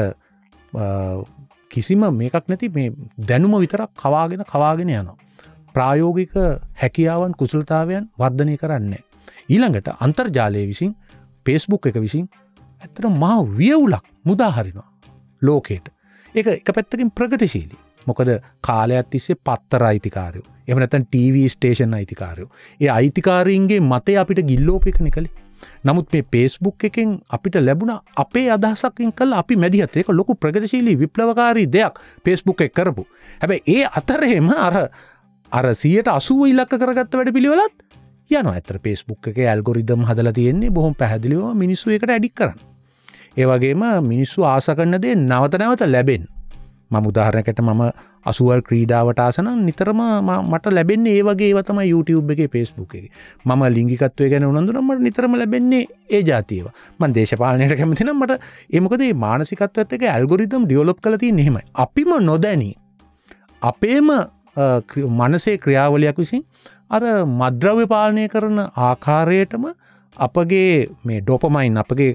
කිසිම මේකක් නැති මේ දැනුම විතරක් කවාගෙන කවාගෙන යනවා. ප්‍රායෝගික හැකියාවන් කුසලතාවයන් වර්ධනය කරන්නේ. ඊළඟට අන්තර්ජාලය විසින් Facebook එක විසින් ඇත්තට මහා වියවුලක් මුදා හරිනවා ලෝකයට. ඒක එක පැත්තකින් ප්‍රගතිශීලී. මොකද කාලයක් තිස්සේ පත්තර අයිතිකාරයෝ. එහෙම නැත්නම් ටීවී ස්ටේෂන් අයිතිකාරයෝ. ඒ අයිතිකාරීන්ගේ මතය අපිට ගිල්ලෝප එක නෙකලේ. නමුත් මේ Facebook එකෙන් අපිට ලැබුණ අපේ අදහසකින් කළා අපි මැදිහත් ඒක ලොකු ප්‍රගතිශීලී විප්ලවකාරී දෙයක් Facebook එක කරපු. හැබැයි ඒ අතරේම අර අර සීයට අසූව ඉලක්ක කරගත්ත වැඩ පිළිවෙලත් යනවා. ඇත්තට Facebook එකේ ඇල්ගොරිතම් හදලා තියෙන්නේ බොහොම පැහැදිලිවම මිනිස්සු ඒකට ඇඩික් කරන්න. ඒ වගේම මිනිස්සු ආස කරන දේ නැවත නැවත ලැබෙන්න. මම උදාහරණයකට මම අසුවල් ක්‍රීඩාවට ආස නම් නිතරම මට ලැබෙන්නේ ඒ වගේ ඒවා තමයි YouTube එකේ Facebook එකේ. මම ලිංගිකත්වය ගැන උනන්දු නම් මට නිතරම ලැබෙන්නේ ඒ જાති ඒවා. මම දේශපාලනයට කැමති නම් මට ඒ මොකද මේ මානසිකත්වයත් එක්ක ඇල්ගොරිතම් ඩෙවලොප් කරලා තියෙන්නේ එහෙමයි. අපිම නොදැනී අපේම මනසේ ක්‍රියාවලියක් විසින් අර මද්ද්‍රව්‍ය පාලනය කරන ආකාරයටම අපගේ මේ ඩොපමයින් අපගේ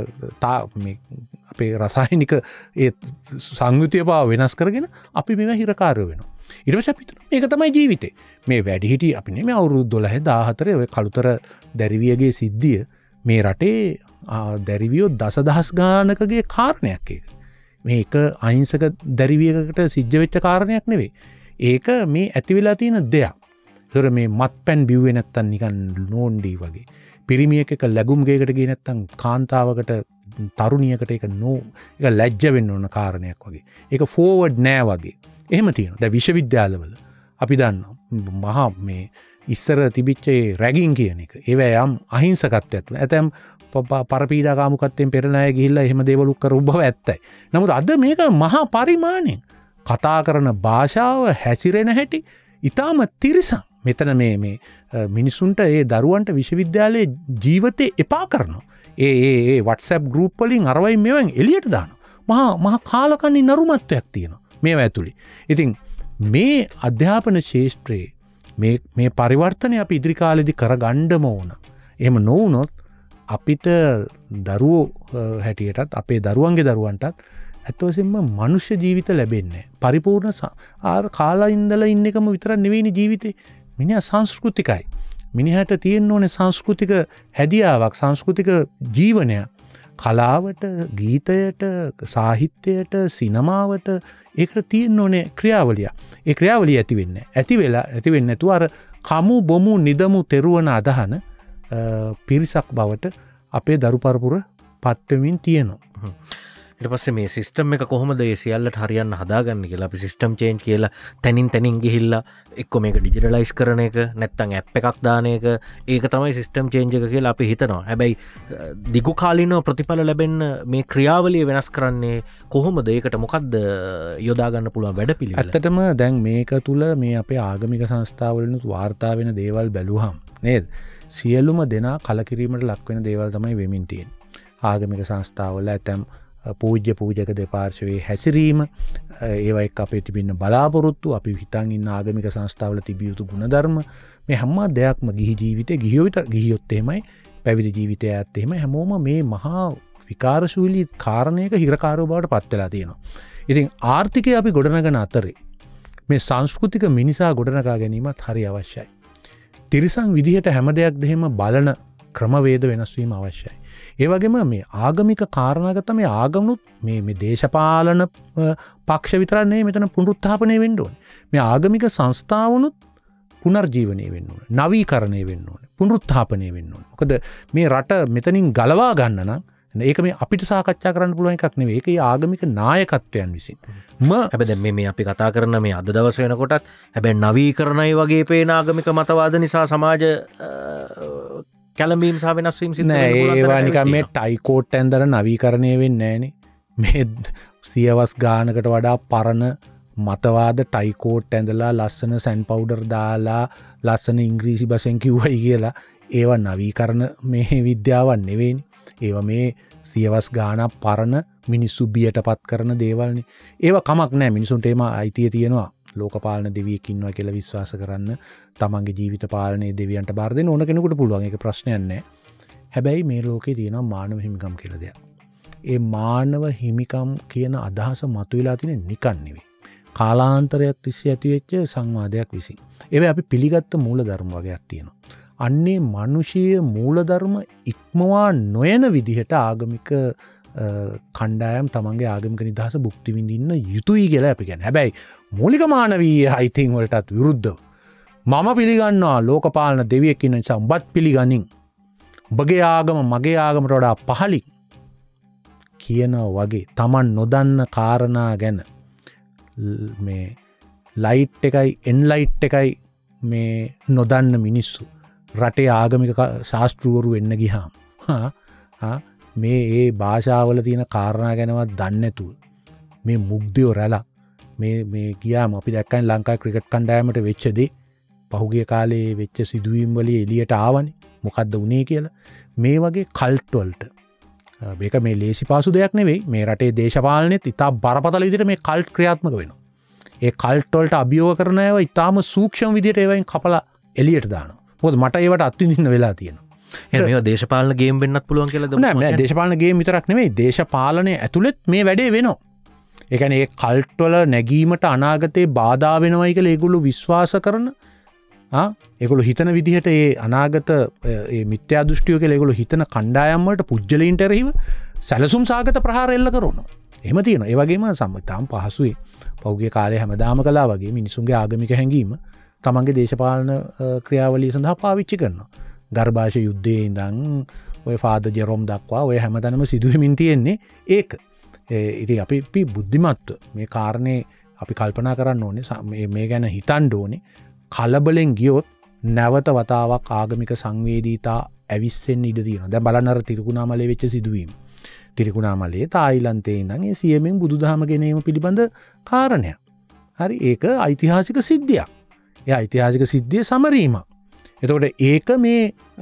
අපේ රසායනික ඒ සංයුතිය බව වෙනස් කරගෙන අපි මෙම හිරකාරය වෙනවා. ඊට පස්සේ අපි හිතනවා මේක තමයි ජීවිතේ. මේ වැඩිහිටි අපි නෙමෙයි අවුරුදු දොළහ දාහතර ඔය කළුතර දැරිවියගේ සිද්ධිය මේ රටේ දැරිවියෝ දසදහස් ගානකගේ කාරණයක් ඒක. මේක අහිංසක දැරිවියකට සිද්ධ වෙච්ච කාරණයක් නෙවෙයි. ඒක මේ ඇති වෙලා තියෙන දෙයක්. ඒතර මේ මත්පැන් බිව්වේ නැත්තම් නිකන් නෝන්ඩි වගේ. පිරිමියෙක් එක ලැබුම් ගේකට ගියේ නැත්තම් කාන්තාවකට තරුණියකට ඒක නෝ ඒක ලැජ්ජ වෙන්න ඕන කාරණයක් වගේ. ඒක ෆෝවර්ඩ් නෑ වගේ. එහෙම තියෙනවා. දැන් විශ්වවිද්‍යාලවල අපි දන්නවා මහා මේ ඉස්සර තිබිච්ච රැගින් කියන එක. ඒවැ යම් අහිංසකත්වයක් තිබුණා. ඇතැම් පරපීඩා කාමුකත්වයෙන් පෙරණ අය ගිහිල්ලා එහෙම දේවල් කරු බව ඇත්තයි. නමුත් අද මේක මහා පරිමාණයෙන් කතා කරන භාෂාව හැසිරෙන හැටි ඊටාම තිරිසන්. මෙතන මේ මේ මිනිසුන්ට ඒ දරුවන්ට විශ්වවිද්‍යාලයේ ජීවිතේ එපා කරනවා. ඒ ඒ ඒ WhatsApp group වලින් අරවයි මේවෙන් එළියට දානවා. මහා මහා කාලකන්ණි නරුමත්වයක් තියෙනවා මේවා ඇතුලේ. ඉතින් මේ අධ්‍යාපන ශාස්ත්‍රයේ මේ මේ පරිවර්තනය අපි ඉදිරි කාලෙදී කරගන්නම ඕන. එහෙම නොවුනොත් අපිට දරුවෝ හැටියටත් අපේ දරුවන්ගේ දරුවන්ටත් ඇත්තවශයෙන්ම මනුෂ්‍ය ජීවිත ලැබෙන්නේ නැහැ. පරිපූර්ණ ආර කාලා ඉඳලා ඉන්න එකම විතරක් නෙවෙයිනේ ජීවිතේ. මිනිහා සංස්කෘතිකයි. මිනිහට තියෙන්න ඕනේ සංස්කෘතික හැදියාවක්, සංස්කෘතික ජීවනයක්. කලාවට, ගීතයට, සාහිත්‍යයට, සිනමාවට ඒකට තියෙන්න ඕනේ ක්‍රියාවලිය. ඒ ක්‍රියාවලිය ඇති වෙන්නේ නැහැ. ඇති වෙලා ඇති වෙන්නේ නැතුව අර කමු බොමු නිදමු තෙරුවන අදහන පිරිසක් බවට අපේ දරු පරපුර පත් වෙමින් තියෙනවා. ඊට පස්සේ මේ සිස්ටම් එක කොහොමද ඒ සියල්ලට හරියන්න හදාගන්නේ කියලා අපි සිස්ටම් චේන්ජ් කියලා තනින් තනින් ගිහිල්ලා එක්ක මේක ඩිජිටලයිස් කරන එක නැත්නම් ඇප් එකක් දාන එක ඒක තමයි සිස්ටම් චේන්ජ් එක කියලා අපි හිතනවා. හැබැයි දිගු කාලිනව ප්‍රතිඵල ලැබෙන්න මේ ක්‍රියාවලිය වෙනස් කරන්නේ කොහොමද? ඒකට මොකද්ද යොදා ගන්න පුළුවන් වැඩපිළිවෙල? ඇත්තටම දැන් මේක තුල මේ අපේ ආගමික සංස්ථාවලිනුත් වාර්තා වෙන දේවල් බැලුවහම නේද? සියලුම දෙනා කලකිරීමට ලක් වෙන දේවල් තමයි වෙමින් තියෙන්නේ. ආගමික සංස්ථාවල ඇතම් පූජ්‍ය පූජක දෙපාර්ශ්වයේ හැසිරීම ඒවා එක්ක අපේ තිබෙන බලාපොරොත්තු අපි හිතන් ඉන්න ආගමික සංස්ථාවල තිබිය යුතු ගුණධර්ම මේ හැම දෙයක්ම ගිහි ජීවිතේ ගිහියෝ විතර ගිහියොත් එහෙමයි පැවිදි ජීවිතය ඇත් එහෙමයි හැමෝම මේ මහා විකාරශීලී කාරණයක හිරකාරෝ බවට පත් වෙලා තියෙනවා. ඉතින් ආර්ථිකය අපි ගොඩනගන අතරේ මේ සංස්කෘතික මිනිසා ගොඩනගා ගැනීමත් හරි අවශ්‍යයි. තිරිසන් විදිහට හැම දෙයක් දෙහිම බලන ක්‍රමවේද වෙනස් වීම අවශ්‍යයි. ඒ වගේම මේ ආගමික කාරණාගත මේ ආගමනුත් මේ මේ දේශපාලන පක්ෂ විතරක් නෙවෙයි මෙතන පුනරුත්ථාපනය වෙන්න ඕනේ. මේ ආගමික සංස්ථාවනුත් පුනර්ජීවනය වෙන්න ඕනේ. නවීකරණය වෙන්න ඕනේ. පුනරුත්ථාපනය වෙන්න ඕනේ. මොකද මේ රට මෙතනින් ගලවා ගන්න නම් ඒක මේ අපිට සාකච්ඡා කරන්න පුළුවන් එකක් නෙවෙයි. ඒක ආගමික නායකත්වයන් විසින්. ම හැබැයි මේ මේ අපි කතා කරන මේ අද දවස් වෙනකොටත් හැබැයි නවීකරණයි වගේ පේන ආගමික මතවාද නිසා සමාජ කැළඹීම් සහ වෙනස් වීම සිද්ධ වෙනවා. නෑ ඒවා නිකන් මේ ටයි කෝට් ඇඳලා නවීකරණය වෙන්නේ නෑනේ. මේ සියවස් ගානකට වඩා පරණ මතවාද ටයි කෝට් ඇඳලා ලස්සන සැන් පවුඩර් දාලා ලස්සන ඉංග්‍රීසි භාෂෙන් කිව්වයි කියලා ඒවා නවීකරණ මේ විද්‍යාවක් නෙවෙයිනේ. ඒවා මේ සියවස් ගානක් පරණ මිනිස්සු බියටපත් කරන දේවල්නේ. ඒවා කමක් නෑ මිනිසුන්ට ඒම අයිතිය තියෙනවා. ලෝකපාලන දෙවියෙක් ඉන්නවා කියලා විශ්වාස කරන්න තමන්ගේ ජීවිත පාලනයේ දෙවියන්ට බාර දෙන්න ඕන කෙනෙකුට පුළුවන්. ඒක ප්‍රශ්නයක් නෑ. හැබැයි මේ ලෝකේ තියෙනවා මානව හිමිකම් කියලා දෙයක්. ඒ මානව හිමිකම් කියන අදහස මතුවලා තියෙන නිකන් නෙවෙයි. කාලාන්තරයක් තිස්සේ ඇති වෙච්ච සංවාදයක් විසින්. ඒවා අපි පිළිගත්ත මූලධර්ම වගේක් තියෙනවා. අන්නේ මිනිසීය මූලධර්ම ඉක්මවා නොයන විදිහට ආගමික කණ්ඩායම් තමන්ගේ ආගමික නිදහස භුක්ති විඳින්න යුතුයි කියලා අපි කියන්නේ. හැබැයි මූලික මානවීය අයිතීන් වලටත් විරුද්ධව මම පිළිගන්නවා ලෝකපාලන දෙවියෙක් ඉන්න නිසා උඹත් පිළිගනින්. උඹගේ ආගම මගේ ආගමට වඩා පහළි කියනවා වගේ තමන් නොදන්න කාරණා ගැන මේ ලයිට් එකයි එන්ලයිට් එකයි මේ නොදන්න මිනිස්සු රටේ ආගමික ශාස්ත්‍රවරු වෙන්න ගියාම මේ ඒ භාෂාවල තියෙන කාරණා ගැනවත් දන්නේ නැතුව මේ මුග්ධයෝ රැලා මේ මේ ගියාම අපි දැක්කන් ලංකා ක්‍රිකට් කණ්ඩායමට වෙච්ච දේ පහුගිය කාලේ වෙච්ච සිදුවීම් වලින් එළියට ආවනේ මොකද්ද වුනේ කියලා මේ වගේ කල්ට් වලට මේක මේ ලේසි පාසු දෙයක් නෙවෙයි මේ රටේ දේශපාලනෙත් ඉතා බරපතල විදිහට මේ කල්ට් ක්‍රියාත්මක වෙනවා. ඒ කල්ට් වලට අභියෝග කරන ඒවා ඉතාම සූක්ෂම විදිහට ඒවෙන් කපලා එළියට දානවා. මොකද මට ඒවට අත්විඳින්න වෙලා තියෙනවා. මේ දේශපාලන ගේම් වෙන්නත් පුළුවන් කියලා නෑ දේශපාලන ගේම් විතරක් නෙමෙයි දේශපාලනය ඇතුළෙත් මේ වැඩේ වෙනවා. ඒ කියන්නේ ඒ කල්ට් වල නැගීමට අනාගතේ බාධා වෙනවයි කියලා ඒගොල්ලෝ විශ්වාස කරන ආ ඒගොල්ලෝ හිතන විදිහට ඒ අනාගත ඒ මිත්‍යා දෘෂ්ටිය කියලා ඒගොල්ලෝ හිතන කණ්ඩායම් වලට පුජ්‍යලීන්ට එරෙහිව සැලසුම් සාගත ප්‍රහාර එල්ල කරනවා. එහෙම තියෙනවා. ඒ වගේම සම්මතාම් පහසුයි. පෞගේ කාලේ හැමදාම කළා වගේ මිනිසුන්ගේ ආගමික හැඟීම තමන්ගේ දේශපාලන ක්‍රියාවලිය සඳහා පාවිච්චි කරනවා. ගර්භාෂ යුද්ධයේ ඉඳන් ඔය ෆාදර් ජෙරොම් දක්වා ඔය හැමතැනම සිදුවෙමින් තියෙන්නේ ඒක. ඉතින් අපි අපි බුද්ධිමත්ව මේ කාරණේ අපි කල්පනා කරන්න ඕනේ මේ ගැන හිතන්න ඕනේ. කලබලෙන් ගියොත් නැවත වතාවක් ආගමික සංවේදීතා ඇවිස්සෙන්න ඉඩ තියෙනවා. දැන් බලන්න අර තිරිකුණාමලේ වෙච්ච සිදුවීම. තිරිකුණාමලේ තායිලන්තයේ ඉඳන් ඒ සියමෙන් බුදුදහම ගෙනීම පිළිබඳ කාරණයක්. හරි ඒක ඓතිහාසික සිද්ධියක්. ඒ ඓතිහාසික සිද්ධිය සමරීමක්. එතකොට ඒක මේ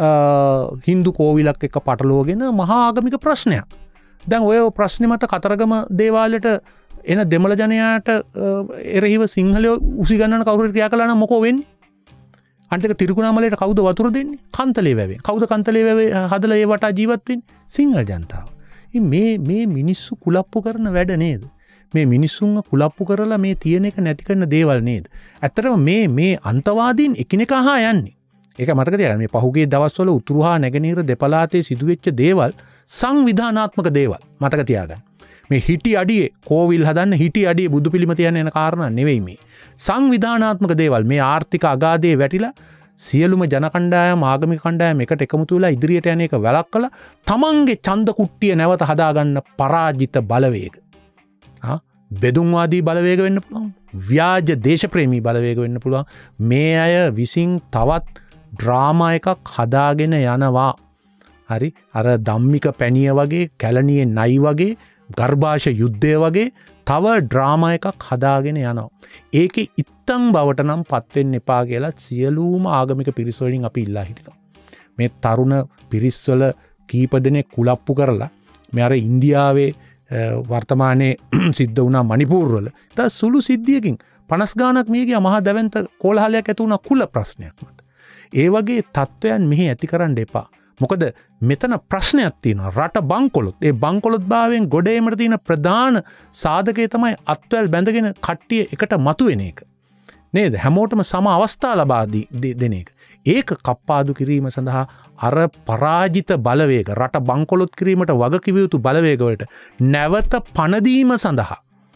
හින්දු කෝවිලක් එක්ක පටලවගෙන මහා ආගමික ප්‍රශ්නයක්. දැන් ඔය ප්‍රශ්නේ මත කතරගම දේවාලයට එන දෙමළ ජනයාට එරෙහිව සිංහලයෝ උසිගන්නන කවුරු හරි ක්‍රියා කළා නම් මොකෝ වෙන්නේ? අනිත් එක තිරිකුණාමලයට කවුද වතුර දෙන්නේ? කන්තලේ වැවේ. කවුද කන්තලේ වැවේ හදලා ඒ වටා ජීවත් වෙන්නේ? සිංහල ජනතාව. මේ මේ මිනිස්සු කුලප්පු කරන වැඩ නේද? මේ මිනිස්සුන්ව කුලප්පු කරලා මේ තියෙන එක නැති කරන දේවල් නේද? ඇත්තටම මේ මේ අන්තවාදීන් එකිනෙකා හා යන්නේ. ඒක මතක තියාගන්න. මේ පහුගිය දවස්වල උතුරු හා නැගෙනහිර දෙපළාතේ සිදුවෙච්ච දේවල් සංවිධානාත්මක දේවල් මතක තියාගන්න. මේ හිටි අඩියේ කෝවිල් හදන්න හිටි අඩියේ බුදු පිළිම තියන්න යන කාරණා නෙවෙයි මේ. සංවිධානාත්මක දේවල් මේ ආර්ථික අගාධයේ වැටිලා සියලුම ජන කණ්ඩායම් ආගමික කණ්ඩායම් එකට එකමුතු වෙලා ඉදිරියට යන එක වැළක්කලා තමන්ගේ ඡන්ද කුට්ටිය නැවත හදාගන්න පරාජිත බලවේග. ආ බෙදුම්වාදී බලවේග වෙන්න පුළුවන්. ව්‍යාජ දේශප්‍රේමී බලවේග වෙන්න පුළුවන්. මේ අය විසින් තවත් ඩ්‍රාමා එකක් හදාගෙන යනවා. හරි අර ධම්මික පැණිය වගේ කැලණියේ නයි වගේ ගර්භාෂ යුද්ධය වගේ තව ඩ්‍රාමා එකක් හදාගෙන යනවා. ඒකේ ඉත්තන් බවට නම් පත් වෙන්න එපා කියලා සියලුම ආගමික පිරිස් වලින් අපි ඉල්ලා හිටිනවා. මේ තරුණ පිරිස්වල කීප දෙනෙක් කුලප්පු කරලා මේ අර ඉන්දියාවේ වර්තමානයේ සිද්ධ වුණා මණිපූර් වල තා සුළු සිද්ධියකින් පනස් ගාණක් මේ ගියා මහා දැවැන්ත කෝලහලයක් ඇති වුණා කුල ප්‍රශ්නයක් මත. ඒ වගේ තත්වයන් මෙහි ඇති කරන්න එපා. මොකද මෙතන ප්‍රශ්නයක් තියෙනවා. රට බංකොලොත්. ඒ බංකොලොත් භාවයෙන් ගොඩ ඒමට තියෙන ප්‍රධාන සාධකය තමයි අත්වැල් බැඳගෙන කට්ටිය එකට මතුවෙන එක. නේද? හැමෝටම සම අවස්ථා ලබා දෙන එක. ඒක කප්පාදු කිරීම සඳහා අර පරාජිත බලවේග රට බංකොලොත් කිරීමට වගකිව යුතු බලවේග වලට නැවත පණදීම සඳහා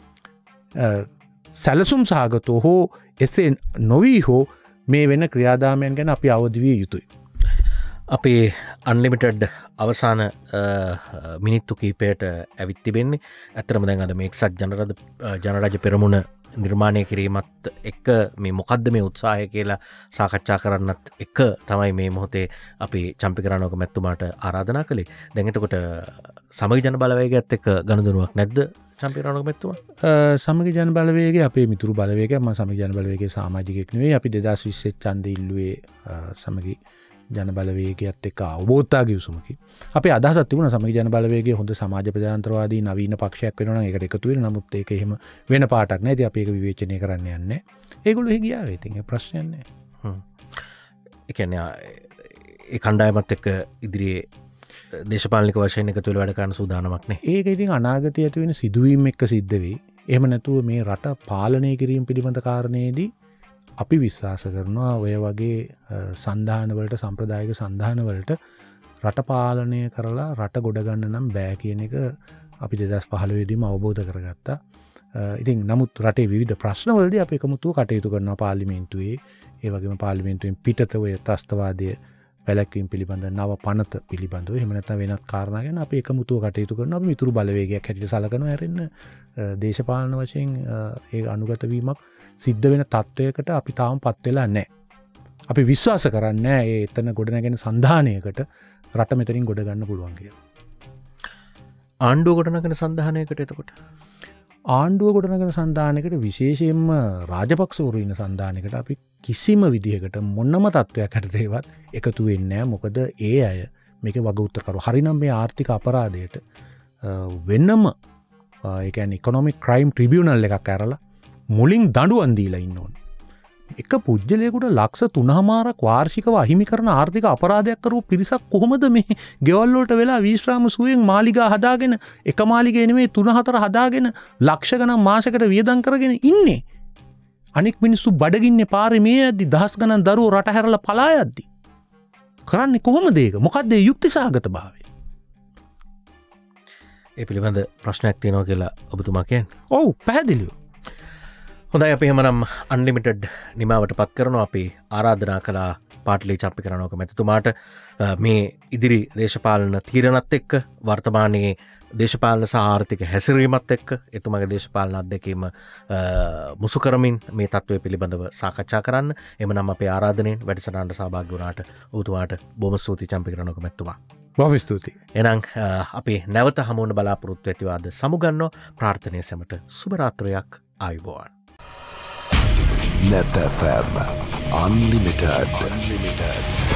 සැලසුම් සහගතව හෝ එසේ නොවී හෝ මේ වෙන ක්‍රියාදාමයන් ගැන අපි අවදි විය යුතුයි. අපේ අන්ලිමිටඩ් අවසාන මිනිත්තු කීපයට ඇවිත් තිබෙන්නේ. ඇත්තටම දැන් අද මේ එක්සත් ජනරද ජනරජ පෙරමුණ නිර්මාණය කිරීමත් එක්ක මේ මොකද්ද මේ උත්සාහය කියලා සාකච්ඡා කරන්නත් එක තමයි මේ මොහොතේ අපි චම්පිකරණෝක මැතිතුමාට ආරාධනා කළේ. දැන් එතකොට සමගි ජන බලවේගයත් එක්ක ගනුදෙනුවක් නැද්ද චම්පිකරණෝක මැතිතුමා? සමගි ජන බලවේගය අපේ මිතුරු බලවේගයක්. මම සමගි ජන බලවේගයේ සමාජිකයෙක් නෙවෙයි. අපි දෙදාස් විස්සේ ඡන්දෙ ඉල්ලුවේ සමගි ජන බලවේගයත් එක්ක අවබෝධතා ගිවිසුමකි. අපේ අදහසක් තිබුණා සමගි ජන බලවේගය හොඳ සමාජ ප්‍රජාතන්ත්‍රවාදී නවීන පක්ෂයක් වෙනවා නම් ඒකට එකතු වෙන්න. නමුත් ඒක එහෙම වෙන පාටක් නෑ. ඉතින් අපි ඒක විවේචනය කරන්න යන්නේ. ඒගොල්ලෝ එහෙ ගියාවේ. ඉතින් ඒ ප්‍රශ්නයක් නෑ. හ්ම්. ඒ කියන්නේ ඒ කණ්ඩායමත් එක්ක ඉදිරියේ දේශපාලනික වශයෙන් එකතු වෙලා වැඩ කරන්න සූදානමක් නේ. ඒක ඉතින් අනාගතයේ ඇති වෙන සිදුවීම් එක්ක සිද්ධ වෙයි. එහෙම නැතුව මේ රට පාලනය කිරීම පිළිබඳ කාරණේදී අපි විශ්වාස කරනවා ඔය වගේ සන්ධානවලට සම්ප්‍රදායික සන්ධානවලට රට පාලනය කරලා රට ගොඩ ගන්න නම් බෑ කියන එක අපි දෙදහස් පහළොව දීම අවබෝධ කරගත්තා. ඉතින් නමුත් රටේ විවිධ ප්‍රශ්නවලදී අපි එකමුතුව කටයුතු කරනවා පාර්ලිමේන්තුවේ. ඒ වගේම පාර්ලිමේන්තුවෙන් පිටත ඔය ත්‍රස්තවාදය වැළැක්වීම පිළිබඳ නව පනත පිළිබඳව එහෙම නැත්නම් වෙනත් කාරණා ගැන අපි එකමුතුව කටයුතු කරනවා. අපි මිතුරු බලවේගයක් හැටියට සලකනවා. හැරෙන්න දේශපාලන වශයෙන් ඒ අනුගත වීමක් සිද්ධ වෙන තත්වයකට අපි තාම පත් වෙලා නැහැ. අපි විශ්වාස කරන්නේ ඒ එතන ගොඩනැගෙන සන්ධානයකට රට මෙතනින් ගොඩ ගන්න පුළුවන් කියලා. ආණ්ඩුව ගොඩනගෙන සන්ධානයකට එතකොට ආණ්ඩුව ගොඩනගෙන සන්ධානයකට විශේෂයෙන්ම රාජපක්ෂවරු ඉන්න සන්ධානයකට අපි කිසිම විදිහකට මොනම තත්වයක් හැටතේවත් එකතු වෙන්නේ නැහැ. මොකද ඒ අය මේක වග උත්තර කරනවා. හරිනම් මේ ආර්ථික අපරාධයට වෙනම ඒ කියන්නේ ඉකොනොමික් ක්‍රයිම් ට්‍රිබියුනල් එකක් ඇරලා මුලින් දඬුවම් දීලා ඉන්න ඕනේ. එක පුද්ගලයෙකුට ලක්ෂ තුනමාරක් වාර්ෂිකව අහිමි කරන ආර්ථික අපරාධයක් කරපු පිරිසක් කොහොමද මේ ගෙවල් වලට වෙලා විශ්‍රාම සුවයෙන් මාලිගා හදාගෙන එක මාලිගේ නෙමෙයි තුන හතර හදාගෙන ලක්ෂ ගණන් මාසයකට වියදම් කරගෙන ඉන්නේ. අනික් මිනිස්සු බඩගින්නේ පාරේ මේ යද්දි දහස් ගණන් දරුවෝ රට හැරලා පලා යද්දි. කරන්නේ කොහොමද ඒක? මොකද්ද ඒ යුක්තිසහගත භාවය? ඒ පිළිබඳ ප්‍රශ්නයක් තියෙනවා කියලා ඔබතුමා කියන්නේ. ඔව් පැහැදිලිව. හොඳයි අපි එහෙමනම් අන්ලිමිටඩ් නිමාවට පත් කරනවා. අපි ආරාධනා කළා පාටලි චම්පිකරණෝක මැතිතුමාට මේ ඉදිරි දේශපාලන තීරණත් එක්ක වර්තමානයේ දේශපාලන සහ ආර්ථික හැසිරීමත් එක්ක එතුමාගේ දේශපාලන අත්දැකීම මුසු කරමින් මේ තත්ත්වය පිළිබඳව සාකච්ඡා කරන්න. එමනම් අපේ ආරාධනයෙන් වැඩසටහනට සහභාගී වුණාට ඔබතුමාට බොහොම ස්තුතියි චම්පිකරණෝක මැතිතුමා. බොහොම ස්තුතියි. එහෙනම් අපි නැවත හමු වෙන බලාපොරොත්තු ඇතිවාද සමුගන්නෝ ප්‍රාර්ථනීය සැමට සුබ රාත්‍රියක් ආයුබෝවන්. Net F M Unlimited. Unlimited.